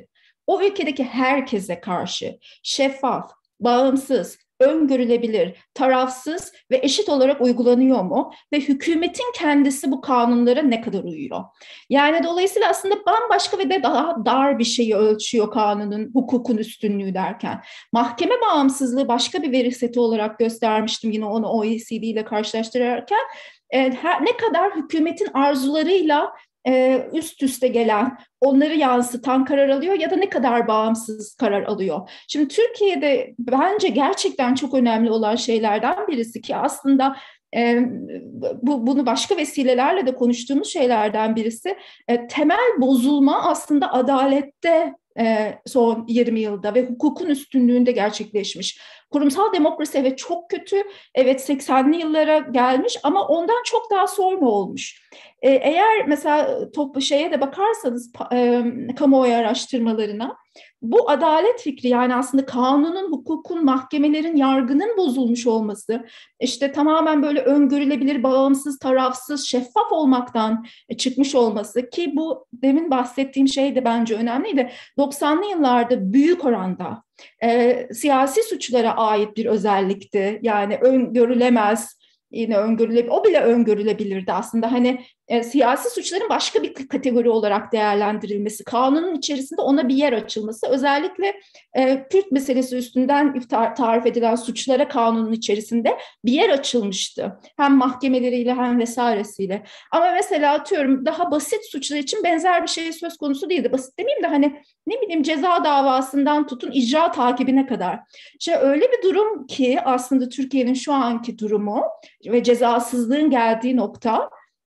o ülkedeki herkese karşı şeffaf, bağımsız, öngörülebilir, tarafsız ve eşit olarak uygulanıyor mu? Ve hükümetin kendisi bu kanunlara ne kadar uyuyor? Yani dolayısıyla aslında bambaşka ve de daha dar bir şeyi ölçüyor kanunun, hukukun üstünlüğü derken. Mahkeme bağımsızlığı başka bir veri seti olarak göstermiştim yine onu O E C D ile karşılaştırırken. E, her, ne kadar hükümetin arzularıyla e, üst üste gelen, onları yansıtan karar alıyor ya da ne kadar bağımsız karar alıyor. Şimdi Türkiye'de bence gerçekten çok önemli olan şeylerden birisi ki aslında e, bu, bunu başka vesilelerle de konuştuğumuz şeylerden birisi e, temel bozulma aslında adalette e, son yirmi yılda ve hukukun üstünlüğünde gerçekleşmiş. Kurumsal demokrasi evet çok kötü, evet seksenli yıllara gelmiş ama ondan çok daha sonra olmuş. Ee, eğer mesela toplu şeye de bakarsanız e, kamuoyu araştırmalarına bu adalet fikri yani aslında kanunun, hukukun, mahkemelerin, yargının bozulmuş olması, işte tamamen böyle öngörülebilir, bağımsız, tarafsız, şeffaf olmaktan çıkmış olması ki bu demin bahsettiğim şey de bence önemliydi. doksanlı yıllarda büyük oranda e, siyasi suçlara ait bir özellikti. Yani öngörülemez, yine öngörülebilir, o bile öngörülebilirdi aslında. Hani e, siyasi suçların başka bir kategori olarak değerlendirilmesi, kanunun içerisinde ona bir yer açılması, özellikle e, Kürt meselesi üstünden tar- tarif edilen suçlara kanunun içerisinde bir yer açılmıştı. Hem mahkemeleriyle hem vesairesiyle. Ama mesela atıyorum daha basit suçlar için benzer bir şey söz konusu değildi. Basit demeyeyim de hani ne bileyim ceza davasından tutun icra takibine kadar. İşte öyle bir durum ki aslında Türkiye'nin şu anki durumu ve cezasızlığın geldiği nokta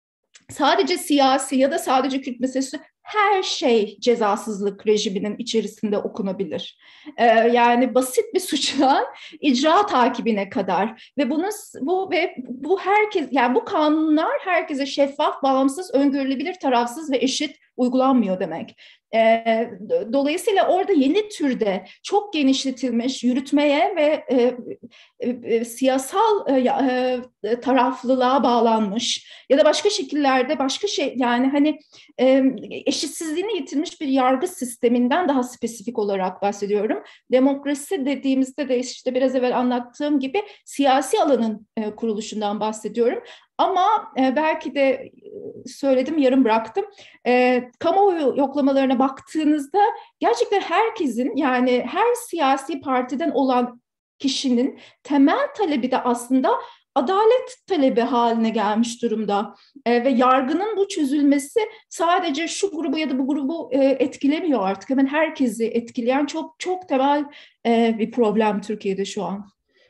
sadece siyasi ya da sadece Kürt meselesi her şey cezasızlık rejiminin içerisinde okunabilir. Ee, yani basit bir suçtan icra takibine kadar ve bunun bu ve bu herkes yani bu kanunlar herkese şeffaf, bağımsız, öngörülebilir, tarafsız ve eşit uygulanmıyor demek. E, dolayısıyla orada yeni türde çok genişletilmiş yürütmeye ve e, e, siyasal e, e, taraflılığa bağlanmış ya da başka şekillerde başka şey yani hani e, eşitsizliğini yitirmiş bir yargı sisteminden daha spesifik olarak bahsediyorum. Demokrasi dediğimizde de işte biraz evvel anlattığım gibi siyasi alanın e, kuruluşundan bahsediyorum. Ama e, belki de söyledim, yarım bıraktım. E, kamuoyu yoklamalarına baktığınızda gerçekten herkesin yani her siyasi partiden olan kişinin temel talebi de aslında adalet talebi haline gelmiş durumda. E, ve yargının bu çözülmesi sadece şu grubu ya da bu grubu e, etkilemiyor artık. Hemen herkesi etkileyen çok çok temel e, bir problem Türkiye'de şu an.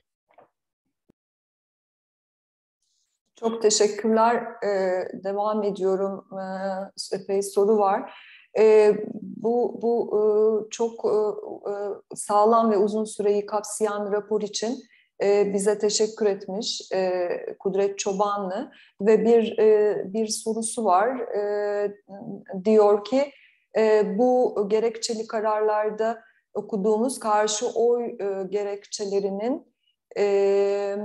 Çok teşekkürler. Ee, devam ediyorum. Ee, epey soru var. Ee, bu bu e, çok e, sağlam ve uzun süreyi kapsayan rapor için e, bize teşekkür etmiş e, Kudret Çobanlı ve bir e, bir sorusu var. E, diyor ki e, bu gerekçeli kararlarda okuduğumuz karşı oy e, gerekçelerinin e,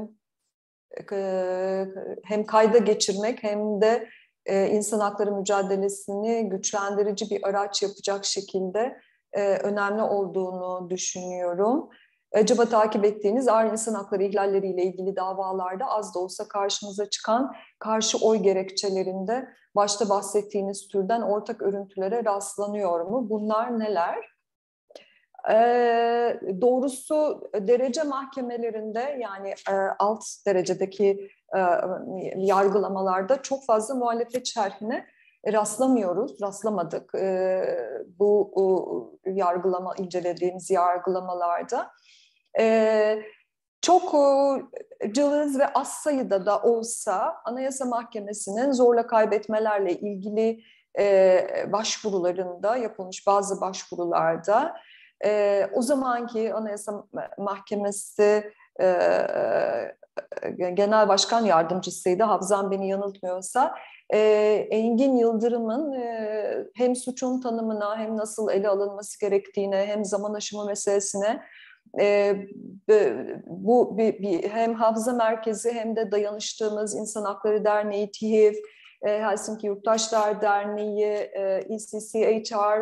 hem kayda geçirmek hem de insan hakları mücadelesini güçlendirici bir araç yapacak şekilde önemli olduğunu düşünüyorum. Acaba takip ettiğiniz ağır insan hakları ihlalleriyle ilgili davalarda az da olsa karşımıza çıkan karşı oy gerekçelerinde başta bahsettiğiniz türden ortak örüntülere rastlanıyor mu? Bunlar neler? Ee, doğrusu derece mahkemelerinde yani e, alt derecedeki e, yargılamalarda çok fazla muhalefet şerhine rastlamıyoruz, rastlamadık e, bu o, yargılama incelediğimiz yargılamalarda. E, çok e, cılız ve az sayıda da olsa Anayasa Mahkemesi'nin zorla kaybetmelerle ilgili e, başvurularında yapılmış bazı başvurularda Ee, o zamanki Anayasa Mahkemesi e, Genel Başkan Yardımcısıydı, hafızam beni yanıltmıyorsa, e, Engin Yıldırım'ın e, hem suçun tanımına hem nasıl ele alınması gerektiğine hem zaman aşımı meselesine e, bu bir, bir, hem Hafıza Merkezi hem de dayanıştığımız İnsan Hakları Derneği, T İ H İ F, e, Helsinki Yurttaşlar Derneği, e, E C C H R,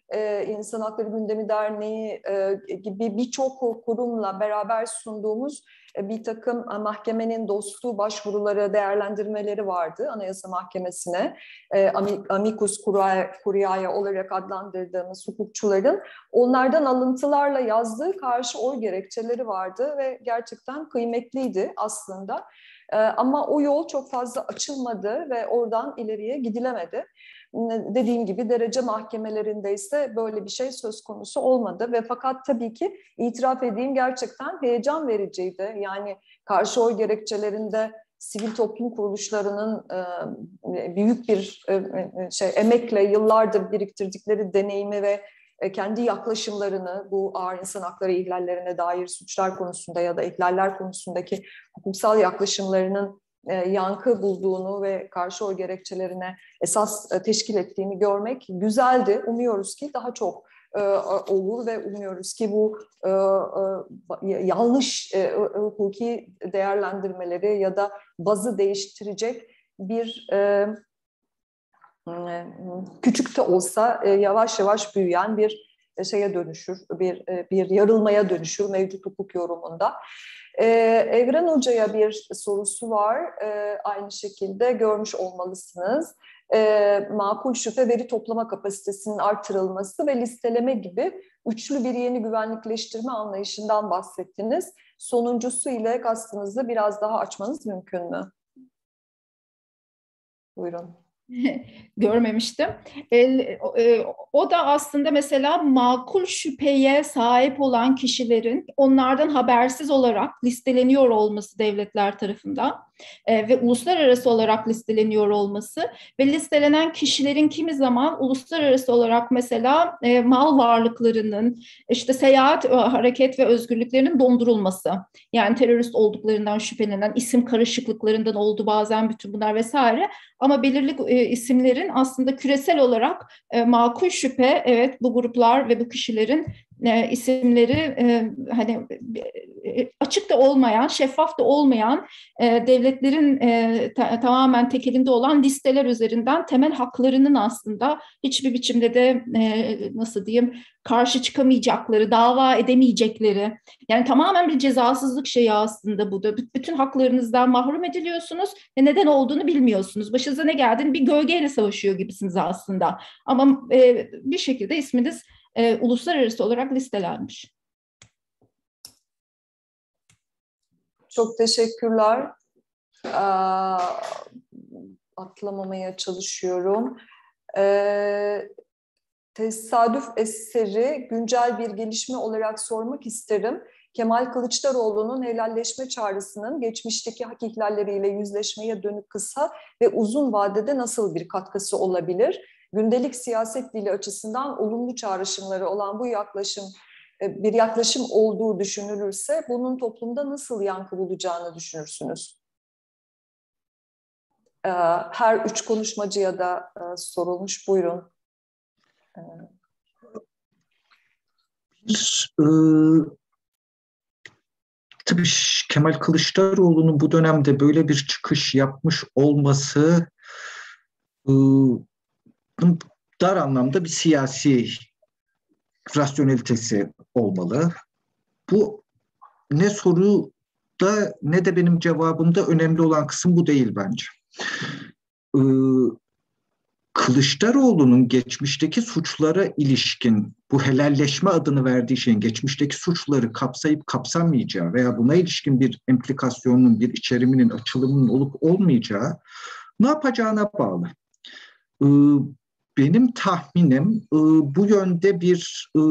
e, İnsan Hakları Gündemi Derneği e, gibi birçok kurumla beraber sunduğumuz e, bir takım e, mahkemenin dostu başvuruları, değerlendirmeleri vardı Anayasa Mahkemesi'ne. E, amicus curiae olarak adlandırdığımız hukukçuların onlardan alıntılarla yazdığı karşı oy gerekçeleri vardı ve gerçekten kıymetliydi aslında. E, ama o yol çok fazla açılmadı ve oradan ileriye gidilemedi. Dediğim gibi derece mahkemelerinde ise böyle bir şey söz konusu olmadı ve fakat tabii ki itiraf edeyim gerçekten heyecan vericiydi. Yani karşı oy gerekçelerinde sivil toplum kuruluşlarının büyük bir şey emekle yıllardır biriktirdikleri deneyimi ve kendi yaklaşımlarını bu ağır insan hakları ihlallerine dair suçlar konusunda ya da ihlaller konusundaki hukuksal yaklaşımlarının yankı bulduğunu ve karşı oy gerekçelerine esas teşkil ettiğini görmek güzeldi. Umuyoruz ki daha çok olur ve umuyoruz ki bu yanlış hukuki değerlendirmeleri ya da bazı değiştirecek bir küçük de olsa yavaş yavaş büyüyen bir şeye dönüşür, bir bir yarılmaya dönüşür mevcut hukuk yorumunda. Ee, Evren Hoca'ya bir sorusu var. Ee, aynı şekilde görmüş olmalısınız. Ee, makul şüphe veri toplama kapasitesinin artırılması ve listeleme gibi üçlü bir yeni güvenlikleştirme anlayışından bahsettiniz. Sonuncusu ile kastınızı biraz daha açmanız mümkün mü? Buyurun. Görmemiştim. E, e, o da aslında mesela makul şüpheye sahip olan kişilerin onlardan habersiz olarak listeleniyor olması devletler tarafından e, ve uluslararası olarak listeleniyor olması ve listelenen kişilerin kimi zaman uluslararası olarak mesela e, mal varlıklarının, işte seyahat, hareket ve özgürlüklerinin dondurulması. Yani terörist olduklarından şüphelenen, isim karışıklıklarından oldu bazen bütün bunlar vesaire. Ama belirli e, isimlerin aslında küresel olarak e, makul şüphe, evet bu gruplar ve bu kişilerin e, isimleri e, hani e, açık da olmayan, şeffaf da olmayan e, devletlerin e, ta, tamamen tekelinde olan listeler üzerinden temel haklarının aslında hiçbir biçimde de e, nasıl diyeyim karşı çıkamayacakları, dava edemeyecekleri, yani tamamen bir cezasızlık şeyi aslında bu da. Bütün haklarınızdan mahrum ediliyorsunuz ve neden olduğunu bilmiyorsunuz. Başınıza ne geldiğini bir gölgeyle savaşıyor gibisiniz aslında. Ama e, bir şekilde isminiz e, uluslararası olarak listelenmiş. Çok teşekkürler. Aa, atlamamaya çalışıyorum. Ee, tesadüf eseri güncel bir gelişme olarak sormak isterim. Kemal Kılıçdaroğlu'nun helalleşme çağrısının geçmişteki hak ihlalleriyle yüzleşmeye dönük kısa ve uzun vadede nasıl bir katkısı olabilir? Gündelik siyaset dili açısından olumlu çağrışımları olan bu yaklaşım bir yaklaşım olduğu düşünülürse bunun toplumda nasıl yankı bulacağını düşünürsünüz? Her üç konuşmacıya da sorulmuş. Buyurun. Bir, e, tabii Kemal Kılıçdaroğlu'nun bu dönemde böyle bir çıkış yapmış olması e, dar anlamda bir siyasi rasyonelitesi olmalı. Bu ne soruda ne de benim cevabımda önemli olan kısım bu değil bence. Ee, Kılıçdaroğlu'nun geçmişteki suçlara ilişkin bu helalleşme adını verdiği şeyin geçmişteki suçları kapsayıp kapsamayacağı veya buna ilişkin bir implikasyonun, bir içeriminin, açılımının olup olmayacağı ne yapacağına bağlı. Ee, benim tahminim e, bu yönde bir e,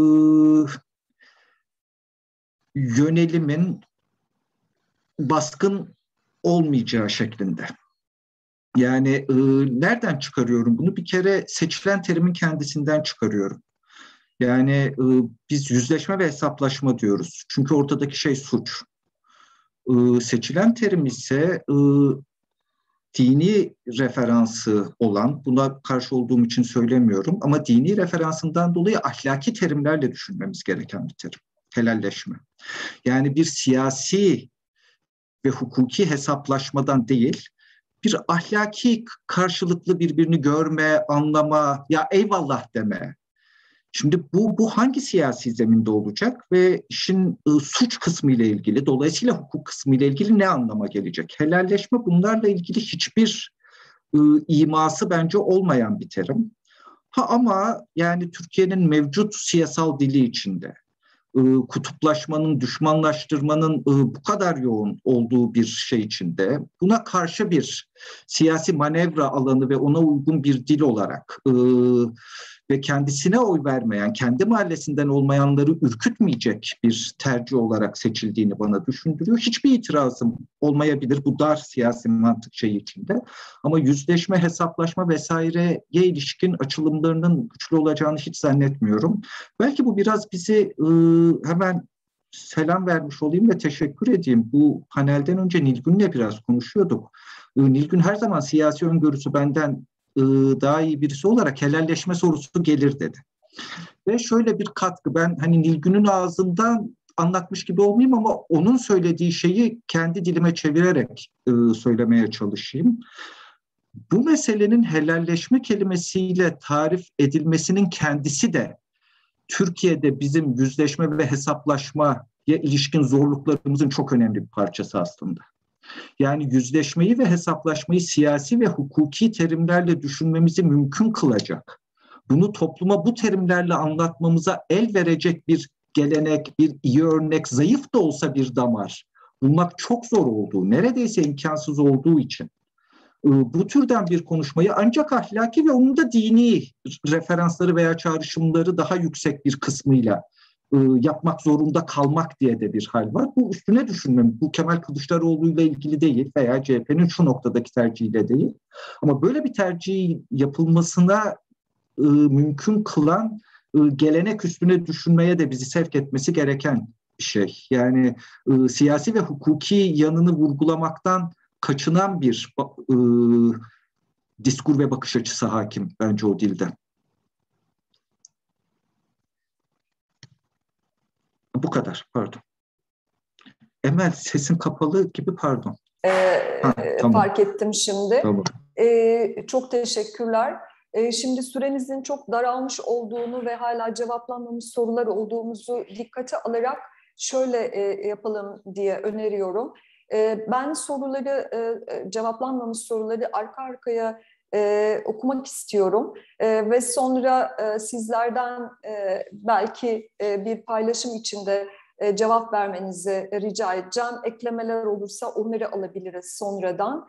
yönelimin baskın olmayacağı şeklinde. Yani e, nereden çıkarıyorum bunu? Bir kere seçilen terimin kendisinden çıkarıyorum. Yani e, biz yüzleşme ve hesaplaşma diyoruz. Çünkü ortadaki şey suç. E, seçilen terim ise e, dini referansı olan, buna karşı olduğum için söylemiyorum ama dini referansından dolayı ahlaki terimlerle düşünmemiz gereken bir terim. Helalleşme. Yani bir siyasi ve hukuki hesaplaşmadan değil, bir ahlaki karşılıklı birbirini görme, anlama, ya eyvallah deme. Şimdi bu, bu hangi siyasi zeminde olacak ve işin ıı, suç kısmı ile ilgili, dolayısıyla hukuk kısmı ile ilgili ne anlama gelecek? Helalleşme bunlarla ilgili hiçbir ıı, iması bence olmayan bir terim. Ha ama yani Türkiye'nin mevcut siyasal dili içinde ıı, kutuplaşmanın, düşmanlaştırmanın ıı, bu kadar yoğun olduğu bir şey içinde buna karşı bir siyasi manevra alanı ve ona uygun bir dil olarak ıı, ve kendisine oy vermeyen, kendi mahallesinden olmayanları ürkütmeyecek bir tercih olarak seçildiğini bana düşündürüyor. Hiçbir itirazım olmayabilir bu dar siyasi mantık şeyi içinde. Ama yüzleşme, hesaplaşma vesaireye ilişkin açılımlarının güçlü olacağını hiç zannetmiyorum. Belki bu biraz bizi ıı, hemen selam vermiş olayım ve teşekkür edeyim. Bu panelden önce Nilgün'le biraz konuşuyorduk. Nilgün her zaman siyasi öngörüsü benden daha iyi birisi olarak helalleşme sorusu gelir dedi. Ve şöyle bir katkı, ben hani Nilgün'ün ağzından anlatmış gibi olmayayım ama onun söylediği şeyi kendi dilime çevirerek e, söylemeye çalışayım. Bu meselenin helalleşme kelimesiyle tarif edilmesinin kendisi de Türkiye'de bizim yüzleşme ve hesaplaşmaya ilişkin zorluklarımızın çok önemli bir parçası aslında. Yani yüzleşmeyi ve hesaplaşmayı siyasi ve hukuki terimlerle düşünmemizi mümkün kılacak, bunu topluma bu terimlerle anlatmamıza el verecek bir gelenek, bir iyi örnek, zayıf da olsa bir damar bulmak çok zor olduğu, neredeyse imkansız olduğu için bu türden bir konuşmayı ancak ahlaki ve onun da dini referansları veya çağrışımları daha yüksek bir kısmıyla yapmak zorunda kalmak diye de bir hal var. Bu üstüne düşünmem. Bu Kemal Kılıçdaroğlu ile ilgili değil veya C H P'nin şu noktadaki tercihiyle değil. Ama böyle bir tercih yapılmasına e, mümkün kılan e, gelenek üstüne düşünmeye de bizi sevk etmesi gereken bir şey. Yani e, siyasi ve hukuki yanını vurgulamaktan kaçınan bir e, diskur ve bakış açısı hakim bence o dilde. Bu kadar, pardon. Emel, sesin kapalı gibi, pardon. Ee, ha, tamam. Fark ettim şimdi. Tamam. Ee, çok teşekkürler. Ee, şimdi süremizin çok daralmış olduğunu ve hala cevaplanmamış sorular olduğumuzu dikkate alarak şöyle e, yapalım diye öneriyorum. E, ben soruları, e, cevaplanmamış soruları arka arkaya e, okumak istiyorum. E, ve sonra e, sizlerden e, belki e, bir paylaşım içinde cevap vermenizi rica edeceğim. Eklemeler olursa onları alabiliriz sonradan.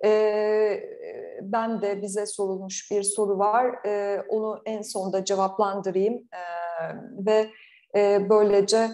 Ben de bize sorulmuş bir soru var. Onu en sonda cevaplandırayım ve böylece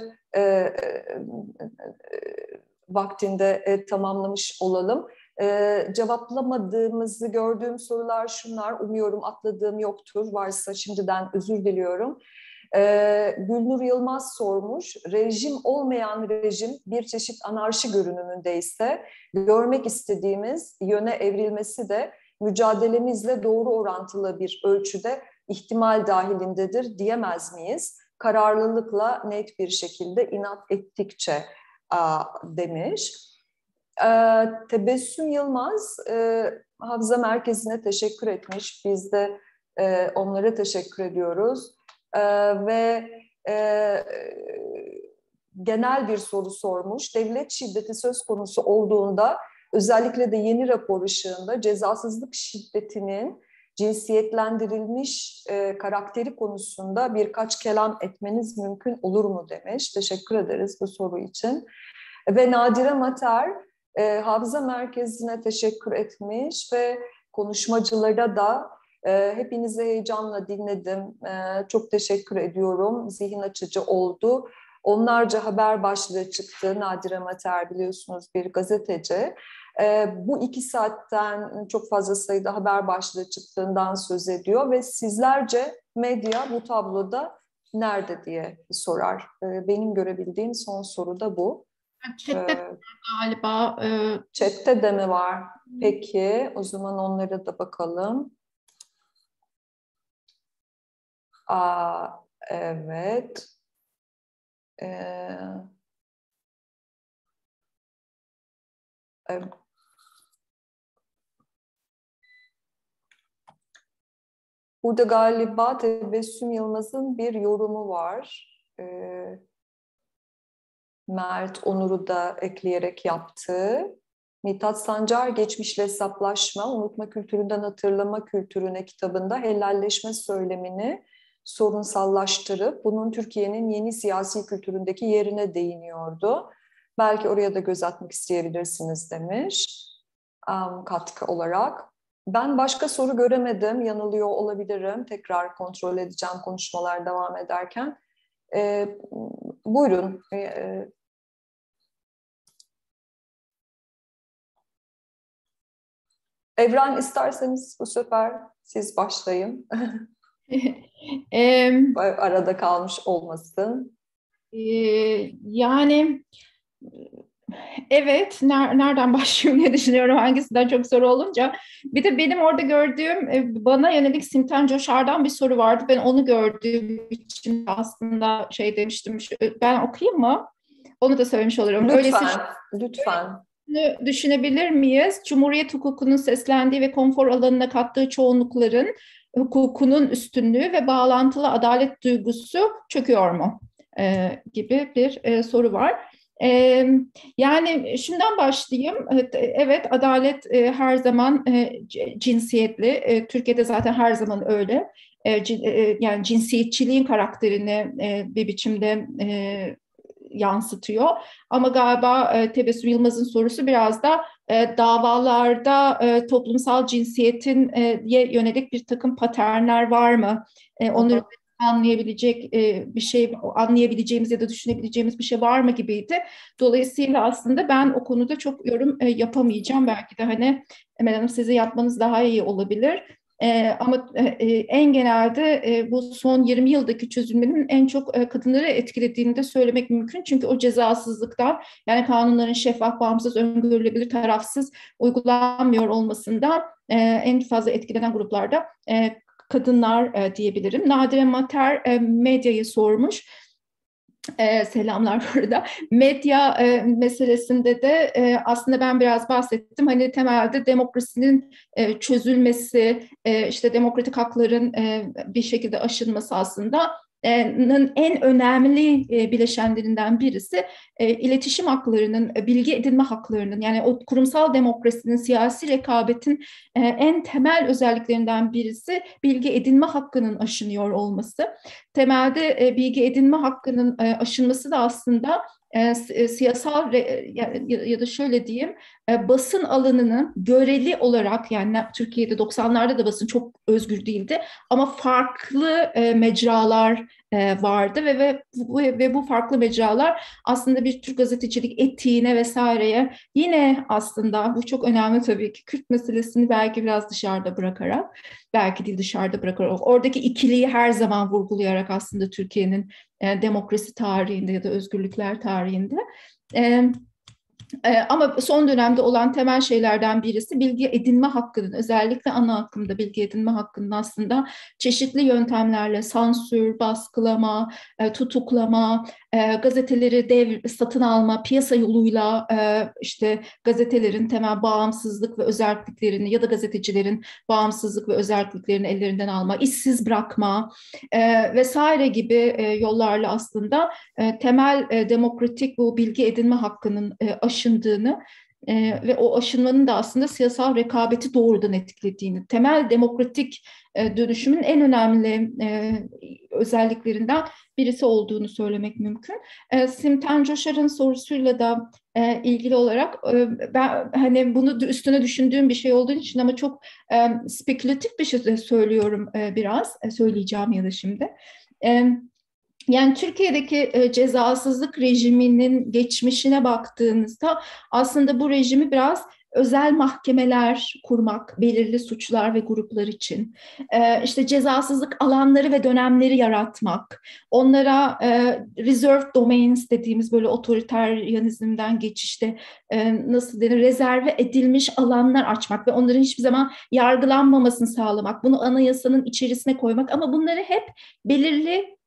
vaktinde tamamlamış olalım. Cevaplamadığımızı gördüğüm sorular şunlar. Umuyorum atladığım yoktur. Varsa şimdiden özür diliyorum. Ee, Gülnur Yılmaz sormuş, rejim olmayan rejim bir çeşit anarşi görünümündeyse görmek istediğimiz yöne evrilmesi de mücadelemizle doğru orantılı bir ölçüde ihtimal dahilindedir diyemez miyiz? Kararlılıkla net bir şekilde inat ettikçe a, demiş. Ee, Tebessüm Yılmaz e, Hafıza Merkezi'ne teşekkür etmiş. Biz de e, onlara teşekkür ediyoruz. Ee, ve e, genel bir soru sormuş. Devlet şiddeti söz konusu olduğunda özellikle de yeni rapor ışığında cezasızlık şiddetinin cinsiyetlendirilmiş e, karakteri konusunda birkaç kelam etmeniz mümkün olur mu demiş. Teşekkür ederiz bu soru için. Ve Nadire Mater e, Hafıza Merkezi'ne teşekkür etmiş ve konuşmacılara da e, hepinizi heyecanla dinledim. E, çok teşekkür ediyorum. Zihin açıcı oldu. Onlarca haber başlığı çıktı. Nadire Mater biliyorsunuz bir gazeteci. E, bu iki saatten çok fazla sayıda haber başlığı çıktığından söz ediyor ve sizlerce medya bu tabloda nerede diye sorar. E, benim görebildiğim son soru da bu. Chat'te ee, galiba. E... Chat'te de mi var? Peki, o zaman onlara da bakalım. Aa, evet. Ee, evet. Burada galiba Tebessüm Yılmaz'ın bir yorumu var. Ee, Mert Onur'u da ekleyerek yaptığı. Mithat Sancar, Geçmişle Hesaplaşma, Unutma Kültüründen Hatırlama Kültürüne kitabında helalleşme söylemini sorunsallaştırıp bunun Türkiye'nin yeni siyasi kültüründeki yerine değiniyordu. Belki oraya da göz atmak isteyebilirsiniz demiş um, katkı olarak. Ben başka soru göremedim, yanılıyor olabilirim. Tekrar kontrol edeceğim konuşmalar devam ederken. Ee, buyurun. Ee, Evren, isterseniz bu sefer siz başlayın. Arada kalmış olmasın. Yani evet, nereden başlayayım diye düşünüyorum, hangisinden çok soru olunca. Bir de benim orada gördüğüm, bana yönelik Simten Coşar'dan bir soru vardı. Ben onu gördüğüm için aslında şey demiştim, ben okuyayım mı? Onu da söylemiş olurum. Lütfen, Öyleyse, lütfen. Düşünebilir miyiz? Cumhuriyet hukukunun seslendiği ve konfor alanına kattığı çoğunlukların hukukunun üstünlüğü ve bağlantılı adalet duygusu çöküyor mu? Ee, gibi bir e, soru var. Ee, yani şundan başlayayım. Evet, adalet e, her zaman e, cinsiyetli. E, Türkiye'de zaten her zaman öyle. E, c, e, yani cinsiyetçiliğin karakterini e, bir biçimde e, yansıtıyor. Ama galiba e, Tebessüm Yılmaz'ın sorusu biraz da e, davalarda e, toplumsal cinsiyetin e, yönelik bir takım paternler var mı? E, onları anlayabilecek e, bir şey, anlayabileceğimiz ya da düşünebileceğimiz bir şey var mı gibiydi. Dolayısıyla aslında ben o konuda çok yorum e, yapamayacağım. Belki de hani Emel Hanım, sizi yapmanız daha iyi olabilir. Ee, ama e, en genelde e, bu son yirmi yıldaki çözülmenin en çok e, kadınları etkilediğini de söylemek mümkün. Çünkü o cezasızlıktan, yani kanunların şeffaf, bağımsız, öngörülebilir, tarafsız uygulanmıyor olmasından e, en fazla etkilenen gruplarda e, kadınlar e, diyebilirim. Nadire Mater e, medyayı sormuş. Ee, selamlar burada. Medya e, meselesinde de e, aslında ben biraz bahsettim. Hani temelde demokrasinin e, çözülmesi, e, işte demokratik hakların e, bir şekilde aşılması aslında en önemli bileşenlerinden birisi iletişim haklarının, bilgi edinme haklarının, yani o kurumsal demokrasinin, siyasi rekabetin en temel özelliklerinden birisi bilgi edinme hakkının aşınıyor olması. Temelde bilgi edinme hakkının aşınması da aslında siyasal ya da şöyle diyeyim, basın alanının göreli olarak, yani Türkiye'de doksanlarda da basın çok özgür değildi ama farklı mecralar vardı ve ve bu, ve bu farklı mecralar aslında bir Türk gazetecilik etiğine vesaireye, yine aslında bu çok önemli tabii ki, Kürt meselesini belki biraz dışarıda bırakarak, belki değil dışarıda bırakarak, oradaki ikiliyi her zaman vurgulayarak aslında Türkiye'nin e, demokrasi tarihinde ya da özgürlükler tarihinde e, Ee, ama son dönemde olan temel şeylerden birisi bilgi edinme hakkının, özellikle ana akımda bilgi edinme hakkının aslında çeşitli yöntemlerle sansür, baskılama, e, tutuklama, e, gazeteleri dev satın alma, piyasa yoluyla e, işte gazetelerin temel bağımsızlık ve özelliklerini ya da gazetecilerin bağımsızlık ve özelliklerini ellerinden alma, işsiz bırakma e, vesaire gibi e, yollarla aslında e, temel e, demokratik bu bilgi edinme hakkının e, aşındığını e, ve o aşınmanın da aslında siyasal rekabeti doğrudan etkilediğini, temel demokratik e, dönüşümün en önemli e, özelliklerinden birisi olduğunu söylemek mümkün. E, Simten Coşar'ın sorusuyla da e, ilgili olarak e, ben hani bunu üstüne düşündüğüm bir şey olduğu için ama çok e, spekülatif bir şey söylüyorum e, biraz, e, söyleyeceğim ya da şimdi. E, Yani Türkiye'deki e, cezasızlık rejiminin geçmişine baktığınızda aslında bu rejimi biraz özel mahkemeler kurmak, belirli suçlar ve gruplar için, e, işte cezasızlık alanları ve dönemleri yaratmak, onlara e, reserved domains dediğimiz böyle otoriteryanizmden geçişte e, nasıl denir, rezerve edilmiş alanlar açmak ve onların hiçbir zaman yargılanmamasını sağlamak, bunu anayasanın içerisine koymak, ama bunları hep belirli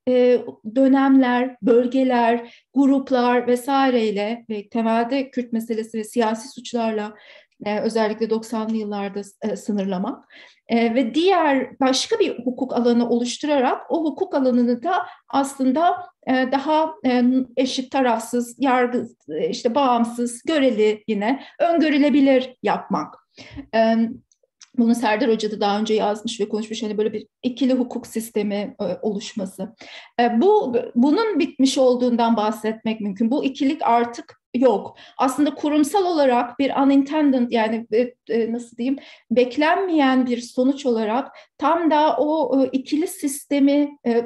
dönemler, bölgeler, gruplar vesaireyle ve temelde Kürt meselesi ve siyasi suçlarla E, özellikle doksanlı yıllarda e, sınırlamak. E, ve diğer başka bir hukuk alanı oluşturarak o hukuk alanını da aslında e, daha e, eşit, tarafsız, yargı, e, işte bağımsız, göreli, yine öngörülebilir yapmak. E, Bunu Serdar Hoca da daha önce yazmış ve konuşmuş, hani böyle bir ikili hukuk sistemi e, oluşması. E, bu bunun bitmiş olduğundan bahsetmek mümkün. Bu ikilik artık yok. Aslında kurumsal olarak bir unintended, yani e, e, nasıl diyeyim, beklenmeyen bir sonuç olarak tam da o e, ikili sistemi e,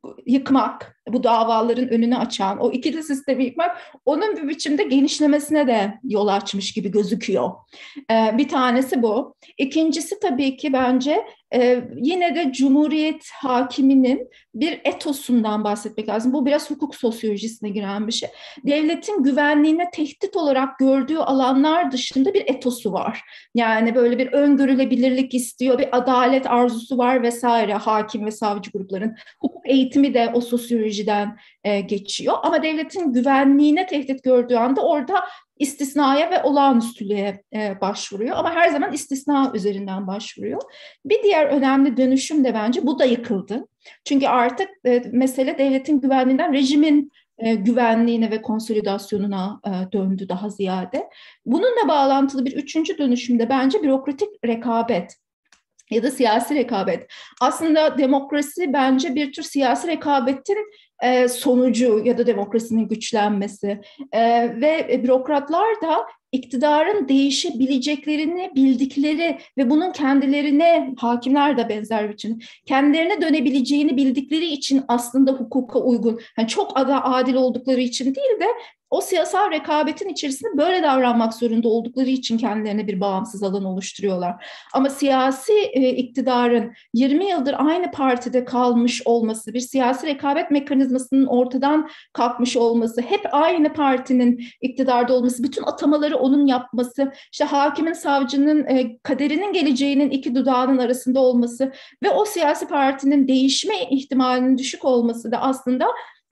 yıkmak, bu davaların önünü açan, o ikili sistemi yıkmak, onun bir biçimde genişlemesine de yol açmış gibi gözüküyor. Ee, bir tanesi bu. İkincisi tabii ki bence e, yine de Cumhuriyet hakiminin bir etosundan bahsetmek lazım. Bu biraz hukuk sosyolojisine giren bir şey. Devletin güvenliğine tehdit olarak gördüğü alanlar dışında bir etosu var. Yani böyle bir öngörülebilirlik istiyor, bir adalet arzusu var vesaire, hakim ve savcı grupların. Hukuk eğitimi de o sosyolojiden e, geçiyor. Ama devletin güvenliğine tehdit gördüğü anda orada istisnaya ve olağanüstülüğe e, başvuruyor. Ama her zaman istisna üzerinden başvuruyor. Bir diğer önemli dönüşüm de bence bu da yıkıldı. Çünkü artık e, mesele devletin güvenliğinden rejimin e, güvenliğine ve konsolidasyonuna e, döndü daha ziyade. Bununla bağlantılı bir üçüncü dönüşüm de bence bürokratik rekabet ya da siyasi rekabet. Aslında demokrasi bence bir tür siyasi rekabetin e, sonucu ya da demokrasinin güçlenmesi. E, ve bürokratlar da iktidarın değişebileceklerini bildikleri ve bunun kendilerine, hakimler de benzer biçimde, kendilerine dönebileceğini bildikleri için aslında hukuka uygun, yani çok adil oldukları için değil de o siyasal rekabetin içerisinde böyle davranmak zorunda oldukları için kendilerine bir bağımsız alan oluşturuyorlar. Ama siyasi e, iktidarın yirmi yıldır aynı partide kalmış olması, bir siyasi rekabet mekanizmasının ortadan kalkmış olması, hep aynı partinin iktidarda olması, bütün atamaları onun yapması, işte hakimin, savcının e, kaderinin geleceğinin iki dudağının arasında olması ve o siyasi partinin değişme ihtimalinin düşük olması da aslında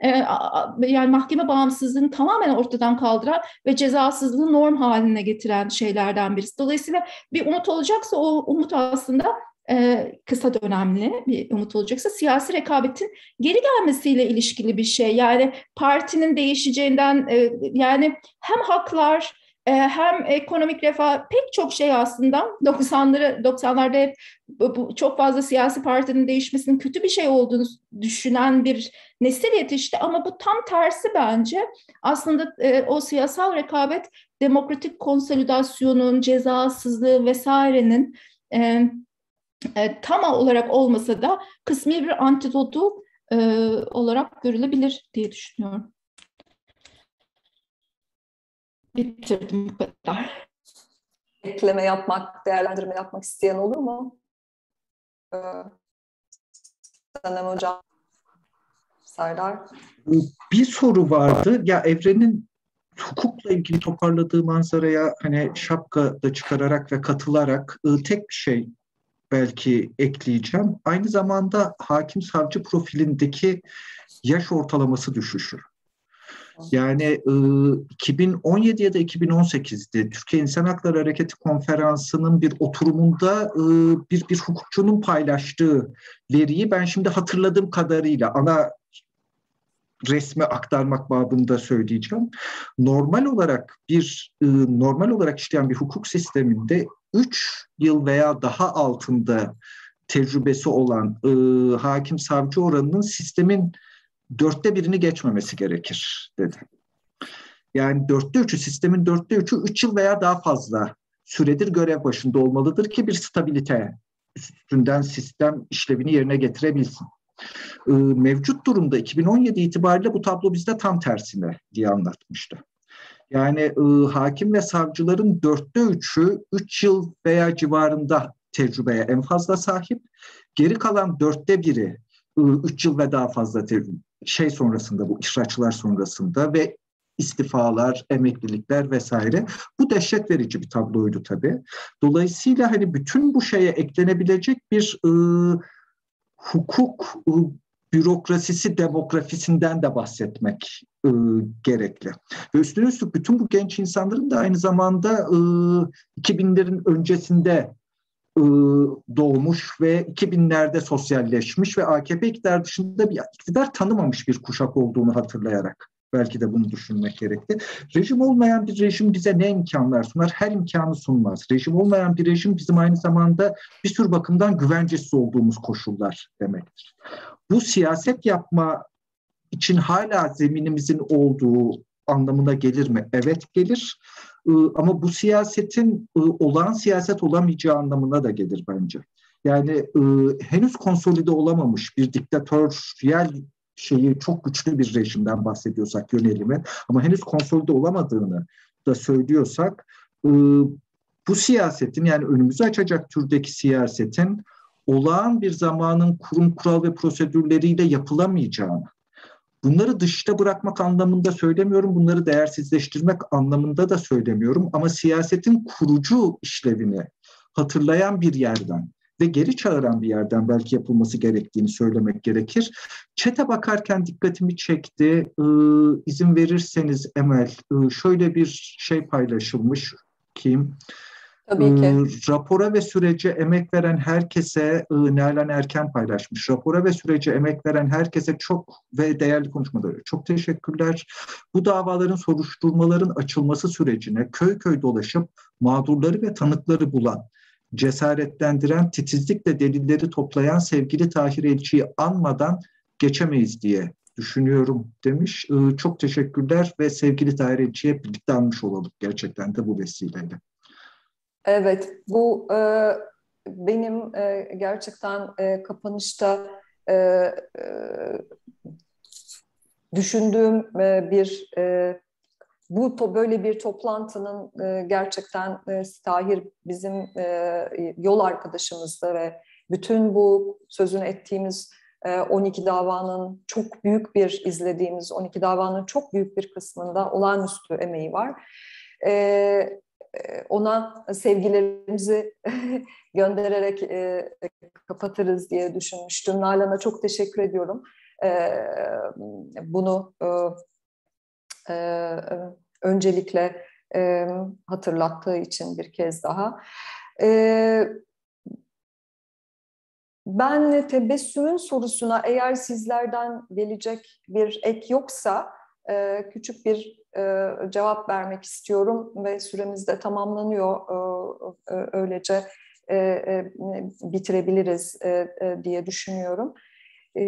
yani mahkeme bağımsızlığını tamamen ortadan kaldıran ve cezasızlığı norm haline getiren şeylerden birisi. Dolayısıyla bir umut olacaksa o umut aslında kısa dönemli bir umut olacaksa siyasi rekabetin geri gelmesiyle ilişkili bir şey. Yani partinin değişeceğinden, yani hem haklar hem ekonomik refah, pek çok şey aslında doksanları doksanlarda hep bu, çok fazla siyasi partinin değişmesinin kötü bir şey olduğunu düşünen bir nesil yetişti. Ama bu tam tersi bence. Aslında e, o siyasal rekabet demokratik konsolidasyonun, cezasızlığı vesairenin e, e, tam olarak olmasa da kısmi bir antidotu e, olarak görülebilir diye düşünüyorum. Bitirdim bu kadar. Ekleme yapmak, değerlendirme yapmak isteyen olur mu? Ee, Sanem Hocam, Serdar. Bir soru vardı. Ya Evren'in hukukla ilgili toparladığı manzaraya hani şapka da çıkararak ve katılarak tek bir şey belki ekleyeceğim. Aynı zamanda hakim savcı profilindeki yaş ortalaması düşüşü. Yani iki bin on yedi ya da iki bin on sekizde Türkiye İnsan Hakları Hareketi Konferansı'nın bir oturumunda bir, bir hukukçunun paylaştığı veriyi ben şimdi hatırladığım kadarıyla ana resme aktarmak babında söyleyeceğim. Normal olarak bir normal olarak işleyen bir hukuk sisteminde üç yıl veya daha altında tecrübesi olan e, hakim savcı oranının sistemin dörtte birini geçmemesi gerekir dedi. Yani dörtte üçü, sistemin dörtte üçü üç yıl veya daha fazla süredir görev başında olmalıdır ki bir stabilite üstünden sistem işlevini yerine getirebilsin. Ee, mevcut durumda iki bin on yedi itibariyle bu tablo bizde tam tersine diye anlatmıştı. Yani e, hakim ve savcıların dörtte üçü üç yıl veya civarında tecrübeye en fazla sahip. Geri kalan dörtte biri üç yıl ve daha fazla tecrübe, şey sonrasında, bu ihraçlar sonrasında ve istifalar, emeklilikler vesaire. Bu dehşet verici bir tabloydu tabii. Dolayısıyla hani bütün bu şeye eklenebilecek bir e, hukuk e, bürokrasisi demografisinden de bahsetmek e, gerekli. Ve üstüne üstlük bütün bu genç insanların da aynı zamanda e, iki binlerin öncesinde e, doğmuş ve iki binlerde sosyalleşmiş ve A K P iktidar dışında bir iktidar tanımamış bir kuşak olduğunu hatırlayarak belki de bunu düşünmek gerekli. Rejim olmayan bir rejim bize ne imkanlar sunar? Her imkanı sunmaz. Rejim olmayan bir rejim bizim aynı zamanda bir sürü bakımdan güvencesiz olduğumuz koşullar demektir. Bu siyaset yapma için hala zeminimizin olduğu anlamına gelir mi? Evet gelir. Ama bu siyasetin olağan siyaset olamayacağı anlamına da gelir bence. Yani henüz konsolide olamamış bir diktatöryel şeyi çok güçlü bir rejimden bahsediyorsak yönelimi ama henüz konsolide olamadığını da söylüyorsak bu siyasetin yani önümüzü açacak türdeki siyasetin olağan bir zamanın kurum, kural ve prosedürleriyle yapılamayacağını, bunları dışta bırakmak anlamında söylemiyorum, bunları değersizleştirmek anlamında da söylemiyorum ama siyasetin kurucu işlevini hatırlayan bir yerden ve geri çağıran bir yerden belki yapılması gerektiğini söylemek gerekir. Chat'e bakarken dikkatimi çekti. Ee, izin verirseniz Emel, e, şöyle bir şey paylaşılmış ki... Tabii ki. E, rapora ve sürece emek veren herkese, e, Nalan Erken paylaşmış. Rapora ve sürece emek veren herkese çok ve değerli konuşmaları çok teşekkürler. Bu davaların, soruşturmaların açılması sürecine köy köy dolaşıp mağdurları ve tanıkları bulan, cesaretlendiren, titizlikle delilleri toplayan sevgili Tahir Elçi'yi anmadan geçemeyiz diye düşünüyorum demiş. E, çok teşekkürler ve sevgili Tahir Elçi'ye birlikte anmış olalım gerçekten de bu vesileyle. Evet, bu e, benim e, gerçekten e, kapanışta e, e, düşündüğüm e, bir e, bu to, böyle bir toplantının e, gerçekten e, Tahir bizim e, yol arkadaşımızdı ve bütün bu sözünü ettiğimiz e, on iki davanın çok büyük bir izlediğimiz on iki davanın çok büyük bir kısmında olağanüstü emeği var. E, Ona sevgilerimizi göndererek e, kapatırız diye düşünmüştüm. Nalan'a çok teşekkür ediyorum. E, bunu e, e, öncelikle e, hatırlattığı için bir kez daha. E, ben tebessümün sorusuna eğer sizlerden gelecek bir ek yoksa e, küçük bir e, cevap vermek istiyorum ve süremiz de tamamlanıyor. E, e, öylece e, e, bitirebiliriz e, e, diye düşünüyorum. E,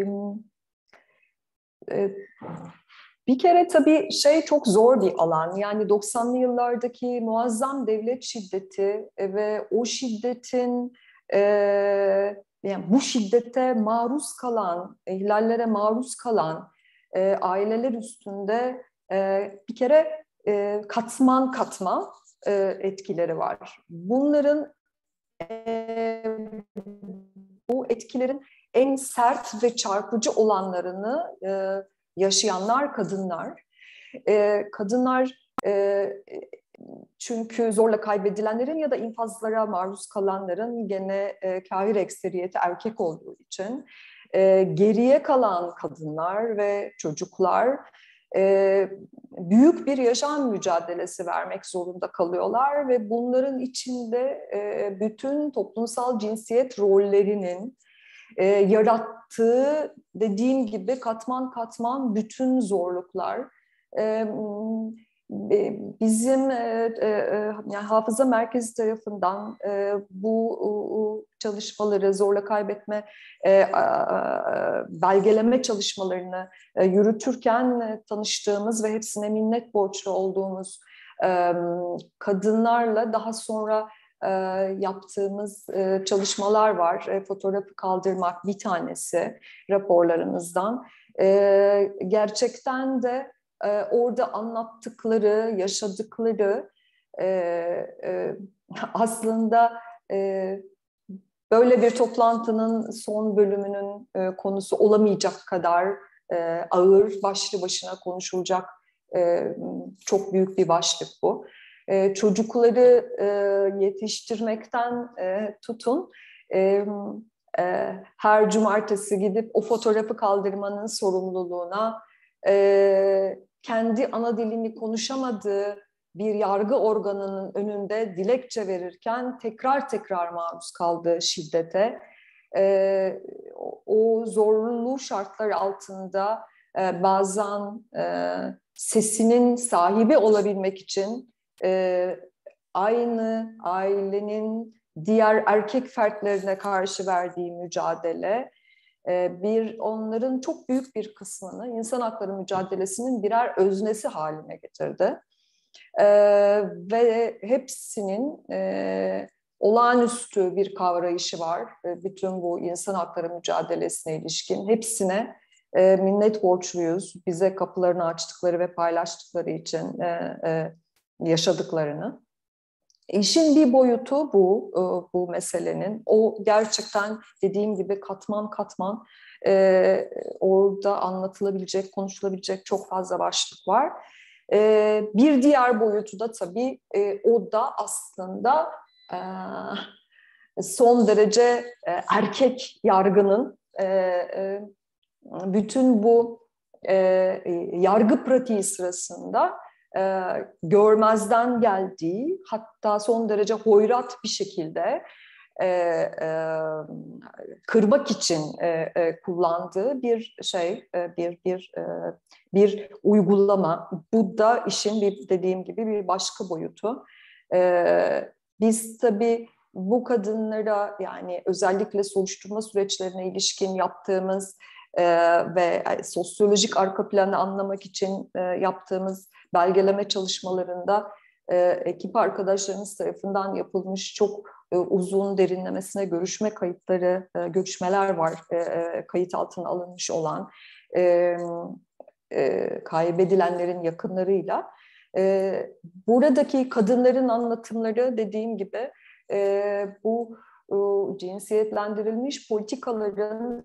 e, bir kere tabii şey çok zor bir alan. Yani doksanlı yıllardaki muazzam devlet şiddeti ve o şiddetin e, yani bu şiddete maruz kalan, ihlallere maruz kalan e, aileler üstünde e, bir kere e, katman katman e, etkileri var. Bunların e, bu etkilerin en sert ve çarpıcı olanlarını e, yaşayanlar kadınlar. E, kadınlar e, çünkü zorla kaybedilenlerin ya da infazlara maruz kalanların gene e, kâhir ekseriyeti erkek olduğu için e, geriye kalan kadınlar ve çocuklar e, büyük bir yaşam mücadelesi vermek zorunda kalıyorlar ve bunların içinde e, bütün toplumsal cinsiyet rollerinin e, yarattığı dediğim gibi katman katman bütün zorluklar. E, Bizim e, e, yani Hafıza Merkezi tarafından e, bu e, çalışmaları, zorla kaybetme, e, belgeleme çalışmalarını e, yürütürken e, tanıştığımız ve hepsine minnet borçlu olduğumuz e, kadınlarla daha sonra e, yaptığımız e, çalışmalar var. E, fotoğrafı kaldırmak bir tanesi raporlarımızdan. E, gerçekten de Ee, orada anlattıkları, yaşadıkları e, e, aslında e, böyle bir toplantının son bölümünün e, konusu olamayacak kadar e, ağır, başlı başına konuşulacak e, çok büyük bir başlık bu. E, çocukları e, yetiştirmekten e, tutun, e, e, her cumartesi gidip o fotoğrafı kaldırmanın sorumluluğuna, e, kendi ana dilini konuşamadığı bir yargı organının önünde dilekçe verirken tekrar tekrar maruz kaldığı şiddete, e, o zorunlu şartlar altında e, bazen e, sesinin sahibi olabilmek için e, aynı ailenin diğer erkek fertlerine karşı verdiği mücadele, e, bir onların çok büyük bir kısmını insan hakları mücadelesinin birer öznesi haline getirdi. E, ve hepsinin e, olağanüstü bir kavrayışı var. E, bütün bu insan hakları mücadelesine ilişkin hepsine e, minnet borçluyuz. Bize kapılarını açtıkları ve paylaştıkları için e, e, yaşadıklarını. İşin bir boyutu bu, bu meselenin. O gerçekten dediğim gibi katman katman e, orada anlatılabilecek, konuşulabilecek çok fazla başlık var. E, bir diğer boyutu da tabii e, o da aslında e, son derece e, erkek yargının e, e, bütün bu e, yargı pratiği sırasında E, görmezden geldiği, hatta son derece hoyrat bir şekilde e, e, kırmak için e, e, kullandığı bir şey, e, bir bir e, bir uygulama. Bu da işin bir, dediğim gibi bir başka boyutu. E, biz tabii bu kadınlara, yani özellikle soruşturma süreçlerine ilişkin yaptığımız e, ve sosyolojik arka planı anlamak için e, yaptığımız belgeleme çalışmalarında e, ekip arkadaşlarımız tarafından yapılmış çok e, uzun derinlemesine görüşme kayıtları, e, görüşmeler var e, e, kayıt altına alınmış olan e, e, kaybedilenlerin yakınlarıyla. E, buradaki kadınların anlatımları, dediğim gibi e, bu e, cinsiyetlendirilmiş politikaların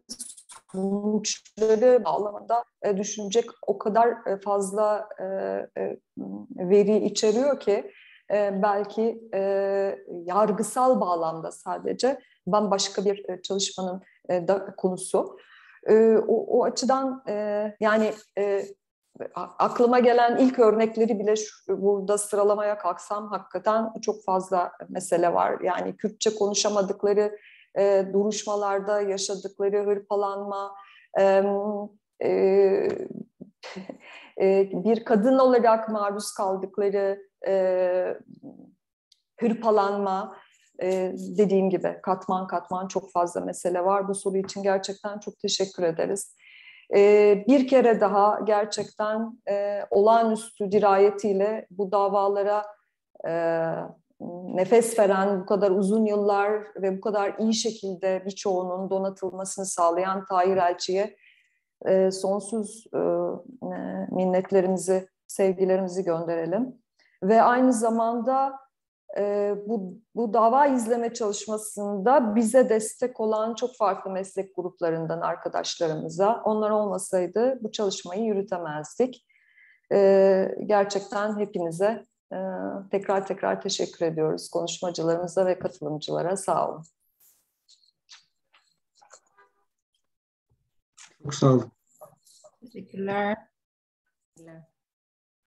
sonuçları bağlamında e, düşünecek o kadar e, fazla e, e, veri içeriyor ki e, belki e, yargısal bağlamda sadece bambaşka bir e, çalışmanın e, da, konusu. E, o, o açıdan e, yani e, aklıma gelen ilk örnekleri bile şu, burada sıralamaya kalksam hakikaten çok fazla mesele var. Yani Kürtçe konuşamadıkları E, duruşmalarda yaşadıkları hırpalanma, e, e, e, bir kadın olarak maruz kaldıkları e, hırpalanma, e, dediğim gibi katman katman çok fazla mesele var. Bu soru için gerçekten çok teşekkür ederiz. E, bir kere daha gerçekten e, olağanüstü dirayetiyle bu davalara e, nefes veren, bu kadar uzun yıllar ve bu kadar iyi şekilde birçoğunun donatılmasını sağlayan Tahir Elçi'ye e, sonsuz e, minnetlerimizi, sevgilerimizi gönderelim. Ve aynı zamanda e, bu, bu dava izleme çalışmasında bize destek olan çok farklı meslek gruplarından arkadaşlarımıza, onlar olmasaydı bu çalışmayı yürütemezdik. E, gerçekten hepinize Ee, tekrar tekrar teşekkür ediyoruz konuşmacılarımıza ve katılımcılara. Sağ olun. Çok sağ olun. Teşekkürler.